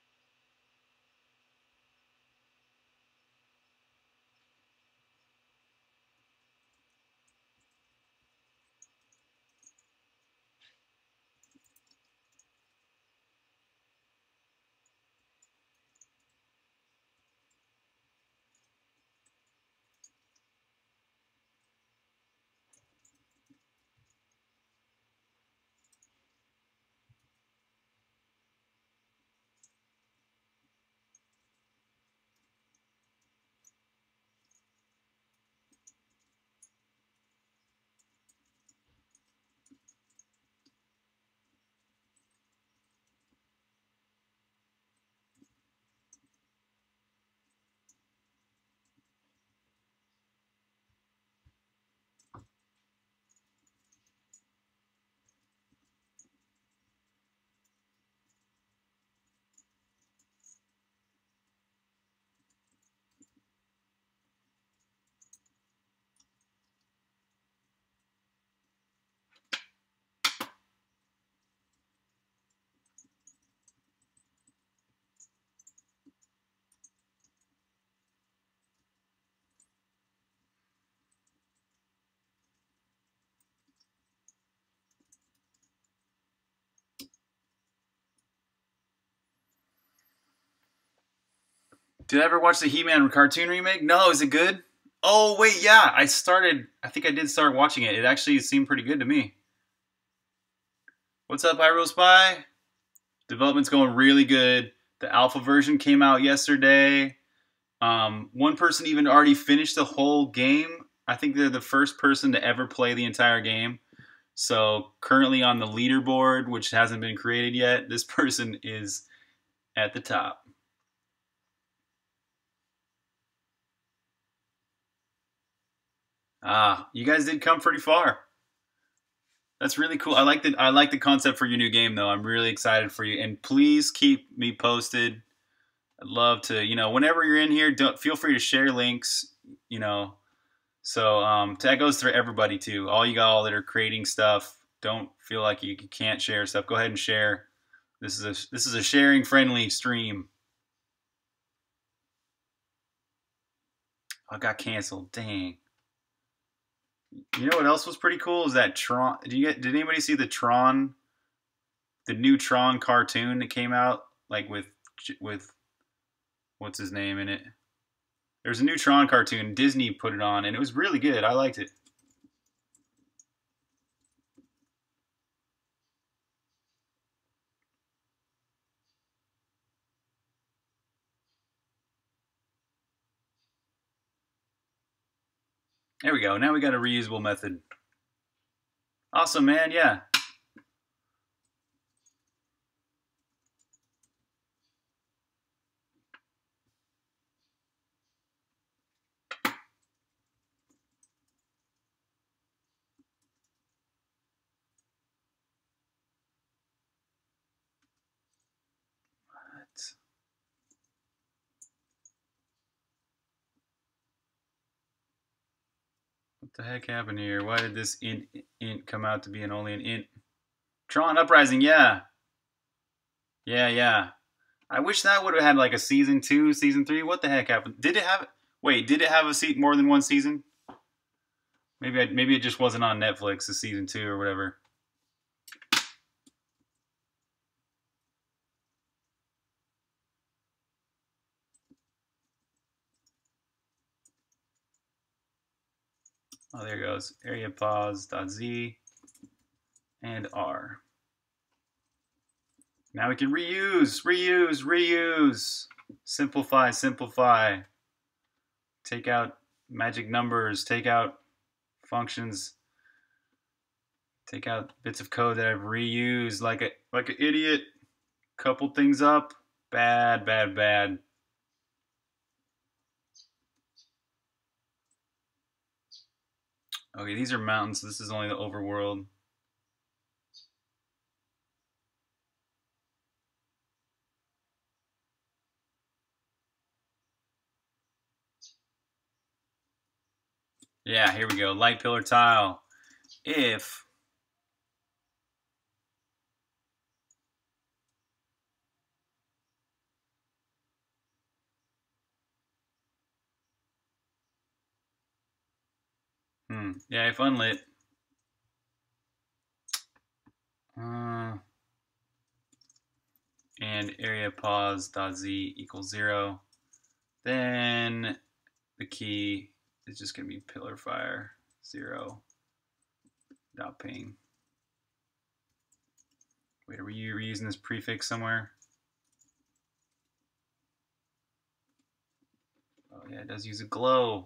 Did I ever watch the He-Man cartoon remake? No, is it good? Oh, wait, yeah. I think I did start watching it. It actually seemed pretty good to me. What's up, Hyrule Spy? Development's going really good. The alpha version came out yesterday. One person even already finished the whole game. I think they're the first person to ever play the entire game. So currently on the leaderboard, which hasn't been created yet, this person is at the top. You guys did come pretty far. That's really cool. I like the concept for your new game though. I'm really excited for you. And please keep me posted. I'd love to, whenever you're in here, don't feel free to share links, So that goes for everybody too. All y'all that are creating stuff, don't feel like you can't share stuff. Go ahead and share. This is a sharing friendly stream. I got canceled. Dang. You know what else was pretty cool is that Tron. Did anybody see the new Tron cartoon that came out like with what's his name in it? There's a new Tron cartoon. Disney put it on, and it was really good. I liked it. There we go. Now we got a reusable method. Awesome, man. Yeah. What the heck happened here? Why did this int come out to be only an int? Tron Uprising, yeah. Yeah, yeah. I wish that would have had like a season 2, season 3. What the heck happened? Did it have? Wait, did it have more than one season? Maybe it just wasn't on Netflix, the season 2 or whatever. Oh, there it goes. Area pause.z and R. Now we can reuse. Simplify. Take out magic numbers. Take out functions. Take out bits of code that I've reused like an idiot. Couple things up. Bad. Okay, these are mountains. So this is only the overworld. Yeah, here we go. Light pillar tile. If yeah, if unlit. And area pause.z equals 0. Then the key is just going to be pillar fire 0 dot ping. Wait, are we reusing this prefix somewhere? Oh yeah, it does use a glow.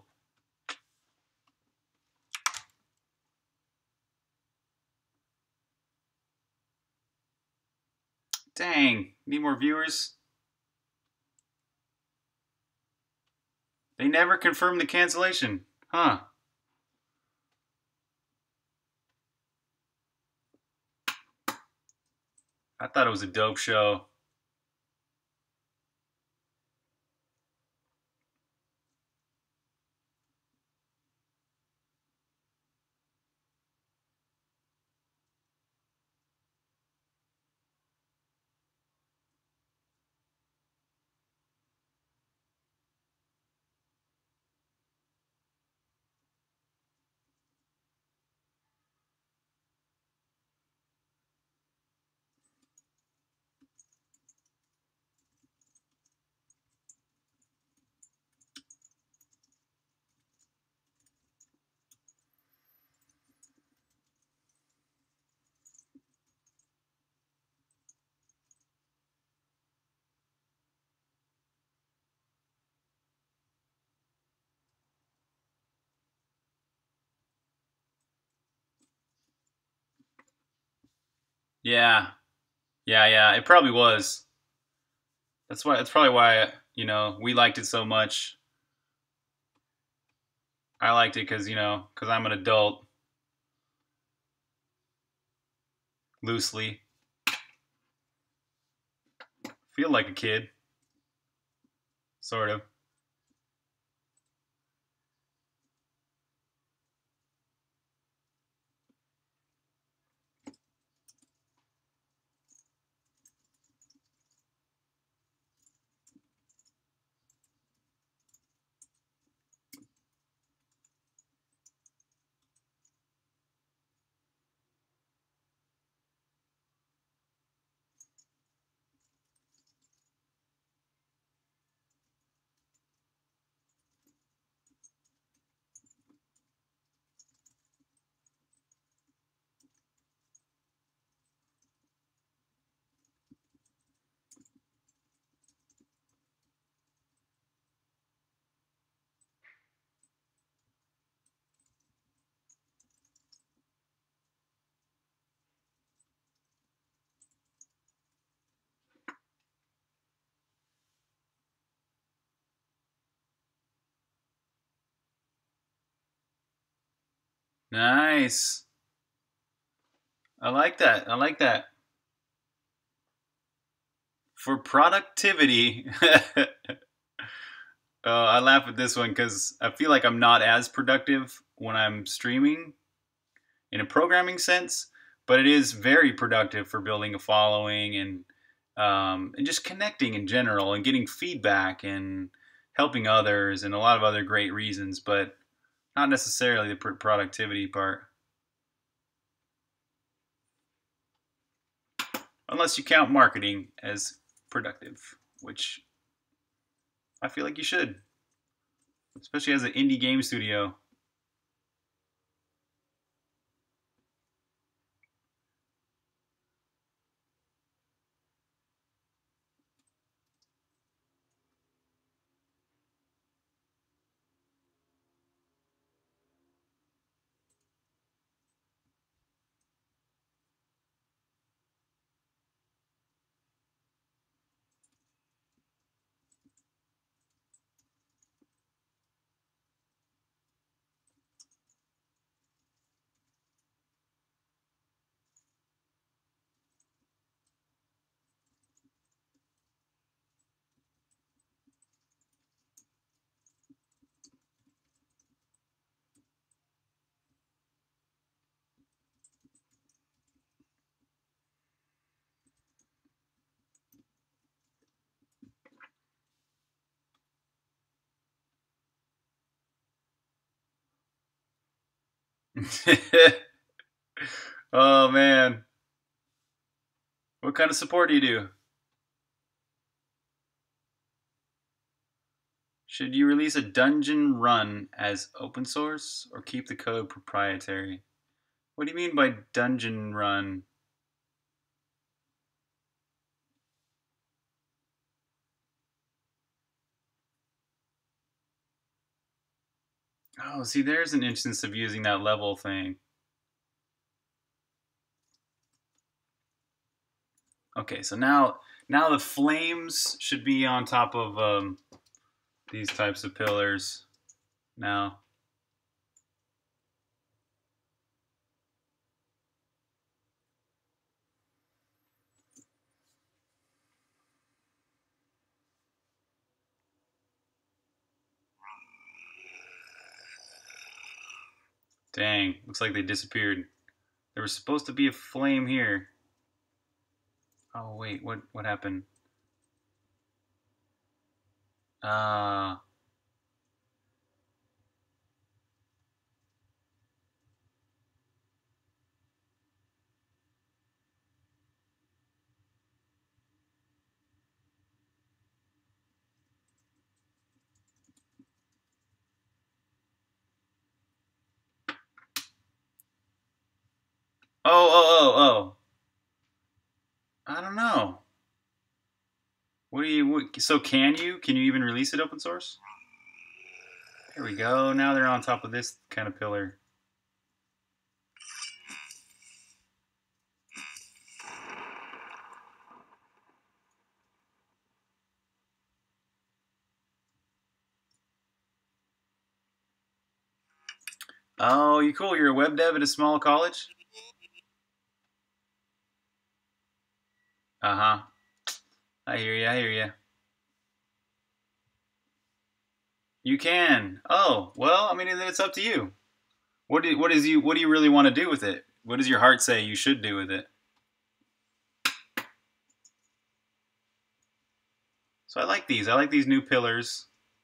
Dang, need more viewers? They never confirmed the cancellation. Huh. I thought it was a dope show. Yeah. It probably was. That's probably why, we liked it so much. I liked it because I'm an adult. Loosely. Feel like a kid. Sort of. Nice. I like that. For productivity, I laugh at this one because I feel like I'm not as productive when I'm streaming in a programming sense, but it is very productive for building a following and and just connecting in general and getting feedback and helping others and a lot of other great reasons, but not necessarily the productivity part. Unless you count marketing as productive, which I feel like you should, especially as an indie game studio. Oh man, what kind of support do you do? Should you release a dungeon run as open source or keep the code proprietary? What do you mean by dungeon run? Oh, see, there's an instance of using that level thing. Okay, so now the flames should be on top of these types of pillars now. Dang, looks like they disappeared. There was supposed to be a flame here. Oh wait, what happened? Oh. I don't know. So can you even release it open source? There we go. Now they're on top of this kind of pillar. Oh, you cool. You're a web dev at a small college? Uh-huh. I hear you. You can. Oh, well, I mean, then it's up to you. What do you really want to do with it? What does your heart say you should do with it? So I like these. I like these new pillars.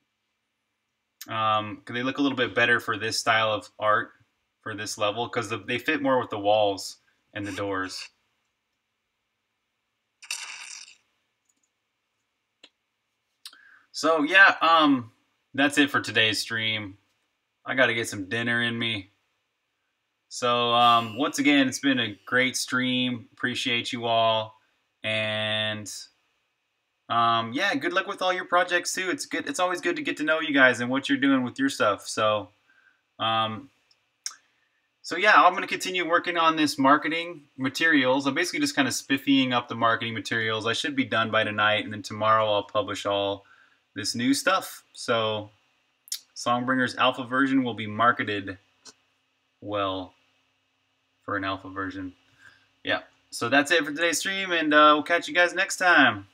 They look a little bit better for this style of art, for this level, because they fit more with the walls and the doors. So yeah, that's it for today's stream. I got to get some dinner in me. So once again, it's been a great stream. Appreciate you all, and yeah, good luck with all your projects too. It's good. It's always good to get to know you guys and what you're doing with your stuff. So, so yeah, I'm going to continue working on this marketing materials. I'm basically just kind of spiffying up the marketing materials. I should be done by tonight, and then tomorrow I'll publish all this new stuff. So Songbringer's alpha version will be marketed well for an alpha version. Yeah. So that's it for today's stream, and we'll catch you guys next time.